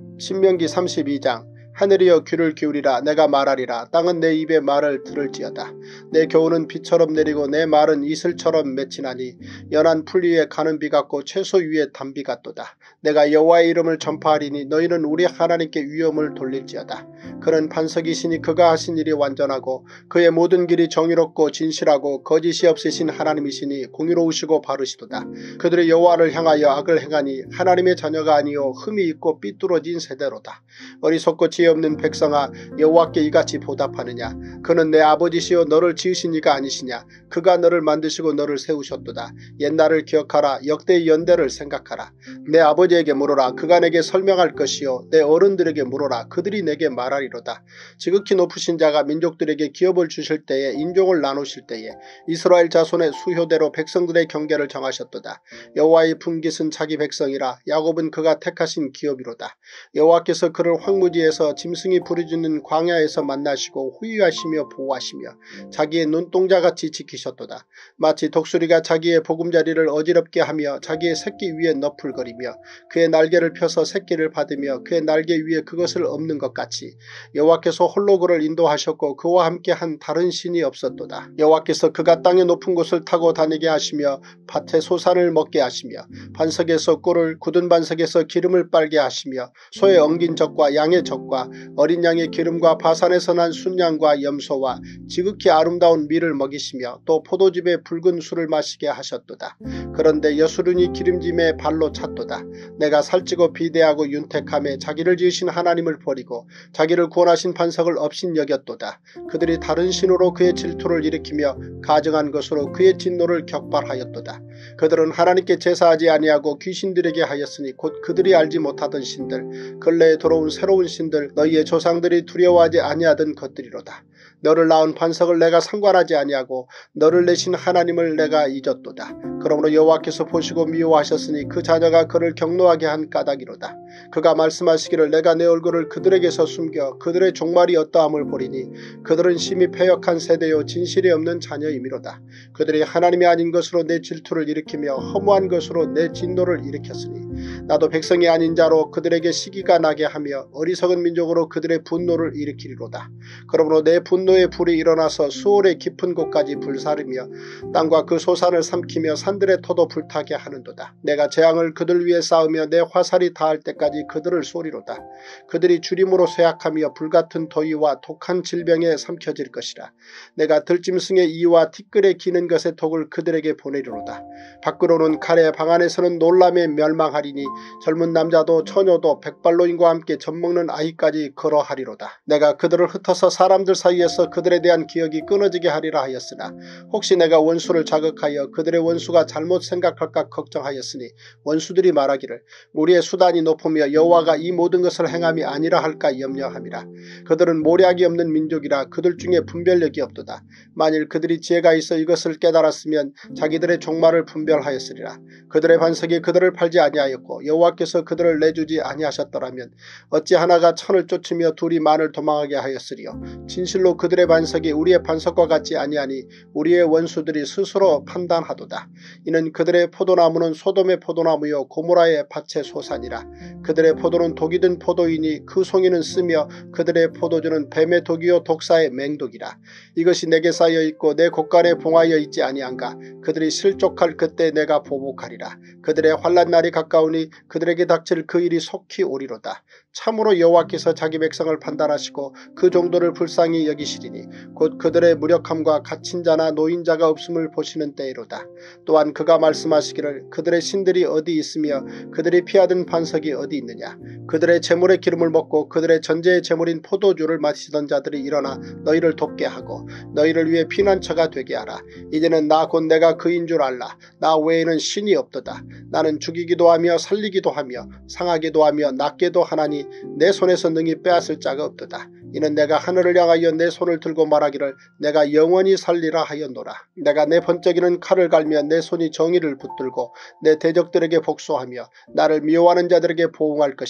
신명기 32장 하늘이여 귀를 기울이라. 내가 말하리라. 땅은 내 입의 말을 들을지어다. 내 교훈은 비처럼 내리고 내 말은 이슬처럼 맺히나니 연한 풀 위에 가는 비 같고 채소 위에 단비 같도다. 내가 여호와의 이름을 전파하리니 너희는 우리 하나님께 위엄을 돌릴지어다. 그는 반석이시니 그가 하신 일이 완전하고 그의 모든 길이 정의롭고 진실하고 거짓이 없으신 하나님이시니 공의로우시고 바르시도다. 그들이 여호와를 향하여 악을 행하니 하나님의 자녀가 아니요 흠이 있고 삐뚤어진 세대로다. 어리석고 지혜 없는 백성아, 여호와께 이같이 보답하느냐. 그는 내 아버지시여 너를 지으신 이가 아니시냐. 그가 너를 만드시고 너를 세우셨도다. 옛날을 기억하라. 역대의 연대를 생각하라. 내 아버지에게 물어라. 그가 내게 설명할 것이요 내 어른들에게 물어라. 그들이 내게 말하리로다. 지극히 높으신 자가 민족들에게 기업을 주실 때에 인종을 나누실 때에 이스라엘 자손의 수효대로 백성들의 경계를 정하셨도다. 여호와의 품깃은 자기 백성이라. 야곱은 그가 택하신 기업이로다. 여호와께서 그를 황무지에서 짐승이 부르짖는 광야에서 만나시고 후유하시며 보호하시며 자기의 눈동자같이 지키셨도다. 마치 독수리가 자기의 보금자리를 어지럽게 하며 자기의 새끼 위에 너풀거리며 그의 날개를 펴서 새끼를 받으며 그의 날개 위에 그것을 엎는 것 같이 여호와께서 홀로 그를 인도하셨고 그와 함께 한 다른 신이 없었도다. 여호와께서 그가 땅의 높은 곳을 타고 다니게 하시며 밭에 소산을 먹게 하시며 반석에서 꿀을 굳은 반석에서 기름을 빨게 하시며 소의 엉긴 젖과 양의 젖과 어린 양의 기름과 바산에서 난 순양과 염소와 지극히 아름다운 밀을 먹이시며 또 포도즙의 붉은 술을 마시게 하셨도다. 그런데 여수run이 기름짐에 발로 찼도다. 내가 살찌고 비대하고 윤택함에 자기를 지으신 하나님을 버리고 자기를 구원하신 반석을 업신여겼도다. 그들이 다른 신으로 그의 질투를 일으키며 가증한 것으로 그의 진노를 격발하였도다. 그들은 하나님께 제사하지 아니하고 귀신들에게 하였으니 곧 그들이 알지 못하던 신들, 근래에 들어온 새로운 신들, 너희의 조상들이 두려워하지 아니하던 것들이로다. 너를 낳은 반석을 내가 상관하지 아니하고 너를 내신 하나님을 내가 잊었도다. 그러므로 여호와께서 보시고 미워하셨으니 그 자녀가 그를 경노하게 한 까닭이로다. 그가 말씀하시기를 내가 내 얼굴을 그들에게서 숨겨 그들의 종말이 어떠함을 보리니 그들은 심히 패역한 세대요 진실이 없는 자녀이미로다. 그들이 하나님이 아닌 것으로 내 질투를 일으키며 허무한 것으로 내 진노를 일으켰으니 나도 백성이 아닌 자로 그들에게 시기가 나게 하며 어리석은 민족으로 그들의 분노를 일으키리로다. 그러므로 내 분노의 불이 일어나서 수월의 깊은 곳까지 불사르며 땅과 그 소산을 삼키며 산들의 터도 불타게 하는도다. 내가 재앙을 그들 위에 쌓으며 내 화살이 닿을 때까지 그들을 쏘리로다. 그들이 주림으로 쇠약하며 불같은 더위와 독한 질병에 삼켜질 것이라. 내가 들짐승의 이와 티끌에 기는 것의 독을 그들에게 보내리로다. 밖으로는 칼에 방 안에서는 놀람에 멸망하리니 젊은 남자도 처녀도 백발노인과 함께 젖먹는 아이까지 걸어하리로다. 내가 그들을 흩어서 사람들 사이에서 그들에 대한 기억이 끊어지게 하리라 하였으나 혹시 내가 원수를 자극하여 그들의 원수가 잘못 생각할까 걱정하였으니 원수들이 말하기를 우리의 수단이 높으며 여호와가 이 모든 것을 행함이 아니라 할까 염려함이라. 그들은 모략이 없는 민족이라 그들 중에 분별력이 없도다. 만일 그들이 지혜가 있어 이것을 깨달았으면 자기들의 종말을 분별하였으리라. 그들의 반석이 그들을 팔지 아니하였고 여호와께서 그들을 내주지 아니하셨더라면 어찌 하나가 천을 쫓으며 둘이 만을 도망하게 하였으리요. 진실로 그들의 반석이 우리의 반석과 같지 아니하니 우리의 원수들이 스스로 판단하도다. 이는 그들의 포도나무는 소돔의 포도나무요 고모라의 밭의 소산이라. 그들의 포도는 독이 든 포도이니 그 송이는 쓰며 그들의 포도주는 뱀의 독이요 독사의 맹독이라. 이것이 내게 쌓여 있고 내 곳간에 봉하여 있지 아니한가. 그들이 실족할 그때 내가 보복하리라. 그들의 환난 날이 가까우니 그들에게 닥칠 그 일이 속히 오리로다. 참으로 여호와께서 자기 백성을 판단하시고 그 종들을 불쌍히 여기시리니 곧 그들의 무력함과 갇힌 자나 노인자가 없음을 보시는 때이로다. 또한 그가 말씀하시기를 그들의 신들이 어디 있으며 그들이 피하던 반석이 어디 있느냐. 그들의 재물의 기름을 먹고 그들의 전제의 재물인 포도주를 마시던 자들이 일어나 너희를 돕게 하고 너희를 위해 피난처가 되게 하라. 이제는 나 곧 내가 그인 줄 알라. 나 외에는 신이 없도다. 나는 죽이기도 하며 살리기도 하며 상하기도 하며 낫게도 하나니 내 손에서 능히 빼앗을 자가 없도다. 이는 내가 하늘을 향하여 내 손을 들고 말하기를 내가 영원히 살리라 하였노라. 내가 내 번쩍이는 칼을 갈며 내 손이 정의를 붙들고 내 대적들에게 복수하며 나를 미워하는 자들에게 보응할 것이라.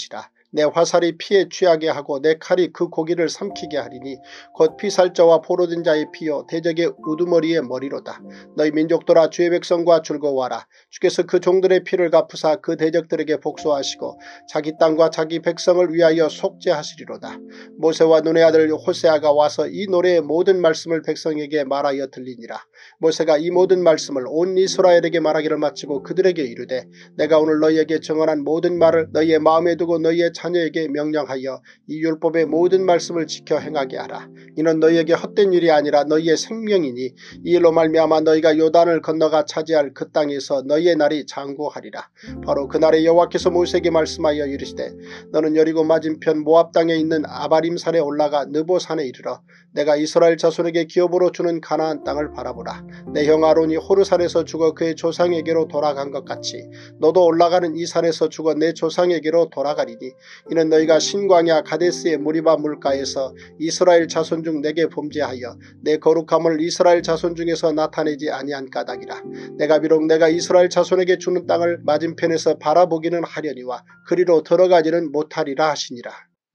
내 화살이 피에 취하게 하고 내 칼이 그 고기를 삼키게 하리니 곧 피살자와 포로된 자의 피요 대적의 우두머리의 머리로다. 너희 민족들아 주의 백성과 즐거워하라. 주께서 그 종들의 피를 갚으사 그 대적들에게 복수하시고 자기 땅과 자기 백성을 위하여 속죄하시리로다. 모세와 눈의 아들 호세아가 와서 이 노래의 모든 말씀을 백성에게 말하여 들리니라. 모세가 이 모든 말씀을 온 이스라엘에게 말하기를 마치고 그들에게 이르되 내가 오늘 너희에게 정언한 모든 말을 너희의 마음에 두고 너희의 자녀에게 명령하여 이 율법의 모든 말씀을 지켜 행하게 하라. 이는 너희에게 헛된 일이 아니라 너희의 생명이니 이 일로 말미암아 너희가 요단을 건너가 차지할 그 땅에서 너희의 날이 장구하리라. 바로 그날에 여호와께서 모세에게 말씀하여 이르시되 너는 여리고 맞은편 모압 땅에 있는 아바림산에 올라가 느보산에 이르러 내가 이스라엘 자손에게 기업으로 주는 가나안 땅을 바라보라. 내 형 아론이 호르산에서 죽어 그의 조상에게로 돌아간 것 같이 너도 올라가는 이 산에서 죽어 내 조상에게로 돌아가리니 이는 너희가 신광야 가데스의 무리바 물가에서 이스라엘 자손 중 내게 범죄하여 내 거룩함을 이스라엘 자손 중에서 나타내지 아니한 까닭이라. 내가 비록 내가 이스라엘 자손에게 주는 땅을 맞은편에서 바라보기는 하려니와 그리로 들어가지는 못하리라 하시니라.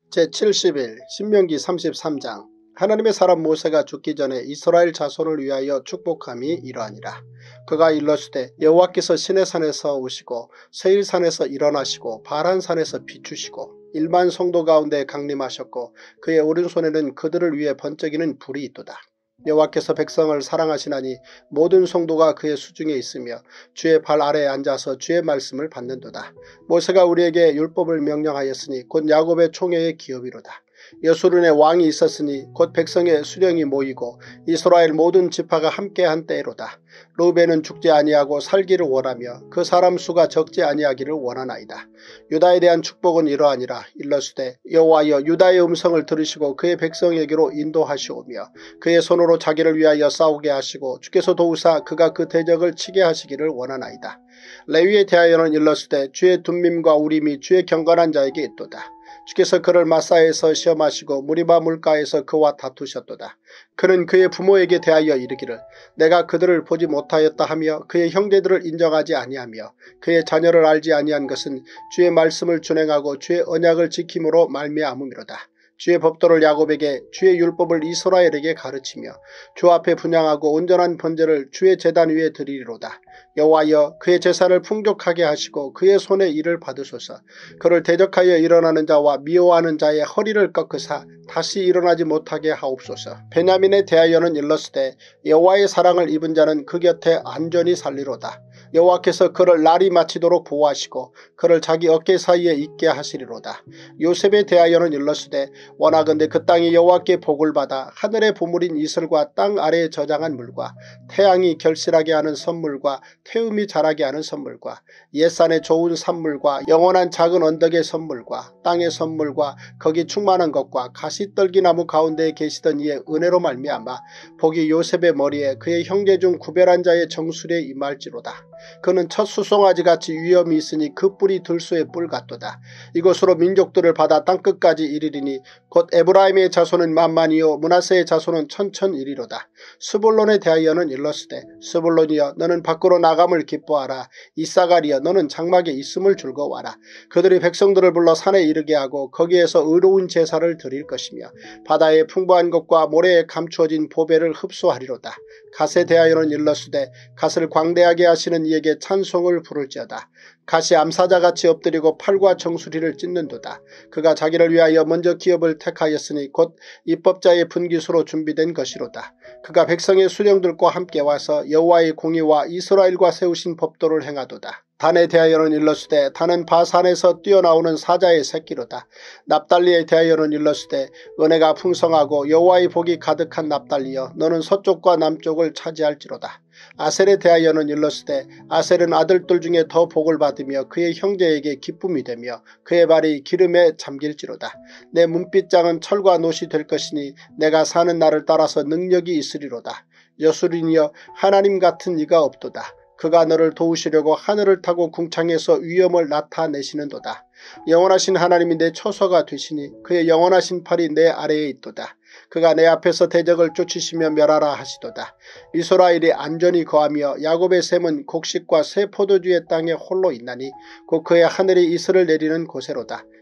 제70일 신명기 33장. 하나님의 사람 모세가 죽기 전에 이스라엘 자손을 위하여 축복함이 이러하니라. 그가 일러주되 여호와께서 시내산에서 오시고 세일산에서 일어나시고 바란산에서 비추시고 1만 성도 가운데 강림하셨고 그의 오른손에는 그들을 위해 번쩍이는 불이 있도다. 여호와께서 백성을 사랑하시나니 모든 성도가 그의 수중에 있으며 주의 발 아래에 앉아서 주의 말씀을 받는도다. 모세가 우리에게 율법을 명령하였으니 곧 야곱의 총회의 기업이로다. 여수론에 왕이 있었으니 곧 백성의 수령이 모이고 이스라엘 모든 지파가 함께한 때로다. 르우벤은 죽지 아니하고 살기를 원하며 그 사람 수가 적지 아니하기를 원하나이다. 유다에 대한 축복은 이러하니라. 일러스되 여호와여 유다의 음성을 들으시고 그의 백성에게로 인도하시오며 그의 손으로 자기를 위하여 싸우게 하시고 주께서 도우사 그가 그 대적을 치게 하시기를 원하나이다. 레위에 대하여는 일러스되 주의 둠밈과 우림이 주의 경건한 자에게 있도다. 주께서 그를 마사에서 시험하시고 무리바 물가에서 그와 다투셨도다. 그는 그의 부모에게 대하여 이르기를 내가 그들을 보지 못하였다 하며 그의 형제들을 인정하지 아니하며 그의 자녀를 알지 아니한 것은 주의 말씀을 준행하고 주의 언약을 지킴으로 말미암음이로다. 주의 법도를 야곱에게 주의 율법을 이스라엘에게 가르치며 주 앞에 분향하고 온전한 번제를 주의 제단 위에 드리리로다. 여호와여 그의 제사를 풍족하게 하시고 그의 손의 일을 받으소서. 그를 대적하여 일어나는 자와 미워하는 자의 허리를 꺾으사 다시 일어나지 못하게 하옵소서. 베냐민에 대하여는 일렀으되 여호와의 사랑을 입은 자는 그 곁에 안전히 살리로다. 여호와께서 그를 날이 마치도록 보호하시고 그를 자기 어깨 사이에 있게 하시리로다. 요셉에 대하여는 일렀으되 원하건대 그 땅이 여호와께 복을 받아 하늘의 보물인 이슬과 땅 아래에 저장한 물과 태양이 결실하게 하는 선물과 태음이 자라게 하는 선물과 옛산의 좋은 산물과 영원한 작은 언덕의 선물과 땅의 선물과 거기 충만한 것과 가시떨기나무 가운데에 계시던 이의 은혜로 말미암아 복이 요셉의 머리에 그의 형제 중 구별한 자의 정수리에 임할지로다. 그는 첫 수송아지같이 위엄이 있으니 그 뿔이 들소의 뿔 같도다. 이것으로 민족들을 받아 땅끝까지 이르리니 곧 에브라임의 자손은 만만이요 므낫세의 자손은 천천이리로다. 스불론에 대하여는 일렀으되 스불론이여 너는 밖으로 나감을 기뻐하라. 이사가리여 너는 장막에 있음을 즐거워하라. 그들이 백성들을 불러 산에 이르게 하고 거기에서 의로운 제사를 드릴 것이며 바다의 풍부한 것과 모래에 감추어진 보배를 흡수하리로다. 갓에 대하여는 일렀으되 갓을 광대하게 하시는 이에게 찬송을 부를지어다. 갓이 암사자같이 엎드리고 팔과 정수리를 찢는도다. 그가 자기를 위하여 먼저 기업을 택하였으니 곧 입법자의 분깃으로 준비된 것이로다. 그가 백성의 수령들과 함께 와서 여호와의 공의와 이스라엘과 세우신 법도를 행하도다. 단에 대하여는 일렀으되 단은 바산에서 뛰어나오는 사자의 새끼로다. 납달리에 대하여는 일렀으되 은혜가 풍성하고 여호와의 복이 가득한 납달리여 너는 서쪽과 남쪽을 차지할지로다. 아셀에 대하여는 일렀으되 아셀은 아들들 중에 더 복을 받으며 그의 형제에게 기쁨이 되며 그의 발이 기름에 잠길지로다. 내 문빗장은 철과 놋이 될 것이니 내가 사는 날을 따라서 능력이 있으리로다. 여수린이여 하나님 같은 이가 없도다. 그가 너를 도우시려고 하늘을 타고 궁창에서 위엄을 나타내시는도다. 영원하신 하나님이 내 처소가 되시니 그의 영원하신 팔이 내 아래에 있도다. 그가 내 앞에서 대적을 쫓으시며 멸하라 하시도다. 이스라엘이 안전히 거하며 야곱의 샘은 곡식과 새 포도주의 땅에 홀로 있나니 곧 그의 하늘이 이슬을 내리는 곳에로다.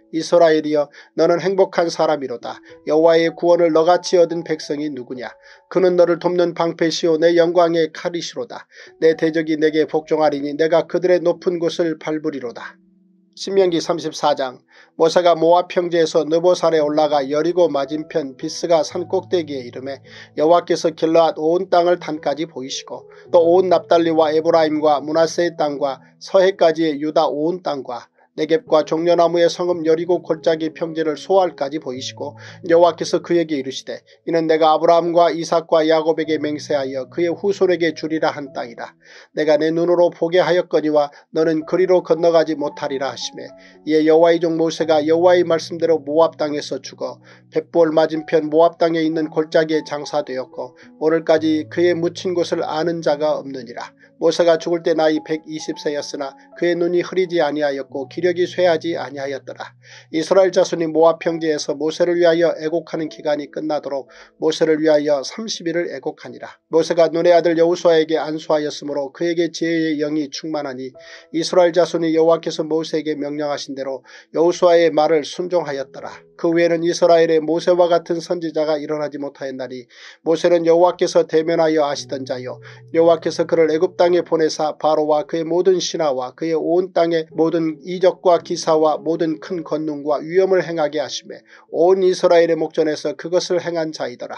이스라엘이여 너는 행복한 사람이로다. 여호와의 구원을 너같이 얻은 백성이 누구냐. 그는 너를 돕는 방패시오 내 영광의 칼이시로다. 내 대적이 내게 복종하리니 내가 그들의 높은 곳을 밟으리로다. 신명기 34장. 모세가 모압 평지에서 느보산에 올라가 여리고 맞은편 비스가 산 꼭대기에 이르매 여호와께서 길르앗 온 땅을 단까지 보이시고 또 온 납달리와 에브라임과 므낫세의 땅과 서해까지의 유다 온 땅과 네겝과 종려나무의 성읍 여리고 골짜기 평지를 소알까지 보이시고 여호와께서 그에게 이르시되 이는 내가 아브라함과 이삭과 야곱에게 맹세하여 그의 후손에게 주리라 한 땅이라. 내가 내 눈으로 보게 하였거니와 너는 그리로 건너가지 못하리라 하시매 이에 여호와의 종 모세가 여호와의 말씀대로 모압 땅에서 죽어 벳볼 맞은편 모압 땅에 있는 골짜기에 장사되었고 오늘까지 그의 묻힌 곳을 아는 자가 없느니라. 모세가 죽을 때 나이 120세였으나 그의 눈이 흐리지 아니하였고 기력이 쇠하지 아니하였더라. 이스라엘 자손이 모압 평지에서 모세를 위하여 애곡하는 기간이 끝나도록 모세를 위하여 30일을 애곡하니라. 모세가 눈의 아들 여호수아에게 안수하였으므로 그에게 지혜의 영이 충만하니 이스라엘 자손이 여호와께서 모세에게 명령하신 대로 여호수아의 말을 순종하였더라. 그 외에는 이스라엘에 모세와 같은 선지자가 일어나지 못하였나니 모세는 여호와께서 대면하여 아시던 자요 여호와께서 그를 애굽 땅에 보내사 바로와 그의 모든 신하와 그의 온 땅의 모든 이적과 기사와 모든 큰 권능과 위엄을 행하게 하시매 온 이스라엘의 목전에서 그것을 행한 자이더라.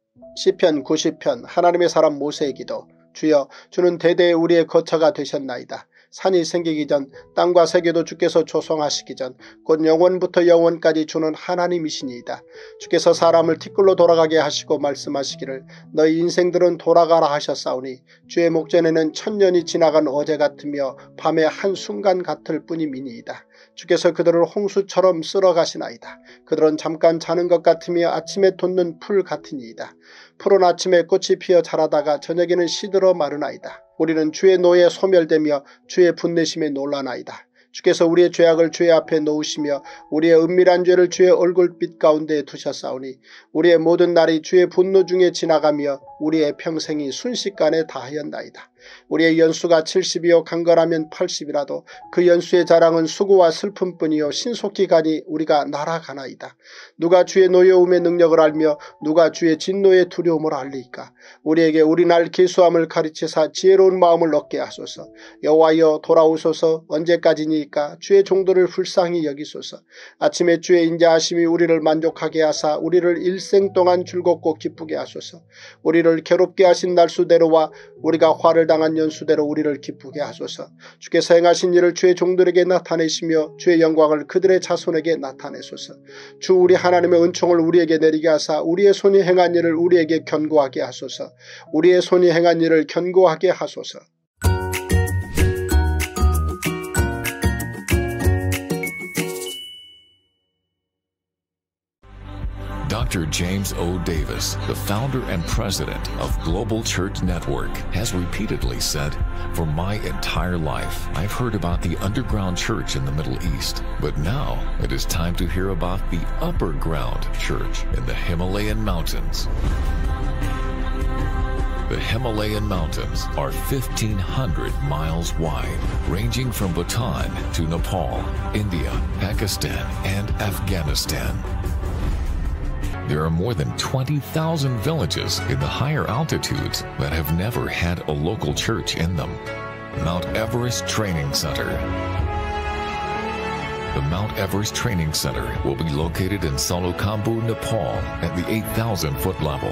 시편 90편. 하나님의 사람 모세의 기도. 주여 주는 대대에 우리의 거처가 되셨나이다. 산이 생기기 전 땅과 세계도 주께서 조성하시기 전 곧 영원부터 영원까지 주는 하나님이시니이다. 주께서 사람을 티끌로 돌아가게 하시고 말씀하시기를 너희 인생들은 돌아가라 하셨사오니 주의 목전에는 천년이 지나간 어제 같으며 밤의 한순간 같을 뿐임이니이다. 주께서 그들을 홍수처럼 쓸어가시나이다. 그들은 잠깐 자는 것 같으며 아침에 돋는 풀 같으니이다. 푸른 아침에 꽃이 피어 자라다가 저녁에는 시들어 마르나이다. 우리는 주의 노에 소멸되며 주의 분내심에 놀라나이다. 주께서 우리의 죄악을 주의 앞에 놓으시며 우리의 은밀한 죄를 주의 얼굴빛 가운데 두셨사오니 우리의 모든 날이 주의 분노 중에 지나가며 우리의 평생이 순식간에 다하였나이다. 우리의 연수가 70이요 강건하면 80이라도 그 연수의 자랑은 수고와 슬픔뿐이요 신속히 가니 우리가 날아가나이다. 누가 주의 노여움의 능력을 알며 누가 주의 진노의 두려움을 알리이까. 우리에게 우리 날 계수함을 가르치사 지혜로운 마음을 얻게 하소서. 여호와여 돌아오소서. 언제까지니까 주의 종들을 불쌍히 여기소서. 아침에 주의 인자하심이 우리를 만족하게 하사 우리를 일생 동안 즐겁고 기쁘게 하소서. 우리를 괴롭게 하신 날수대로와 우리가 화를 당한 연수대로 우리를 기쁘게 하소서. 주께서 행하신 일을 주의 종들에게 나타내시며 주의 영광을 그들의 자손에게 나타내소서. 주 우리 하나님의 은총을 우리에게 내리게 하사 우리의 손이 행한 일을 우리에게 견고하게 하소서. 우리의 손이 행한 일을 견고하게 하소서. Dr. James O. Davis, the founder and president of Global Church Network, has repeatedly said, "For my entire life, I've heard about the underground church in the Middle East, but now it is time to hear about the upper ground church in the Himalayan mountains." The Himalayan mountains are 1,500 miles wide, ranging from Bhutan to Nepal, India, Pakistan, and Afghanistan. There are more than 20,000 villages in the higher altitudes that have never had a local church in them. Mount Everest Training Center. The Mount Everest Training Center will be located in Salokambu, Nepal at the 8,000-foot level.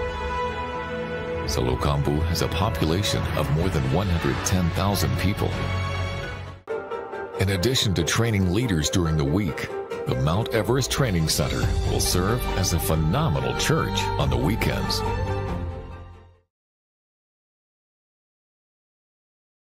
Salokambu has a population of more than 110,000 people. In addition to training leaders during the week, the Mount Everest Training Center will serve as a phenomenal church on the weekends.